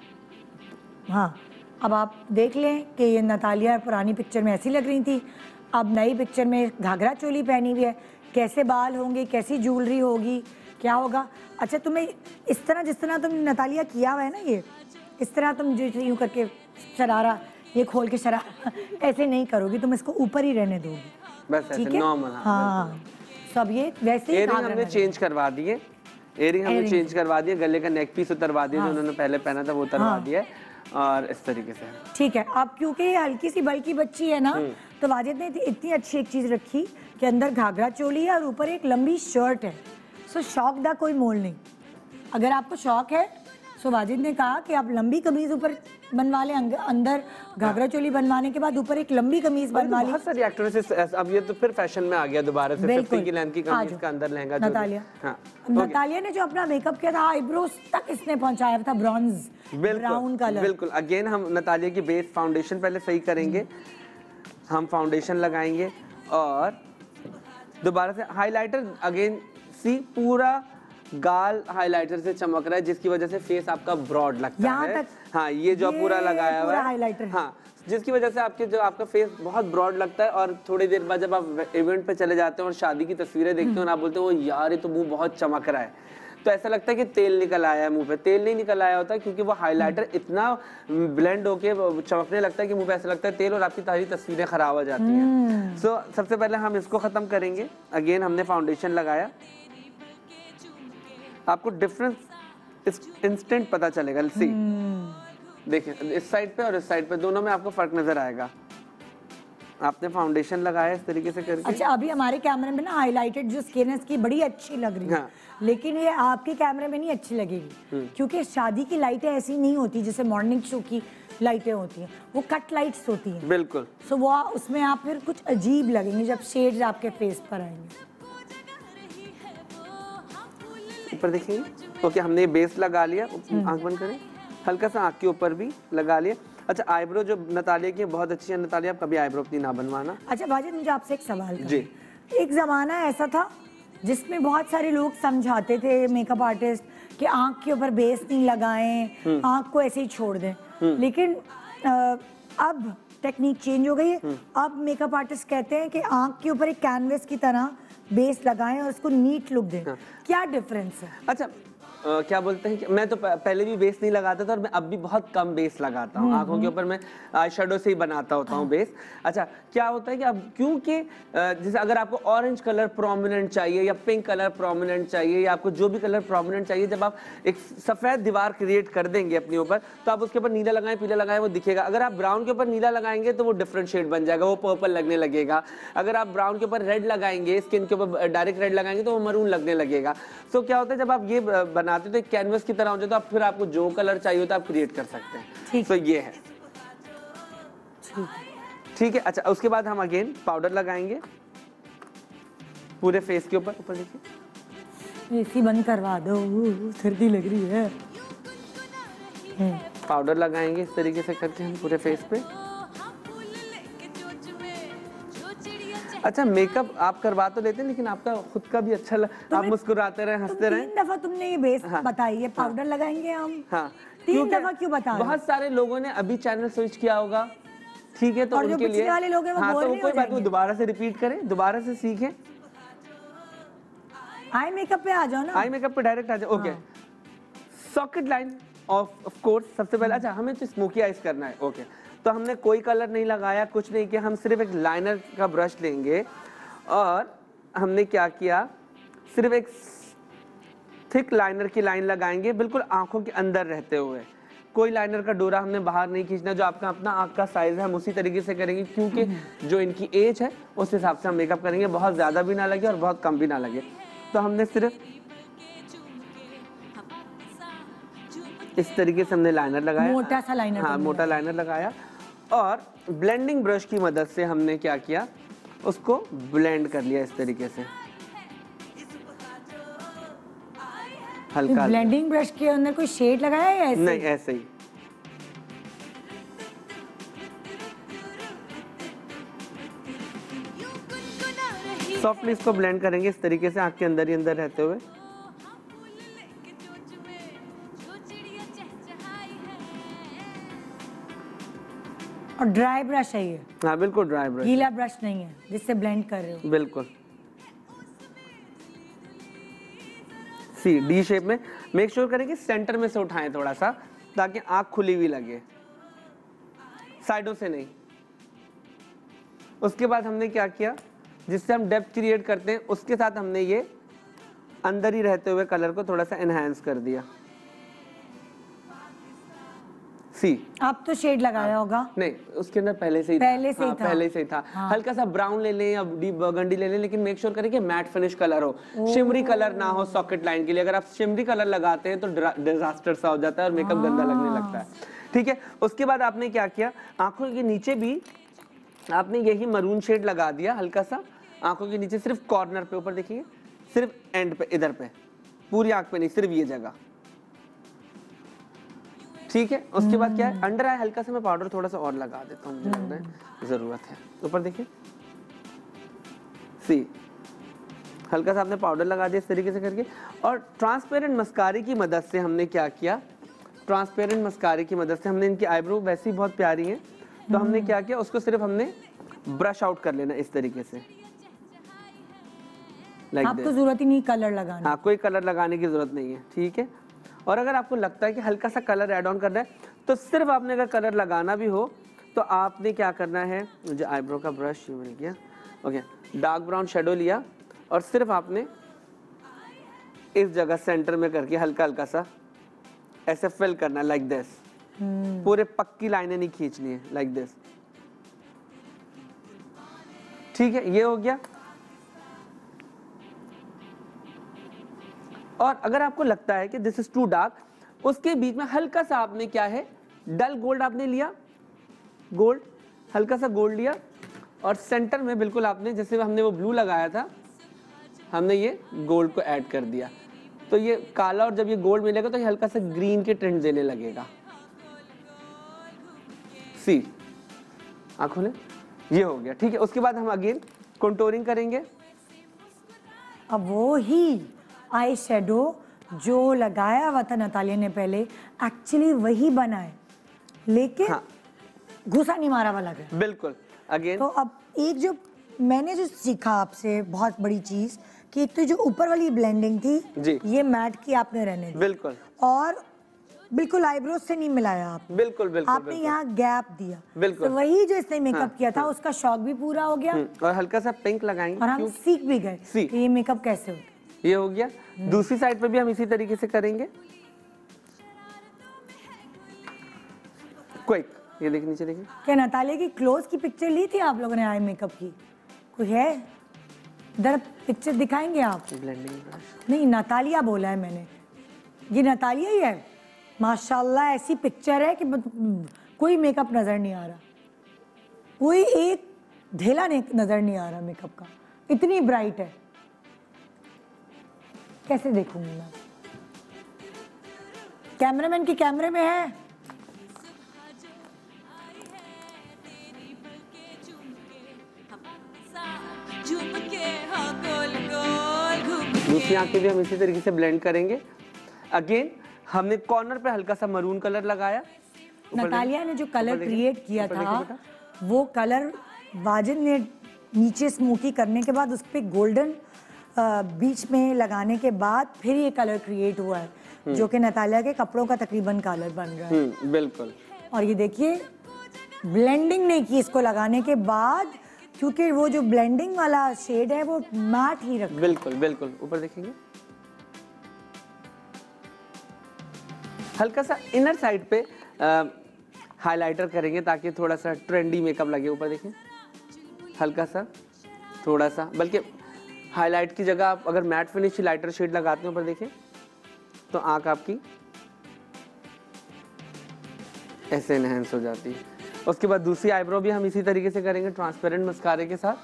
[SPEAKER 1] हाँ, अब आप देख लें कि ये नतालिया पुरानी पिक्चर में ऐसी लग रही थी, अब नई पिक्चर में घाघरा चोली पहनी हुई है। कैसे बाल होंगे, कैसी ज्वेलरी होगी, क्या होगा। अच्छा, तुम्हें इस तरह जिस तरह तुम नतालिया किया हुआ है ना, ये इस तरह तुम जो यूँ करके शरारा ये खोल के शरारा ऐसे नहीं करोगी, तुम इसको ऊपर ही रहने दोगी
[SPEAKER 2] बस,
[SPEAKER 1] ठीक है।
[SPEAKER 2] नॉर्मल।
[SPEAKER 1] हाँ, सब ये वैसे ही
[SPEAKER 2] हमने चेंज करवा दिए। एयरिंग हमने चेंज करवा दिया, गले का नेक पीस उतरवा दिया, जो उन्होंने पहले पहना था वो उतरवा दिया, और इस तरीके से।
[SPEAKER 1] ठीक है। अब क्योंकि ये हल्की सी बल्कि बच्ची है ना, तो वाजिद ने इतनी अच्छी एक चीज़ रखी कि अंदर घाघरा चोली है और ऊपर एक लंबी शर्ट है। सो शौक का कोई मोल नहीं। अगर आपको शौक है, सो वाजिद ने कहा कि आप लंबी कमीज ऊपर बनवा लें, अंदर घाघरा चोली बनवाने के बाद ऊपर एक लंबी कमीज बनवा ली।
[SPEAKER 2] बहुत सारी एक्ट्रेसेस अब ये तो फिर फैशन में आ गया दोबारा से, 50 की लेंथ की कमीज का अंदर लहंगा।
[SPEAKER 1] नतालिया, नतालिया ने जो अपना मेकअप किया था, आईब्रोज तक इसने पहुंचाया था ब्रॉन्ज ब्राउन कलर।
[SPEAKER 2] बिल्कुल। अगेन हम नतालिया की बेस फाउंडेशन पहले सही करेंगे। हम फाउंडेशन लगाएंगे और दोबारा से हाइलाइटर। अगेन सी, पूरा गाल हाइलाइटर से चमक रहा है, जिसकी वजह से फेस आपका ब्रॉड लगता है। हाँ, ये जो पूरा लगाया हुआ है
[SPEAKER 1] हाइलाइटर,
[SPEAKER 2] हाँ, जिसकी वजह से आपका फेस बहुत ब्रॉड लगता है। और थोड़ी देर बाद जब आप इवेंट पे चले जाते हैं और शादी की तस्वीरें देखते हैं और आप बोलते हैं वो यार ये तो मुंह बहुत चमक रहा है, तो ऐसा लगता है कि तेल निकल आया है मुंह पे। तेल नहीं निकल आया होता, क्योंकि वो हाइलाइटर इतना ब्लेंड होके चमकने लगता है कि मुंह पे ऐसा लगता है तेल, और आपकी सारी तस्वीरें खराब हो जाती हैं। सो सबसे पहले हम इसको खत्म करेंगे। अगेन हमने फाउंडेशन लगाया, आपको डिफरेंस इंस्टेंट पता चलेगा। सी देखिए इस साइड पे और इस साइड पे दोनों में आपको फर्क नजर आएगा। आपने फाउंडेशन लगाया इस तरीके से करके।
[SPEAKER 1] अच्छा, अभी हमारे कैमरे में ना हाइलाइटेड जो स्किन है इसकी बड़ी अच्छी लग रही है।
[SPEAKER 2] हाँ।
[SPEAKER 1] लेकिन ये आपके कैमरे में नहीं अच्छी लगेगी, क्योंकि शादी की लाइटें ऐसी नहीं होती जैसे मॉर्निंग शो की लाइटें होती हैं, वो कट लाइट्स होती हैं।
[SPEAKER 2] बिल्कुल।
[SPEAKER 1] सो वो उसमें आप फिर कुछ अजीब लगेंगे जब शेड्स आपके फेस पर आएंगे।
[SPEAKER 2] ऊपर देखिए। ओके, हमने बेस लगा लिया। आंख बंद करें, हल्का सा आंख के ऊपर भी लगा लिया। अच्छा, आईब्रो जो नतालिया की बहुत अच्छी है। नतालिया, आप कभी आईब्रो अपनी ना बनवाना।
[SPEAKER 1] अच्छा भाजी, मुझे आपसे एक सवाल करना
[SPEAKER 2] जी।
[SPEAKER 1] है। एक जमाना ऐसा था जिसमें बहुत सारे लोग समझाते थे मेकअप आर्टिस्ट कि आंख के ऊपर बेस नहीं लगाएं, आंख को ऐसे ही छोड़ दें। लेकिन अब टेक्निक चेंज हो गई है। अब मेकअप आर्टिस्ट कहते हैं कि आंख के ऊपर एक कैनवस की तरह बेस लगाएं और उसको नीट लुक दें। क्या डिफरेंस है?
[SPEAKER 2] अच्छा, क्या बोलते हैं कि मैं तो पहले भी बेस नहीं लगाता था और मैं अब भी बहुत कम बेस लगाता हूँ। आंखों के ऊपर मैं आई शेडो से ही बनाता होता हूँ बेस। अच्छा, क्या होता है कि अब क्योंकि जैसे अगर आपको ऑरेंज कलर प्रोमिनेंट चाहिए या पिंक कलर प्रोमिनेंट चाहिए या आपको जो भी कलर प्रोमिनेंट चाहिए, जब आप एक सफ़ेद दीवार क्रिएट कर देंगे अपने ऊपर, तो आप उसके ऊपर नीला लगाएं पीला लगाएं वो दिखेगा। अगर आप ब्राउन के ऊपर नीला लगाएंगे तो वो डिफरेंट शेड बन जाएगा, वो पर्पल लगने लगेगा। अगर आप ब्राउन के ऊपर रेड लगाएंगे, स्किन के ऊपर डायरेक्ट रेड लगाएंगे तो वो मरून लगने लगेगा। सो क्या होता है, जब आप ये बनाते हो तो एक कैनवस की तरह हो जाए, तो आप फिर आपको जो कलर चाहिए होता है आप क्रिएट कर सकते हैं। तो ये है। ठीक है। अच्छा, उसके बाद हम अगेन पाउडर लगाएंगे पूरे फेस के ऊपर। ऊपर देखिए,
[SPEAKER 1] एसी बंद करवा दो, सर्दी लग रही है।
[SPEAKER 2] पाउडर लगाएंगे इस तरीके से करके हम पूरे फेस पे। अच्छा, मेकअप आप करवा तो लेते हैं लेकिन आपका खुद का भी अच्छा आप मुस्कुराते रहे, हंसते रहे।
[SPEAKER 1] 3 दफा तुमने ये बेस बताई है, पाउडर लगाएंगे हम।
[SPEAKER 2] हाँ,
[SPEAKER 1] 3 दफा क्यों बता रहे हो?
[SPEAKER 2] बहुत सारे लोगों ने अभी चैनल स्विच किया होगा, ठीक है, तो
[SPEAKER 1] और जो
[SPEAKER 2] उनके लिए
[SPEAKER 1] वाले लोग हैं वो
[SPEAKER 2] हाँ,
[SPEAKER 1] बोर
[SPEAKER 2] तो
[SPEAKER 1] नहीं
[SPEAKER 2] कोई
[SPEAKER 1] हो
[SPEAKER 2] बात, वो
[SPEAKER 1] जाएंगे?
[SPEAKER 2] दोबारा से रिपीट करें, दोबारा से सीखें।
[SPEAKER 1] आई मेकअप पे आ जाओ ना।
[SPEAKER 2] आई मेकअप पे डायरेक्ट आ जाओ। Okay, socket line of course सबसे पहले। अच्छा, हमें तो स्मोकी आइज करना है। ओके, तो हमने कोई कलर नहीं लगाया, कुछ नहीं किया, हम सिर्फ एक लाइनर का ब्रश लेंगे और हमने क्या किया, सिर्फ एक थिक लाइनर की लाइन लगाएंगे बिल्कुल आंखों के अंदर रहते हुए। कोई लाइनर का डोरा हमने बाहर नहीं खींचना, जो आपका अपना आंख का साइज है हम उसी तरीके से करेंगे, क्योंकि जो इनकी एज है उस हिसाब से हम मेकअप करेंगे, बहुत ज्यादा भी ना लगे और बहुत कम भी ना लगे। तो हमने सिर्फ इस तरीके से हमने लाइनर लगाया,
[SPEAKER 1] मोटा सा लाइनर।
[SPEAKER 2] हाँ, मोटा लाइनर लगाया और ब्लेंडिंग ब्रश की मदद से हमने क्या किया, उसको ब्लेंड कर लिया इस तरीके से हल्का।
[SPEAKER 1] ब्लेंडिंग ब्रश के अंदर कोई शेड लगाया है ऐसे?
[SPEAKER 2] नहीं, ऐसे ही। सॉफ्टली इसको ब्लेंड करेंगे इस तरीके से आंख के अंदर ही अंदर रहते हुए।
[SPEAKER 1] और ड्राई ब्रश है ये?
[SPEAKER 2] हाँ, बिल्कुल ड्राई ब्रश,
[SPEAKER 1] गीला ब्रश नहीं है जिससे ब्लेंड कर रहे हो।
[SPEAKER 2] बिल्कुल। सी डी शेप में मेक श्योर करें कि सेंटर में से उठाएं थोड़ा सा, ताकि आंख खुली हुई लगे, साइडों से नहीं। उसके बाद हमने क्या किया, जिससे हम डेप्थ क्रिएट करते हैं उसके साथ हमने ये अंदर ही रहते हुए कलर को थोड़ा सा एनहांस कर दिया। सी
[SPEAKER 1] अब तो शेड लगाया होगा?
[SPEAKER 2] नहीं, उसके अंदर पहले से ही
[SPEAKER 1] पहले से ही था।
[SPEAKER 2] पहले से ही था।
[SPEAKER 1] हाँ।
[SPEAKER 2] हल्का सा ब्राउन ले लें या डीप बर्गंडी ले लें, लेकिन मेक श्योर करें कि मैट फिनिश कलर हो, शिमरी कलर ना हो सॉकेट लाइन के लिए। अगर आप शिमरी कलर लगाते हैं तो डिजास्टर सा हो जाता है और मेकअप गंदा लगने लगता है। ठीक है, उसके बाद आपने क्या किया, आंखों के नीचे भी आपने यही मरून शेड लगा दिया हल्का सा आंखों के नीचे, सिर्फ कॉर्नर पे। ऊपर देखिए, सिर्फ एंड पे, इधर पे, पूरी आंख पे नहीं, सिर्फ ये जगह। ठीक है, उसके बाद क्या है, अंडर आई हल्का सा मैं पाउडर थोड़ा सा और लगा देता हूँ, मुझे लग रहा है जरूरत है। ऊपर देखिए, सी हल्का सा आपने पाउडर लगा दिया इस तरीके से करके। और ट्रांसपेरेंट मस्कारे की मदद से हमने क्या किया, ट्रांसपेरेंट मस्कारे की मदद से हमने, इनकी आईब्रो वैसे ही बहुत प्यारी है, तो हमने क्या किया, उसको सिर्फ हमने ब्रश आउट कर लेना इस तरीके से।
[SPEAKER 1] आपको जरूरत ही नहीं कलर लगाने।
[SPEAKER 2] हाँ, कोई कलर लगाने की जरूरत नहीं है। ठीक है, और अगर आपको लगता है कि हल्का सा कलर ऐड ऑन करना है, तो सिर्फ आपने अगर कलर लगाना भी हो तो आपने क्या करना है, मुझे आईब्रो का ब्रश मिल गया। ओके, डार्क ब्राउन शेडो लिया और सिर्फ आपने इस जगह सेंटर में करके हल्का हल्का सा ऐसे फिल करना, लाइक दिस। पूरे पक्की लाइनें नहीं खींचनी है, लाइक दिस। ठीक है, ये हो गया। और अगर आपको लगता है कि दिस इज टू डार्क, उसके बीच में हल्का सा आपने क्या है, डल गोल्ड आपने लिया, गोल्ड, हल्का सा गोल्ड लिया, और सेंटर में बिल्कुल आपने, जैसे हमने वो ब्लू लगाया था, हमने ये गोल्ड को ऐड कर दिया। तो ये काला और जब ये गोल्ड मिलेगा तो ये हल्का सा ग्रीन के ट्रेंड देने लगेगा। सी, आँख खोलें, ये हो गया। ठीक है, उसके बाद हम अगेन कंटूरिंग करेंगे।
[SPEAKER 1] अब वो ही आई शेडो जो लगाया हुआ था नतालिया ने पहले, एक्चुअली वही बना है, लेकिन
[SPEAKER 2] हाँ,
[SPEAKER 1] घुसा नहीं मारा वाला है।
[SPEAKER 2] बिल्कुल। अगेन
[SPEAKER 1] तो अब एक जो मैंने जो सीखा आपसे बहुत बड़ी चीज, कि एक तो जो ऊपर वाली ब्लेंडिंग थी
[SPEAKER 2] जी,
[SPEAKER 1] ये मैट की आपने रहने दी,
[SPEAKER 2] बिल्कुल,
[SPEAKER 1] और बिल्कुल आईब्रोज से नहीं मिलाया आप,
[SPEAKER 2] बिल्कुल बिल्कुल
[SPEAKER 1] आपने
[SPEAKER 2] बिल्कुल।
[SPEAKER 1] यहाँ गैप दिया,
[SPEAKER 2] बिल्कुल।
[SPEAKER 1] तो वही जो इसने मेकअप
[SPEAKER 2] हाँ,
[SPEAKER 1] किया था उसका शौक भी पूरा हो गया,
[SPEAKER 2] और हल्का सा पिंक लगाएंगे
[SPEAKER 1] और हम सीख भी गए
[SPEAKER 2] सी।
[SPEAKER 1] कि ये मेकअप कैसे होता है।
[SPEAKER 2] ये हो गया। दूसरी साइड पे भी हम इसी तरीके से करेंगे। क्विक, ये देखिए, नीचे देखिए।
[SPEAKER 1] क्या नतालिया की क्लोज की पिक्चर ली थी आप लोगों ने आई मेकअप की? कोई है इधर पिक्चर दिखाएंगे आप?
[SPEAKER 2] ब्लेंडिंग ब्रश,
[SPEAKER 1] नहीं, नतालिया बोला है मैंने, ये नतालिया ही है। माशाल्लाह ऐसी पिक्चर है कि कोई मेकअप नजर नहीं आ रहा, कोई एक ढेला नजर नहीं आ रहा मेकअप का, इतनी ब्राइट है। कैसे देखूंगी मैं? कैमरामैन के कैमरे में है।
[SPEAKER 2] दूसरी आंखें भी हम इसी तरीके से ब्लेंड करेंगे। अगेन हमने कॉर्नर पे हल्का सा मरून कलर लगाया।
[SPEAKER 1] नतालिया ने जो कलर क्रिएट किया था वो कलर वाजिद ने नीचे स्मोकी करने के बाद उस पर गोल्डन बीच में लगाने के बाद फिर ये कलर क्रिएट हुआ है, जो कि नतालिया के कपड़ों का तकरीबन कलर बन रहा है।
[SPEAKER 2] बिल्कुल।
[SPEAKER 1] और ये देखिए ब्लेंडिंग नहीं की इसको लगाने के बाद, क्योंकि वो जो ब्लेंडिंग वाला शेड है वो मैट ही रखा।
[SPEAKER 2] बिल्कुल बिल्कुल। ऊपर देखेंगे, हल्का सा इनर साइड पे हाइलाइटर करेंगे ताकि थोड़ा सा ट्रेंडी मेकअप लगे। ऊपर देखें, हल्का सा, थोड़ा सा, बल्कि हाईलाइट की जगह आप अगर मैट फिनिश लाइटर शेड लगाते हैं ऊपर देखें तो आंख आपकी ऐसे एनहेंस हो जाती है। उसके बाद दूसरी आईब्रो भी हम इसी तरीके से करेंगे ट्रांसपेरेंट मस्कारे के साथ।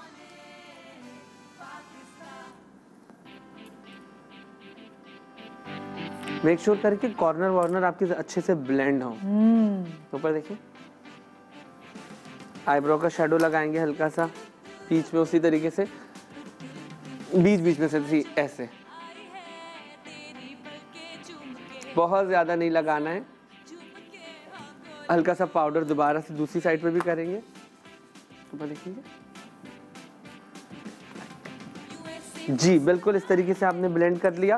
[SPEAKER 2] मेक श्योर करें कि कॉर्नर वार्नर आपके अच्छे से ब्लेंड हो। ऊपर देखिए, आईब्रो का शेडो लगाएंगे हल्का सा बीच में, उसी तरीके से बीच बीच में से ऐसे, बहुत ज्यादा नहीं लगाना है। हल्का सा पाउडर दोबारा से दूसरी साइड पे भी करेंगे। ऊपर देखिए जी, बिल्कुल इस तरीके से आपने ब्लेंड कर लिया।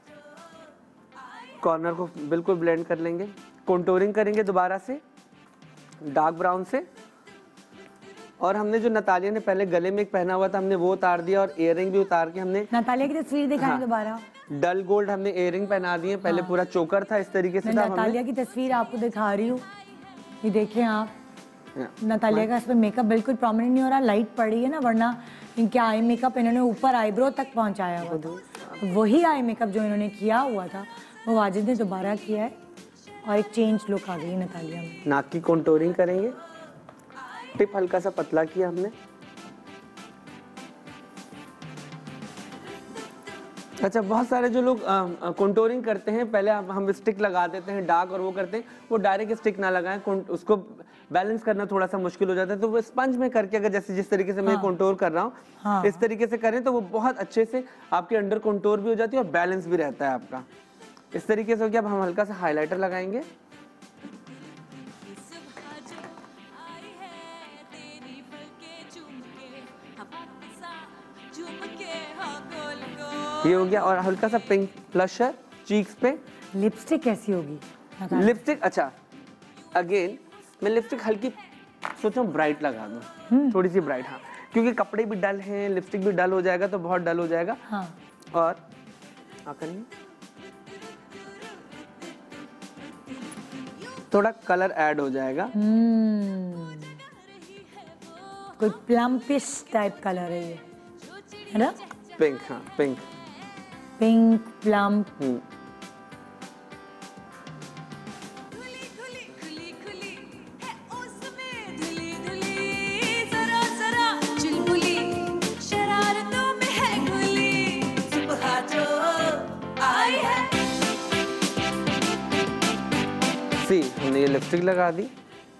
[SPEAKER 2] कॉर्नर को बिल्कुल ब्लेंड कर लेंगे। कंटूरिंग करेंगे दोबारा से डार्क ब्राउन से। और हमने जो नतालिया ने पहले गले में एक पहना हुआ था हमने वो उतार दिया, और इयररिंग भी उतार के हमने
[SPEAKER 1] नतालिया की तस्वीर दिखाएं।
[SPEAKER 2] हाँ,
[SPEAKER 1] दोबारा
[SPEAKER 2] डल गोल्ड हमने इयररिंग पहना दी है। पहले पूरा चोकर था इस तरीके से।
[SPEAKER 1] मैं नतालिया की तस्वीर आपको दिखा रही हूँ, ये देखें आप। नतालिया का इसमें मेकअप बिल्कुल प्रोमिनेंट नहीं हो रहा, लाइट पड़ रही है ना, वरना इनके आई मेकअप इन्होंने ऊपर आईब्रो तक पहुंचाया हुआ था। वही आई मेकअप जो इन्होंने किया हुआ था वो वाजिद ने दोबारा किया है, और एक चेंज लुक आ गई नतालिया में।
[SPEAKER 2] नाक की कंटूरिंग करेंगे। टिप हल्का सा पतला किया हमने। अच्छा, बहुत सारे जो लोग कंटूरिंग करते हैं पहले हम स्टिक लगा देते हैं डार्क और वो करते हैं, वो डायरेक्ट स्टिक ना लगाएं, उसको बैलेंस करना थोड़ा सा मुश्किल हो जाता है। तो वो स्पंज में करके अगर जैसे जिस तरीके से मैं कंटूर कर रहा हूँ इस तरीके से करें तो वो बहुत अच्छे से आपके अंडर कंटूर भी हो जाती है और बैलेंस भी रहता है आपका। इस तरीके से हो गया। अब हम हल्का सा हाइलाइटर लगाएंगे। ये हो गया। और हल्का सा पिंक ब्लशर चीक्स पे।
[SPEAKER 1] लिपस्टिक कैसी होगी?
[SPEAKER 2] लिपस्टिक, अच्छा अगेन मैं लिपस्टिक हल्की सोच रहा हूँ ब्राइट लगा दूँ, थोड़ी सी ब्राइट। हाँ, क्योंकि कपड़े भी डल हैं, लिपस्टिक भी डल हो जाएगा तो बहुत डल हो जाएगा।
[SPEAKER 1] हाँ।
[SPEAKER 2] और करेंगे थोड़ा कलर ऐड हो जाएगा।
[SPEAKER 1] कोई प्लम्पिश टाइप कलर है ये, है ना?
[SPEAKER 2] पिंक, हाँ पिंक,
[SPEAKER 1] पिंक प्लम्प।
[SPEAKER 2] सी हमने ये लिपस्टिक लगा दी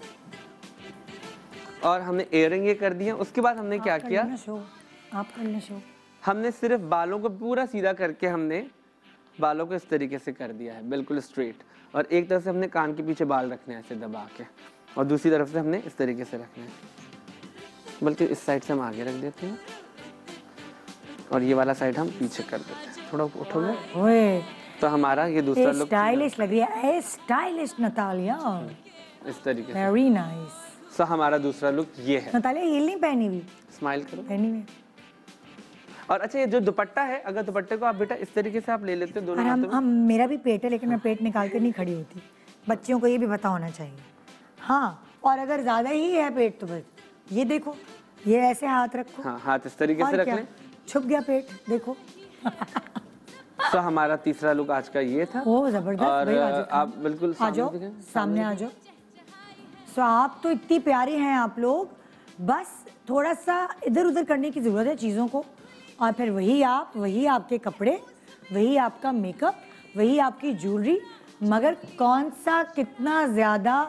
[SPEAKER 2] और हमने इयररिंग ये कर दिया। उसके बाद हमने क्या किया,
[SPEAKER 1] आप कर लेना शो।
[SPEAKER 2] हमने सिर्फ बालों को पूरा सीधा करके हमने बालों को इस तरीके से कर दिया है, बिल्कुल स्ट्रेट। और एक तरफ से हमने कान के पीछे बाल रखने हैं ऐसे दबा के, और दूसरी तरफ से हमने इस तरीके से रखने हैं, बल्कि इस साइड से हम आगे रख देते हैं और ये वाला साइड हम पीछे कर देते हैं। थोड़ा उठोगे तो हमारा ये दूसरा लुक
[SPEAKER 1] स्टाइलिश लग रही है, स्टाइलिश नतालिया,
[SPEAKER 2] इस तरीके से।
[SPEAKER 1] Very nice.
[SPEAKER 2] सो हमारा दूसरा लुक ये है।
[SPEAKER 1] नतालिया हील नहीं पहनी हुई,
[SPEAKER 2] स्माइल करो।
[SPEAKER 1] पहनी हुई।
[SPEAKER 2] और अच्छा, ये जो दुपट्टा है, अगर दुपट्टे को आप बेटा इस तरीके से आप ले लेते हो दोनों
[SPEAKER 1] और
[SPEAKER 2] हाथों में।
[SPEAKER 1] हम मेरा भी पेट है, लेकिन मैं पेट निकाल कर नहीं खड़ी होती। बच्चियों को ये भी पता होना चाहिए। हाँ, और अगर ज्यादा ही है पेट तो बस ये देखो, ये ऐसे हाथ रखो।
[SPEAKER 2] हाँ, हाथ इस तरीके से रख लें।
[SPEAKER 1] छुप गया पेट, देखो।
[SPEAKER 2] तो हमारा तीसरा लुक आज का ये था।
[SPEAKER 1] ओह जबरदस्त।
[SPEAKER 2] और आप बिल्कुल
[SPEAKER 1] आ जाओ, सामने आ जाओ। सो आप तो इतनी प्यारी हैं आप लोग, बस थोड़ा सा इधर उधर करने की जरूरत है चीज़ों को, और फिर वही आप, वही आपके कपड़े, वही आपका मेकअप, वही आपकी ज्वेलरी। मगर कौन सा कितना ज़्यादा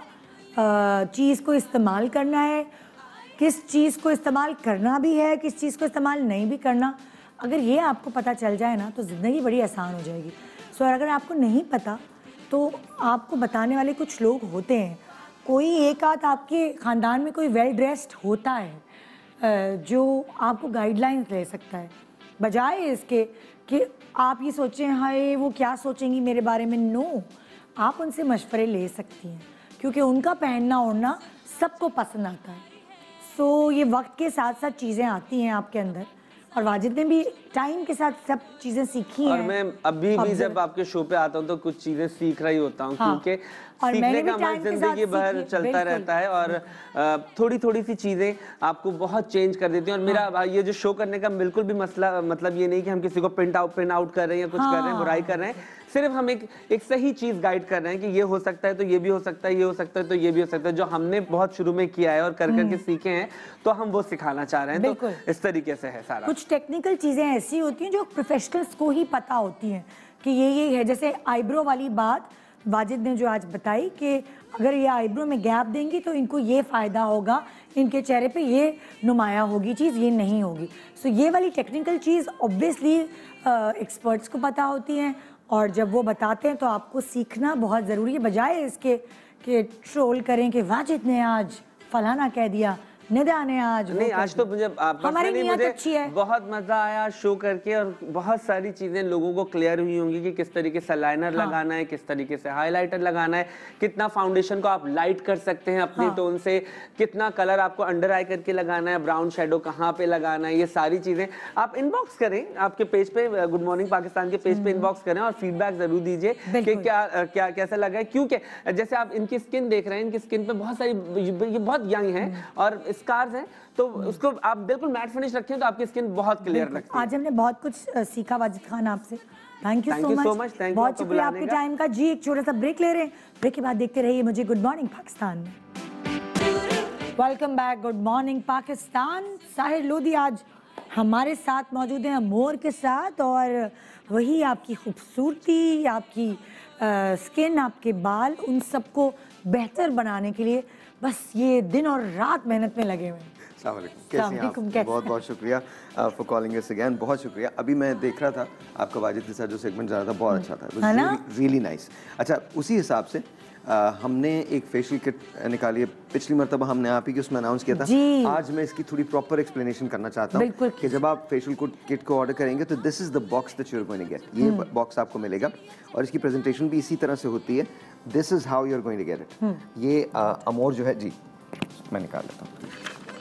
[SPEAKER 1] चीज़ को इस्तेमाल करना है, किस चीज़ को इस्तेमाल करना भी है, किस चीज़ को इस्तेमाल नहीं भी करना, अगर ये आपको पता चल जाए ना तो ज़िंदगी बड़ी आसान हो जाएगी। सो अगर आपको नहीं पता तो आपको बताने वाले कुछ लोग होते हैं। कोई एक आध आपके ख़ानदान में कोई वेल ड्रेस्ड होता है जो आपको गाइडलाइंस दे सकता है, बजाय इसके कि आप ये सोचें हाय वो क्या सोचेंगी मेरे बारे में। नो, आप उनसे मशवरे ले सकती हैं, क्योंकि उनका पहनना ओढ़ना सबको पसंद आता है। सो ये वक्त के साथ साथ चीज़ें आती हैं आपके अंदर, और वाजिद ने भी टाइम के साथ सब चीजें सीखी हैं।
[SPEAKER 2] और मैं अभी भी जब आपके शो पे आता हूँ तो कुछ चीजें सीख रही होता हूँ।
[SPEAKER 1] हाँ,
[SPEAKER 2] क्योंकि सीखने का अमल जिंदगी भर चलता रहता है, और थोड़ी थोड़ी सी चीजें आपको बहुत चेंज कर देती हैं। और मेरा ये जो शो करने का बिल्कुल भी मसला, मतलब ये नहीं कि हम किसी को पिन आउट कर रहे हैं या कुछ कर रहे हैं, बुराई कर रहे हैं। सिर्फ हम एक सही चीज गाइड कर रहे हैं कि ये हो सकता है तो ये भी हो सकता है, ये हो सकता है तो ये भी हो सकता है। जो हमने बहुत शुरू में किया है और कर करके सीखे हैं, तो हम वो सिखाना चाह रहे हैं। तो इस तरीके से है सारा।
[SPEAKER 1] कुछ टेक्निकल चीजें ऐसी होती हैं जो प्रोफेशनल्स को ही पता होती हैं कि ये है। जैसे आईब्रो वाली बात वाजिद ने जो आज बताई कि अगर ये आईब्रो में गैप देंगी तो इनको ये फ़ायदा होगा, इनके चेहरे पे ये नुमाया होगी चीज़, ये नहीं होगी। सो ये वाली टेक्निकल चीज़ ऑब्वियसली एक्सपर्ट्स को पता होती हैं, और जब वो बताते हैं तो आपको सीखना बहुत ज़रूरी है, बजाय इसके कि ट्रोल करें कि वाजिद ने आज फलाना कह दिया, निदा ने आज
[SPEAKER 2] नहीं। आज तो मुझे
[SPEAKER 1] हमारी नीयत अच्छी है।
[SPEAKER 2] बहुत मजा आया शो करके, और बहुत सारी चीजें लोगों को क्लियर हुई होंगी कि किस तरीके से लाइनर लगाना है, किस तरीके से हाइलाइटर लगाना है, कितना फाउंडेशन को आप लाइट कर सकते हैं अपने टोन से, कितना कलर आपको अंडर आई करके लगाना है, ब्राउन शेडो कहाँ पे लगाना है, ये सारी चीजें आप इनबॉक्स करें, आपके पेज पे गुड मॉर्निंग पाकिस्तान के पेज पे इनबॉक्स करें और फीडबैक जरूर दीजिए कि क्या कैसा लगा है। क्योंकि जैसे आप इनकी स्किन देख रहे हैं, इनकी स्किन पे बहुत सारी, ये बहुत यंग है और स्कार्स हैं, तो उसको आप बिल्कुल मैट फिनिश रखें तो आपकी स्किन बहुत क्लियर लगती है।
[SPEAKER 1] आज हमने बहुत कुछ सीखा वाजिद खान आपसे। Thank you so much.
[SPEAKER 2] Thank you,
[SPEAKER 1] बहुत शुक्रिया आपके टाइम का। जी एक छोटा सा ब्रेक ले रहे हैं, ब्रेक के बाद देखते रहिए मुझे गुड मॉर्निंग पाकिस्तान में। Welcome back, good morning Pakistan. Sahir Lodhi आज हमारे साथ मौजूद हैं मोर के साथ, और वही आपकी खूबसूरती, आपकी स्किन, आपके बाल, उन सबको बेहतर बनाने के लिए बस ये दिन और रात मेहनत में लगे हुए हैं।
[SPEAKER 5] बहुत बहुत शुक्रिया फॉर कॉलिंग अस अगेन। बहुत शुक्रिया। अभी मैं देख रहा था आपका वाजिद के साथ जो सेगमेंट जा रहा था, बहुत अच्छा था, रियली नाइस। अच्छा, उसी हिसाब से हमने एक फेशियल किट निकाली है। पिछली मरतबा हमने आप ही की उसमें अनाउंस किया था। आज मैं इसकी थोड़ी प्रॉपर एक्सप्लेनेशन करना चाहता हूँ कि जब आप फेशियल किट को ऑर्डर करेंगे तो this is the box that you are going to get. ये बॉक्स आपको मिलेगा और इसकी प्रेजेंटेशन भी इसी तरह से होती है। This is how you are going to get it. ये अमोर जो है, जी मैं निकाल लेता हूँ।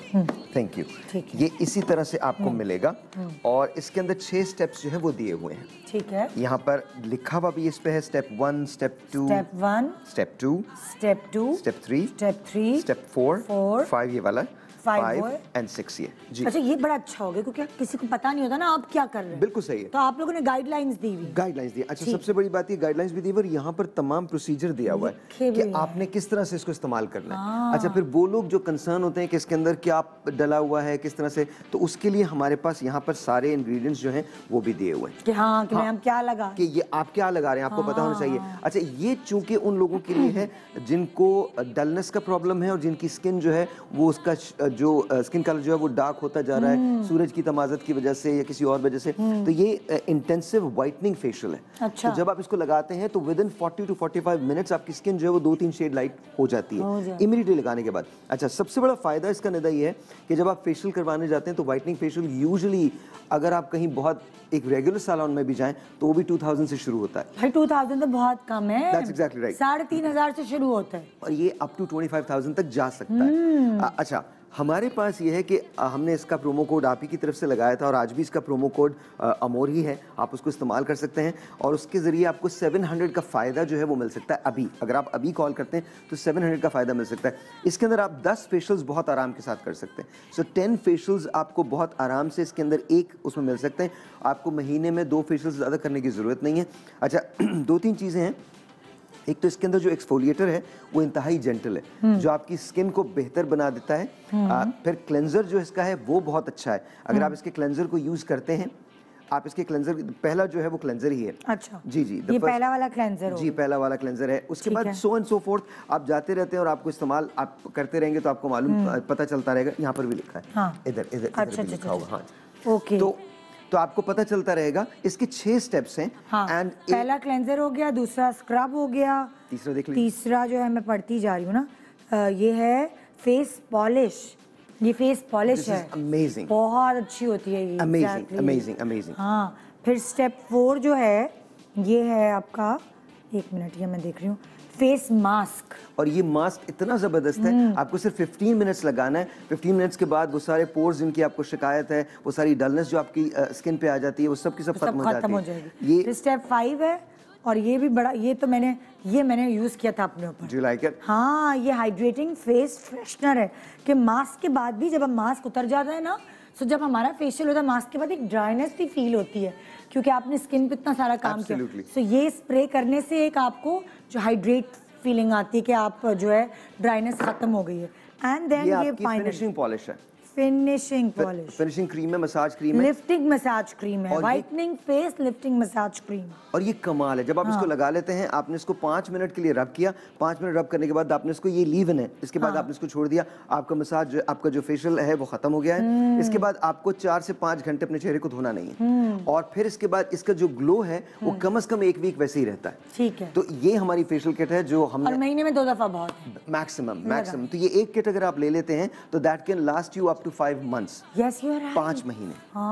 [SPEAKER 5] Thank you.
[SPEAKER 1] ठीक है।
[SPEAKER 5] ये इसी तरह से आपको मिलेगा और इसके अंदर 6 स्टेप्स जो है वो दिए हुए हैं।
[SPEAKER 1] ठीक है।
[SPEAKER 5] यहाँ पर लिखा हुआ भी इस पे है step 1, step 2,
[SPEAKER 1] step 1,
[SPEAKER 5] step 2,
[SPEAKER 1] step 2,
[SPEAKER 5] step 3,
[SPEAKER 1] step 3,
[SPEAKER 5] step 4, 5 ये वाला,
[SPEAKER 1] 5
[SPEAKER 5] एंड 6 ये। जी
[SPEAKER 1] अच्छा, ये बड़ा अच्छा हो गया क्योंकि किसी को पता नहीं होता ना आप क्या कर रहे हैं।
[SPEAKER 5] बिल्कुल सही है।
[SPEAKER 1] तो आप लोगों ने गाइडलाइंस दी हुई।
[SPEAKER 5] गाइडलाइंस दी। अच्छा, सबसे बड़ी बात ये गाइडलाइंस भी दी हुई और यहाँ पर तमाम प्रोसीजर दिया हुआ है कि आपने किस तरह से इसको इस्तेमाल करना है। अच्छा, फिर वो लोग जो कंसर्न होते हैं कि इसके अंदर क्या डला हुआ है, किस तरह से, तो उसके लिए हमारे पास यहाँ पर सारे इंग्रेडिएंट्स जो हैं वो भी दिए हुए हैं
[SPEAKER 1] कि हाँ कि हम क्या लगा,
[SPEAKER 5] कि ये आप क्या लगा रहे हैं, आपको पता होना चाहिए। अच्छा, ये चूंकि उन लोगों के लिए है जिनको डलनेस का प्रॉब्लम है और जिनकी स्किन जो है वो उसका जो स्किन कलर जो है वो डार्क होता जा रहा है सूरज की तमाज़त की वजह से या किसी और वजह से, तो ये इंटेंसिव वाइटनिंग फेशियल है।
[SPEAKER 1] अच्छा।
[SPEAKER 5] तो जब आप इसको लगाते हैं तो विद इन 40 to 45 मिनट्स आपकी स्किन जो है वो 2-3 शेड लाइट हो जाती है इमीडिएटली लगाने के बाद। अच्छा, सबसे बड़ा फायदा इसका निदा ये है कि जब आप फेशियल करवाने जाते हैं तो वाइटनिंग फेशियल यूजुअली अगर आप कहीं बहुत एक रेगुलर सैलून में भी जाएं तो वो भी 2000 से शुरू होता है।
[SPEAKER 1] भाई 2000 तो बहुत कम है।
[SPEAKER 5] That's exactly right.
[SPEAKER 1] 3500 से शुरू होता है
[SPEAKER 5] और ये अप टू 25,000 तक जा सकता है। अच्छा, हमारे पास ये है कि हमने इसका प्रोमो कोड आप ही की तरफ से लगाया था और आज भी इसका प्रोमो कोड अमोर ही है, आप उसको इस्तेमाल कर सकते हैं और उसके ज़रिए आपको 700 का फ़ायदा जो है वो मिल सकता है। अभी अगर आप अभी कॉल करते हैं तो 700 का फ़ायदा मिल सकता है। इसके अंदर आप 10 फेशियल्स बहुत आराम के साथ कर सकते हैं। सो 10 फेशियल्स आपको बहुत आराम से इसके अंदर एक उसमें मिल सकते हैं। आपको महीने में 2 फेशियल्स ज़्यादा करने की ज़रूरत नहीं है। अच्छा, 2-3 चीज़ें हैं। एक तो इसके अंदर जो एक्सफोलिएटर है वो इंतहाई जेंटल है जो आपकी स्किन को बेहतर बना देता है। फिर क्लेंजर जो इसका है वो बहुत अच्छा है। अगर आप इसके क्लेंजर को यूज करते हैं, आप इसके क्लेंजर, पहला जो है वो क्लेंजर ही है।
[SPEAKER 1] अच्छा,
[SPEAKER 5] जी जी,
[SPEAKER 1] ये पहला वाला क्लेंजर
[SPEAKER 5] जी, पहला वाला क्लेंजर है। उसके बाद सो एंड सो फोर्थ आप जाते रहते हैं और आपको इस्तेमाल आप करते रहेंगे तो आपको मालूम पता चलता रहेगा। यहाँ पर भी लिखा है, इधर इधर
[SPEAKER 1] अच्छा,
[SPEAKER 5] भी लिखा होगा। हाँ,
[SPEAKER 1] ओके,
[SPEAKER 5] तो आपको पता चलता रहेगा। इसके 6 स्टेप्स हैं।
[SPEAKER 1] एंड पहला क्लेंजर हो गया, दूसरा स्क्रब हो गया,
[SPEAKER 5] तीसरा देख लीजिए।
[SPEAKER 1] तीसरा जो है मैं पढ़ती जा रही हूँ ना, ये है फेस पॉलिश। ये फेस पॉलिश है,
[SPEAKER 5] अमेजिंग,
[SPEAKER 1] बहुत अच्छी होती है ये।
[SPEAKER 5] Amazing amazing amazing.
[SPEAKER 1] हाँ, फिर स्टेप 4 जो है ये है आपका, 1 मिनट, ये मैं देख रही हूँ, फेस मास्क।
[SPEAKER 5] और ये मास्क इतना ज़बरदस्त है, आपको सिर्फ 15 मिनट्स लगाना है। 15 मिनट्स के बाद वो सारे पोर्स जिनकी आपको शिकायत है, वो सारी डलनेस जो आपकी स्किन पे आ जाती है, वो सब की सब खत्म हो जाएगी।
[SPEAKER 1] ये स्टेप 5 है और ये भी बड़ा, ये तो मैंने यूज़ किया था अपने ऊपर।
[SPEAKER 5] Do you like it?
[SPEAKER 1] हाँ, ये हाइड्रेटिंग फेस फ्रेशनर है कि मास्क के बाद भी जब हम मास्क उतर जाता है ना, तो जब हमारा फेशियल होता है मास्क के बाद एक ड्राइनेस भी फील होती है क्योंकि आपने स्किन पे इतना सारा काम किया। तो ये स्प्रे करने से एक आपको जो हाइड्रेट फीलिंग आती है कि आप जो है ड्राइनेस खत्म हो गई है। एंड देन ये
[SPEAKER 5] फिनिशिंग पॉलिश है,
[SPEAKER 1] फिनिशिंग पॉलिश,
[SPEAKER 5] फिनिशिंग क्रीम है, मसाज क्रीम है,
[SPEAKER 1] लिफ्टिंग मसाज क्रीम है, whitening face lifting massage cream.
[SPEAKER 5] और ये कमाल है, जब आप इसको लगा लेते हैं, आपने इसको 5 मिनट के लिए रब किया, 5 मिनट रब करने के बाद आपने इसको, ये लीव इन है, इसके बाद आपने इसको छोड़ दिया, आपका मसाज, आपका जो फेशियल है वो खत्म हो गया है। इसके बाद आपको 4 से 5 घंटे अपने चेहरे को धोना नहीं है और फिर इसके बाद इसका जो ग्लो है वो कम से कम 1 वीक वैसे ही रहता है।
[SPEAKER 1] ठीक है,
[SPEAKER 5] तो ये हमारी फेशियल किट है जो हमने,
[SPEAKER 1] और महीने में 2 दफा बहुत
[SPEAKER 5] मैक्सिमम। तो ये एक किट अगर आप ले लेते हैं तो that can last you up to 5 months।
[SPEAKER 1] Yes, you are right.
[SPEAKER 5] 5 महीने,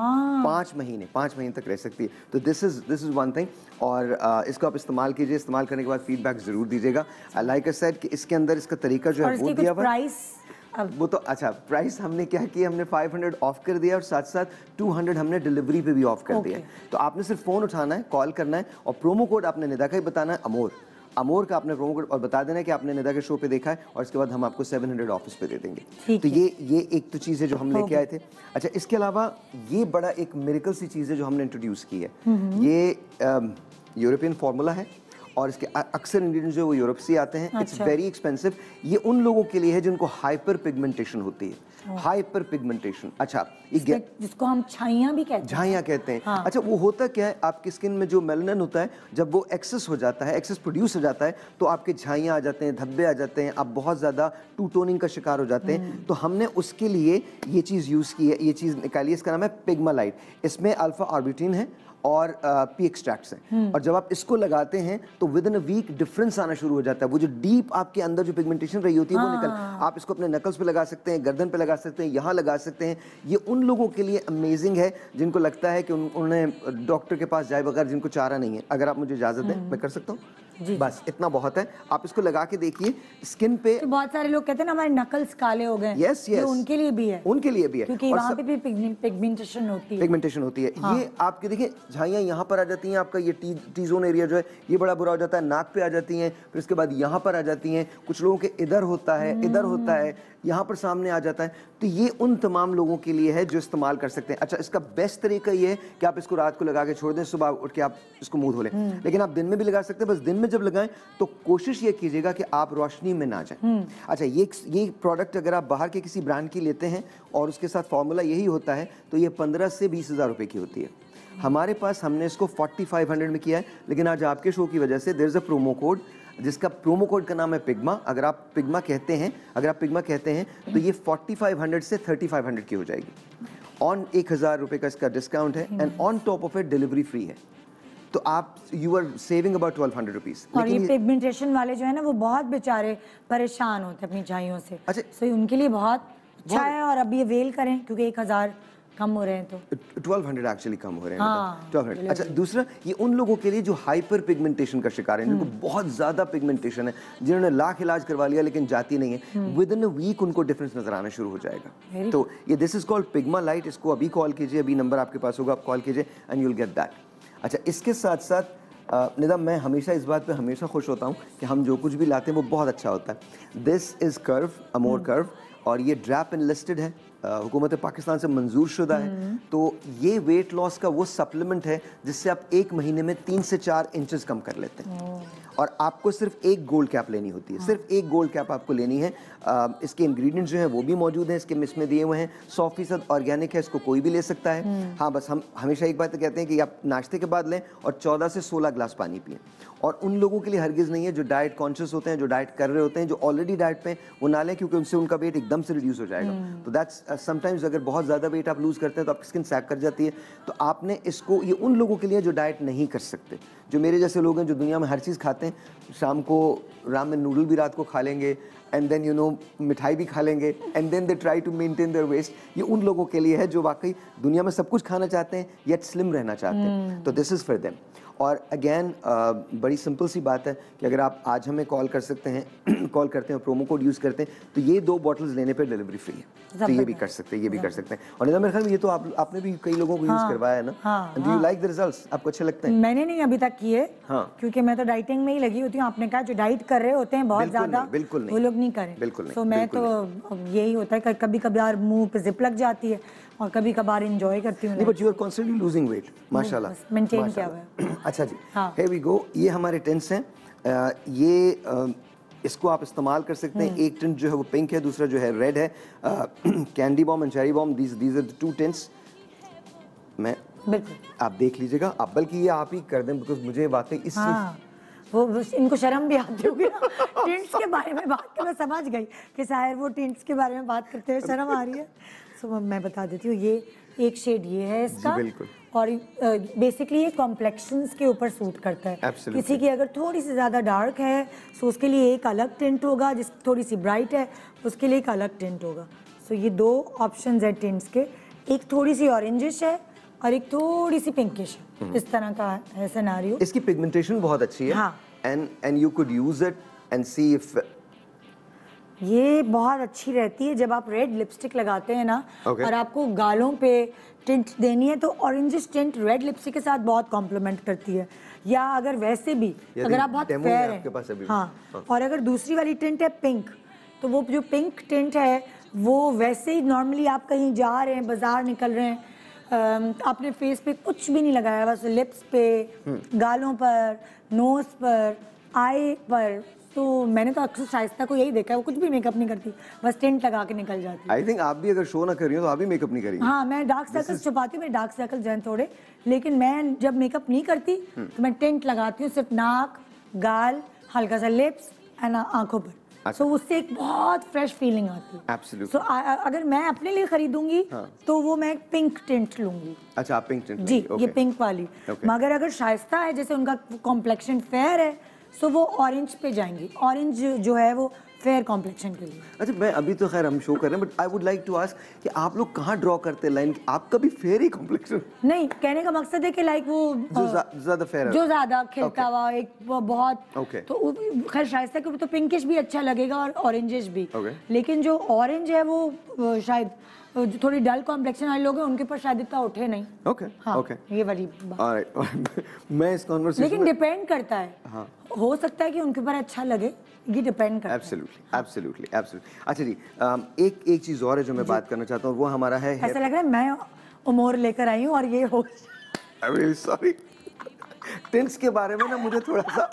[SPEAKER 5] 5 महीने तक रह सकती है। तो दिस इज वन थिंग। और इसको आप इस्तेमाल कीजिए, इस्तेमाल करने के बाद फीडबैक जरूर दीजिएगा। लाइक आई सेड कि इसके अंदर इसका तरीका जो है वो दिया हुआ है। वो तो अच्छा, प्राइस हमने क्या किया, हमने 500 ऑफ कर दिया और साथ साथ 200 हमने डिलीवरी पे भी ऑफ कर दिया। तो आपने सिर्फ फ़ोन उठाना है, कॉल करना है और प्रोमो कोड आपने निदा का ही बताना है, अमोर का आपने प्रोमो कोड, और बता देना है कि आपने निदा के शो पे देखा है और इसके बाद हम आपको 700 ऑफिस पे दे देंगे। तो ये एक तो चीज़ है जो हम लेके आए थे। अच्छा, इसके अलावा ये बड़ा एक मिरेकल सी चीज़ है जो हमने इंट्रोड्यूस की है। ये यूरोपियन फार्मूला है और इसके अक्सर इंग्रेडिएंट्स जो वो यूरोप से आते हैं। It's very expensive. ये उन लोगों के लिए है जिनको हाइपर पिगमेंटेशन होती है। हाइपर पिगमेंटेशन, अच्छा, ये
[SPEAKER 1] जिसको हम छाइयाँ भी कहते हैं,
[SPEAKER 5] झाइयाँ कहते हैं। हाँ। अच्छा, वो होता क्या है, आपकी स्किन में जो मेलानिन होता है, जब वो एक्सेस हो जाता है, एक्सेस प्रोड्यूस हो जाता है, तो आपके झाइयाँ आ जाते हैं, धब्बे आ जाते हैं, आप बहुत ज़्यादा टू टोनिंग का शिकार हो जाते हैं। तो हमने उसके लिए ये चीज़ यूज़ की है, ये चीज़ निकाली है, इसका नाम है पिग्मालाइट। इसमें अल्फा आर्बिट्रिन है और पी एक्सट्रैक्ट्स हैं। और जब आप इसको लगाते हैं तो within a week difference आना शुरू हो जाता है। वो जो डीप आपके अंदर जो पिगमेंटेशन रही होती है वो निकल, आप इसको अपने नकल्स पे लगा सकते हैं, गर्दन पे लगा सकते हैं, यहाँ लगा सकते हैं। ये उन लोगों के लिए अमेजिंग है जिनको लगता है कि उन्हें डॉक्टर के पास जाए बगैर जिनको चारा नहीं है। अगर आप मुझे इजाज़त दें, मैं कर सकता हूँ।
[SPEAKER 1] जी।
[SPEAKER 5] बस इतना बहुत है। आप इसको लगा के देखिए स्किन पे।
[SPEAKER 1] तो बहुत सारे लोग कहते हैं ना हमारे नकल्स काले हो गए।
[SPEAKER 5] यस
[SPEAKER 1] ये
[SPEAKER 5] यस,
[SPEAKER 1] उनके लिए भी है,
[SPEAKER 5] उनके लिए भी है,
[SPEAKER 1] क्योंकि वहाँ पे भी पिगमेंटेशन होती है।
[SPEAKER 5] पिगमेंटेशन होती है।
[SPEAKER 1] हाँ।
[SPEAKER 5] ये आपके देखिए झाइयाँ यहाँ पर आ जाती हैं, आपका ये टी जोन एरिया जो है ये बड़ा बुरा हो जाता है, नाक पे आ जाती हैं, फिर उसके बाद यहाँ पर आ जाती हैं, कुछ लोगों के इधर होता है, इधर होता है, यहाँ पर सामने आ जाता है। तो ये उन तमाम लोगों के लिए है जो इस्तेमाल कर सकते हैं। अच्छा, इसका बेस्ट तरीका ये है कि आप इसको रात को लगा के छोड़ दें, सुबह उठ के आप इसको मुंह धो लें। लेकिन आप दिन में भी लगा सकते हैं, बस दिन में जब लगाएं तो कोशिश ये कीजिएगा कि आप रोशनी में ना जाएं। अच्छा, ये प्रोडक्ट अगर आप बाहर के किसी ब्रांड की लेते हैं और उसके साथ फॉर्मूला यही होता है तो ये 15 से 20 हज़ार रुपए की होती है। हमारे पास हमने इसको 4500 में किया है, लेकिन आज आपके शो की वजह से there is a promo code, जिसका प्रोमो कोड का नाम है पिग्मा। अगर आप पिग्मा कहते हैं तो ये 4500 से 3500 की हो जाएगी। ऑन 1000 रुपए का इसका डिस्काउंट है and on top of it delivery free है। तो आप you are saving about 1200 rupees.
[SPEAKER 1] और ये पिगमेंटेशन वाले जो है ना वो बहुत बेचारे परेशान होते हैं अपनी झाइयों से।
[SPEAKER 5] अच्छा,
[SPEAKER 1] सो उनके लिए बहुत अच्छा है। और अब ये वेल करें क्योंकि 1000 कम हो रहे हैं तो
[SPEAKER 5] 1200 एक्चुअली कम हो रहे हैं।
[SPEAKER 1] हाँ,
[SPEAKER 5] 1200। अच्छा, दूसरा ये उन लोगों के लिए जो हाइपर पिगमेंटेशन का शिकार है, जिनको बहुत ज्यादा पिगमेंटेशन है, जिन्होंने लाख इलाज करवा लिया लेकिन जाती नहीं है, विद इन अ वीक उनको डिफरेंस नजर आना शुरू हो जाएगा। तो ये this is called Pigma light. इसको अभी कॉल कीजिए, अभी नंबर आपके पास होगा, आप कॉल कीजिए and you will get that. अच्छा, इसके साथ साथ निदा, मैं हमेशा इस बात पे हमेशा खुश होता हूँ कि हम जो कुछ भी लाते हैं वो बहुत अच्छा होता है। This is curve, Amor curve, और ये ड्रैप एनलिस्टेड है, हुकूमत पाकिस्तान से मंजूर शुदा है। तो ये वेट लॉस का वो सप्लीमेंट है जिससे आप 1 महीने में 3 से 4 इंचेस कम कर लेते हैं। और आपको सिर्फ एक गोल्ड कैप लेनी होती है, सिर्फ एक गोल्ड कैप आपको लेनी है। इसके इंग्रेडिएंट्स जो हैं वो भी मौजूद हैं, इसके इसमें दिए हुए हैं, 100% ऑर्गेनिक है, इसको कोई भी ले सकता है। हाँ, बस हम हमेशा एक बात कहते हैं कि आप नाश्ते के बाद लें और 14 से 16 ग्लास पानी पिएं। और उन लोगों के लिए हरगिज़ नहीं है जो डाइट कॉन्शियस होते हैं, जो डाइट कर रहे होते हैं, जो ऑलरेडी डाइट पे वो ना लें, क्योंकि उनसे उनका वेट एकदम से रिड्यूस हो जाएगा। तो दैट्स समटाइम्स अगर बहुत ज़्यादा वेट आप लूज़ करते हैं तो आपकी स्किन सैग कर जाती है। तो आपने इसको, ये उन लोगों के लिए जो डाइट नहीं कर सकते, जो मेरे जैसे लोग हैं जो दुनिया में हर चीज़ खाते हैं, शाम को रामेन नूडल भी रात को खा लेंगे, एंड देन यू नो मिठाई भी खा लेंगे, and then they try to maintain their waist. ये उन लोगों के लिए है जो वाकई दुनिया में सब कुछ खाना चाहते हैं येट स्लिम रहना चाहते हैं। तो दिस इज़ फॉर देम। और अगेन बड़ी सिंपल सी बात है कि अगर आप आज हमें कॉल कर सकते हैं कॉल करते हैं, प्रोमो कोड यूज़ करते हैं, तो ये 2 बॉटल्स लेने पे डिलीवरी फ्री है। तो ये भी कर सकते हैं, ये भी कर सकते हैं। और निदा, मेरे ख्याल में ये तो आपने भी कई लोगों को यूज़ करवाया है ना? Do you like the results? आपको अच्छे लगते हैं?
[SPEAKER 1] मैंने नहीं अभी तक किए, क्योंकि मैं तो डाइटिंग में ही लगी होती हूँ। आपने कहा जो डाइट कर रहे होते हैं बहुत ज्यादा, वो लोग नहीं करें।
[SPEAKER 5] बिल्कुल नहीं।
[SPEAKER 1] तो मैं तो यही होता है कि कभी कभार मुंह पे जिप लग जाती है और कभी कभार एंजॉय करती हूँ।
[SPEAKER 5] But you are constantly losing weight, माशाल्लाह,
[SPEAKER 1] मेंटेन किया हुआ है।
[SPEAKER 5] अच्छा जी, here we go। ये हमारे टिंट्स हैं। ये इसको आप इस्तेमाल कर सकते हैं। एक टिंट जो है वो पिंक है, दूसरा जो है रेड है। Candy balm and cherry balm, these are the 2 tints. मैं
[SPEAKER 1] बिल्कुल, आप
[SPEAKER 5] देख लीजिएगा, आप बल्कि ये आप ही कर दें, बिकॉज मुझे वाकई इस
[SPEAKER 1] वो इनको शर्म भी आती होगी ना टिंट्स के बारे में बात कर। मैं समझ गई कि शायद वो टिंट्स के बारे में बात करते हुए शर्म आ रही है। सो मैं बता देती हूँ, ये एक शेड ये है इसका, और बेसिकली ये कॉम्प्लेक्शंस के ऊपर सूट करता है। किसी की अगर थोड़ी सी ज़्यादा डार्क है तो उसके लिए एक अलग टिंट होगा, जिस थोड़ी सी ब्राइट है उसके लिए एक अलग टिंट होगा। सो ये 2 ऑप्शंस है टिंट्स के, एक थोड़ी सी ऑरेंजिश है और एक थोड़ी सी पिंकिश है। इस तरह का है सिनेरियो।
[SPEAKER 5] इसकी पिगमेंटेशन बहुत अच्छी है, and you could use it and see if
[SPEAKER 1] ये बहुत अच्छी रहती है जब आप रेड लिपस्टिक लगाते हैं ना, और आपको गालों पे टिंट देनी है तो ऑरेंजिश टिंट रेड लिपस्टिक के साथ बहुत कॉम्प्लीमेंट करती है। या अगर वैसे भी अगर आप बहुत फेयर हैं, हाँ, और अगर दूसरी वाली टिंट है पिंक, तो वो जो पिंक टिंट है वो वैसे ही नॉर्मली आप कहीं जा रहे हैं, बाजार निकल रहे हैं, आपने फेस पे कुछ भी नहीं लगाया, बस लिप्स पे, गालों पर, नोज पर, आई पर, तो मैंने तो अक्सर शाइस्ता को यही देखा है, वो कुछ भी मेकअप नहीं करती, बस टिंट लगा के निकल जाती है।
[SPEAKER 5] आई थिंक आप भी अगर शो ना कर रही हो तो आप भी मेकअप नहीं करेंगी।
[SPEAKER 1] हाँ, मैं डार्क सर्कल्स छुपाती हूँ, मेरे डार्क सर्कल्स हैं थोड़े, लेकिन मैं जब मेकअप नहीं करती तो मैं टिंट लगाती हूँ, सिर्फ नाक, गाल, हल्का सा लिप्स एंड आंखों पर। सो उससे एक बहुत फ्रेश फीलिंग आती है।
[SPEAKER 5] एब्सोल्युटली।
[SPEAKER 1] सो अगर मैं अपने लिए खरीदूंगी तो वो मैं पिंक टिंट लूंगी।
[SPEAKER 5] अच्छा, आप पिंक टिंट
[SPEAKER 1] जी, ये पिंक वाली। मगर अगर शाइस्ता है, जैसे उनका कॉम्प्लेक्शन फेयर है, सो वो ऑरेंज पे जाएंगी। ऑरेंज जो है वो फेयर कॉम्प्लेक्शन के लिए।
[SPEAKER 5] अच्छा, मैं अभी तो खैर हम शो कर रहे हैं, but I would like to ask कि आप लोग कहाँ ड्रॉ करते हैं लाइन? आपका भी फेयर ही कॉम्प्लेक्शन?
[SPEAKER 1] नहीं, कहने का मकसद है कि लाइक वो
[SPEAKER 5] ज्यादा फेयर है,
[SPEAKER 1] जो ज्यादा खिलता हुआ एक वो बहुत
[SPEAKER 5] Okay.
[SPEAKER 1] तो खैर शायद कि तो पिंकिश भी अच्छा लगेगा और ऑरेंजिश भी।
[SPEAKER 5] Okay.
[SPEAKER 1] लेकिन जो ऑरेंज है वो शायद जो थोड़ी डल कॉम्प्लेक्शन वाले लोग हैं उनके पर शायद इतना उठे नहीं।
[SPEAKER 5] ओके
[SPEAKER 1] हाँ,
[SPEAKER 5] ओके,
[SPEAKER 1] ये वाली बात।
[SPEAKER 5] ऑलराइट। मैं इस कन्वर्सेशन
[SPEAKER 1] लेकिन
[SPEAKER 5] में
[SPEAKER 1] डिपेंड करता है।
[SPEAKER 5] हाँ,
[SPEAKER 1] हो सकता है कि उनके ऊपर अच्छा लगे, ये डिपेंड करता है।
[SPEAKER 5] Absolutely absolutely absolutely. अच्छा जी, एक चीज और है जो मैं बात करना चाहता हूँ, वो हमारा है
[SPEAKER 1] ऐसा लग रहा है मैं उमोर लेकर आई हूँ और ये हो
[SPEAKER 5] I am really sorry. Tints के बारे में ना मुझे थोड़ा सा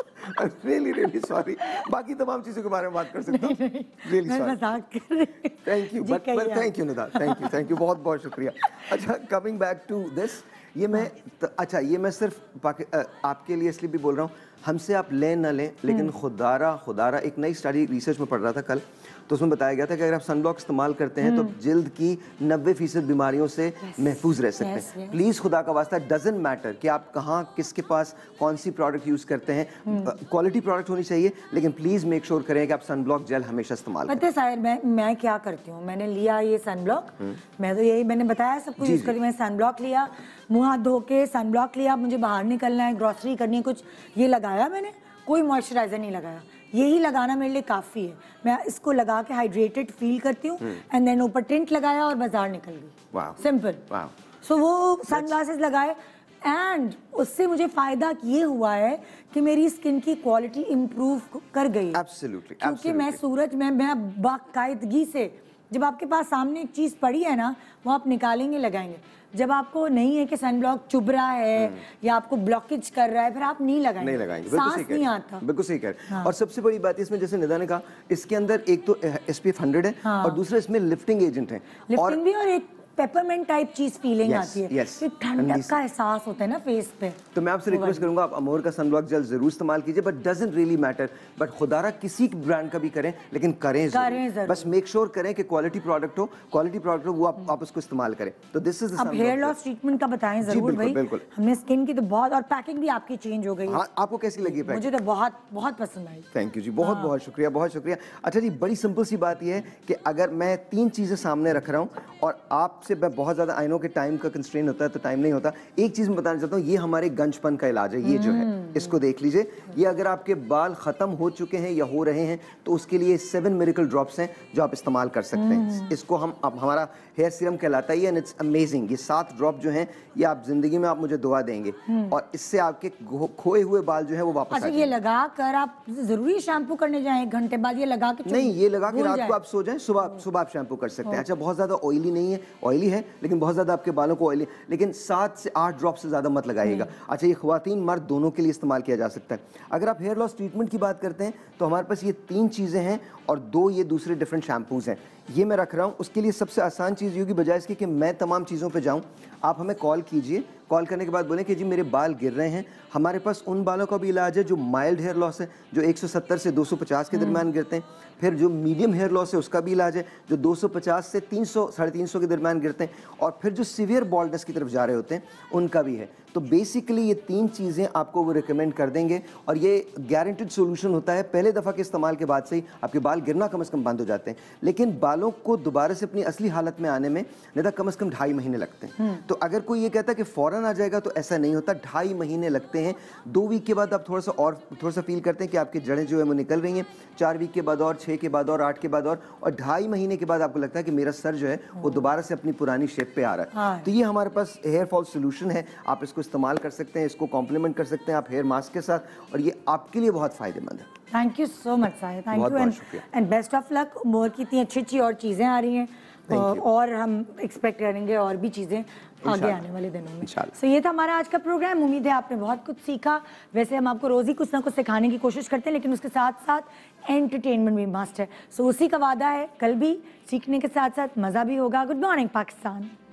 [SPEAKER 5] रियली सॉरी, बाकी तमाम चीजों के बारे में बात कर सकता हूँ। रियली
[SPEAKER 1] मैं
[SPEAKER 5] सॉरी,
[SPEAKER 1] मजाक कर रही हूँ।
[SPEAKER 5] थैंक यू,
[SPEAKER 1] जी,
[SPEAKER 5] बट
[SPEAKER 1] कहिए आप।
[SPEAKER 5] Thank you Nida, thank you, बहुत बहुत शुक्रिया। अच्छा, कमिंग बैक टू दिस, ये मैं अच्छा, ये मैं सिर्फ आपके लिए इसलिए भी बोल रहा हूँ, हमसे आप लें ना लें, लेकिन खुदारा एक नई स्टडी रिसर्च में पढ़ रहा था कल, तो उसमें बताया गया था कि अगर आप सनब्लॉक इस्तेमाल करते हैं तो जिल्द की 90% बीमारियों से महफूज रह सकते हैं। प्लीज़ खुदा का वास्ता, डजंट मैटर कि आप कहाँ किसके पास कौन सी प्रोडक्ट यूज़ करते हैं, क्वालिटी प्रोडक्ट होनी चाहिए, लेकिन प्लीज़ मेक श्योर करें कि आप सनब्लॉक जेल हमेशा इस्तेमाल करें।
[SPEAKER 1] पता है साहिर, मैं क्या करती हूँ, मैंने लिया ये सनब्लॉक, मैं तो यही मैंने बताया सबको यूज़ करती हूँ। मैंने सनब्लॉक लिया, मुँह हाथ धो के सनब्लॉक लिया, मुझे बाहर निकलना है, ग्रॉसरी करनी है कुछ, ये लगाया मैंने, कोई मॉइस्चराइजर नहीं लगाया, यही लगाना मेरे लिए काफ़ी है। मैं इसको लगा के हाइड्रेटेड फील करती हूँ एंड देन ऊपर टिंट लगाया और बाजार निकल गई। सिंपल। सो वो सनग्लासेस लगाए एंड उससे मुझे फ़ायदा ये हुआ है कि मेरी स्किन की क्वालिटी इम्प्रूव कर गई।
[SPEAKER 5] एब्सोल्युटली,
[SPEAKER 1] क्योंकि मैं सूरज में मैं बाकायदगी से, जब आपके पास सामने एक चीज़ पड़ी है ना, वो आप निकालेंगे लगाएंगे। जब आपको नहीं है कि सनब्लॉक चुभ रहा है या आपको ब्लॉकेज कर रहा है, फिर आप नहीं लगाएंगे, सांस नहीं आता।
[SPEAKER 5] बिल्कुल सही कह रहे हैं। और सबसे बड़ी बात इसमें, जैसे निदा ने कहा, इसके अंदर एक तो SPF 100 है और दूसरा इसमें लिफ्टिंग एजेंट है,
[SPEAKER 1] लिफ्टिंग भी, और एक पेपरमेंट टाइप चीज फीलिंग आती है,
[SPEAKER 5] yes,
[SPEAKER 1] एक ठंडक का एहसास होता है ना फेस पे।
[SPEAKER 5] तो मैं आपसे रिक्वेस्ट करूंगा, आप अमोर का सनब्लॉक जेल जरूर इस्तेमाल कीजिए, but doesn't really matter, but खुदारा किसी ब्रांड का भी करें, लेकिन करें जरूर। बस मेक श्योर करें कि क्वालिटी प्रोडक्ट हो, वो आप उसको इस्तेमाल करें। तो दिस इज
[SPEAKER 1] अब हेयर लॉस ट्रीटमेंट का बताएं जरूर भाई।
[SPEAKER 5] बिल्कुल,
[SPEAKER 1] हमने स्किन की तो बहुत, और पैकिंग भी आपकी चेंज हो गई।
[SPEAKER 5] हाँ, आपको कैसी लगी पैकिंग?
[SPEAKER 1] मुझे तो बहुत बहुत पसंद आई।
[SPEAKER 5] थैंक यू जी, बहुत बहुत शुक्रिया, बहुत शुक्रिया। अच्छा जी, बड़ी सिंपल सी बात यह है कि अगर मैं 3 चीजें सामने रख रहा हूँ और आपसे मैं बहुत ज्यादा, आई नो कि टाइम का कंस्ट्रेन होता है तो टाइम नहीं होता, एक चीज मैं बताना चाहता हूँ, ये हमारे गंजपन का इलाज है। ये जो है, इसको देख लीजिए, ये अगर आपके बाल खत्म हो चुके हैं या हो रहे हैं तो उसके लिए 7 मिरेकल ड्रॉप्स हैं जो आप इस्तेमाल कर सकते हैं। इसको हम, अब हमारा हेयर सीरम कहलाता है, एंड इट्स अमेजिंग। ये 7 ड्रॉप जो हैं, ये आप जिंदगी में आप मुझे दुआ देंगे और इससे आपके खोए हुए बाल जो है वो वापस आ जाएंगे।
[SPEAKER 1] ये लगा कर आप जरूरी शैम्पू करने जाएं 1 घंटे बाद, ये लगा के
[SPEAKER 5] नहीं, ये लगा के रात को आप सो जाएं, सुबह आप शैम्पू कर सकते हैं। अच्छा, बहुत ज्यादा ऑयली नहीं है, ऑयली है लेकिन बहुत ज्यादा आपके बालों को ऑयली, लेकिन 7 से 8 ड्रॉप से ज्यादा मत लगाइएगा। अच्छा, ये ख्वातीन मर्द दोनों के लिए इस्तेमाल किया जा सकता है। अगर आप हेयर लॉस ट्रीटमेंट की बात करते हैं तो हमारे पास ये 3 चीजें हैं और 2 ये दूसरे डिफरेंट शैम्पूज हैं। ये मैं रख रहा हूँ, उसके लिए सबसे आसान चीज़ ये होगी, बजाय इसके कि मैं तमाम चीज़ों पे जाऊँ, आप हमें कॉल कीजिए, कॉल करने के बाद बोलें कि जी मेरे बाल गिर रहे हैं। हमारे पास उन बालों का भी इलाज है जो माइल्ड हेयर लॉस है, जो 170 से 250 के दरमियान गिरते हैं। फिर जो मीडियम हेयर लॉस है उसका भी इलाज है, जो 250 से 300 साढ़े 300 के दरमियान गिरते हैं। और फिर जो सीवियर बॉल्डनेस की तरफ जा रहे होते हैं उनका भी है। तो बेसिकली ये 3 चीज़ें आपको वो रिकमेंड कर देंगे और ये गारंटेड सोल्यूशन होता है। पहले दफ़ा के इस्तेमाल के बाद से ही आपके बाल गिरना कम से कम बंद हो जाते हैं, लेकिन बालों को दोबारा से अपनी असली हालत में आने में नहीं कम से कम 2.5 महीने लगते हैं। तो अगर कोई ये कहता है कि फ़ौरन आ जाएगा तो ऐसा नहीं होता, 2.5 महीने लगते हैं। 2 वीक के बाद आप थोड़ा सा फील करते हैं कि आपकी जड़ें जो है वो निकल रही हैं, 4 वीक के बाद और 6 के बाद और 8 के बाद और 2.5 महीने के बाद आपको लगता है कि मेरा सर जो है वो दोबारा से अपनी पुरानी शेप पे आ रहा है। तो ये हमारे पास हेयर फॉल सोल्यूशन है, आप इसको इस्तेमाल कर सकते हैं, इसको कॉम्प्लीमेंट कर सकते हैं आप हेयर मास्क के साथ, और ये आपके लिए बहुत फायदेमंद है।
[SPEAKER 1] Thank you so much Sahir, thank you and best of luck. मोर की इतनी अच्छी और चीज़ें आ रही हैं और हम एक्सपेक्ट करेंगे और भी चीज़ें आगे आने वाले दिनों में। सो ये था हमारा आज का प्रोग्राम, उम्मीद है आपने बहुत कुछ सीखा। वैसे हम आपको रोज़ ही कुछ ना कुछ सिखाने की कोशिश करते हैं, लेकिन उसके साथ साथ एंटरटेनमेंट भी मस्ट है। सो उसी का वादा है, कल भी सीखने के साथ साथ मज़ा भी होगा। Good morning Pakistan.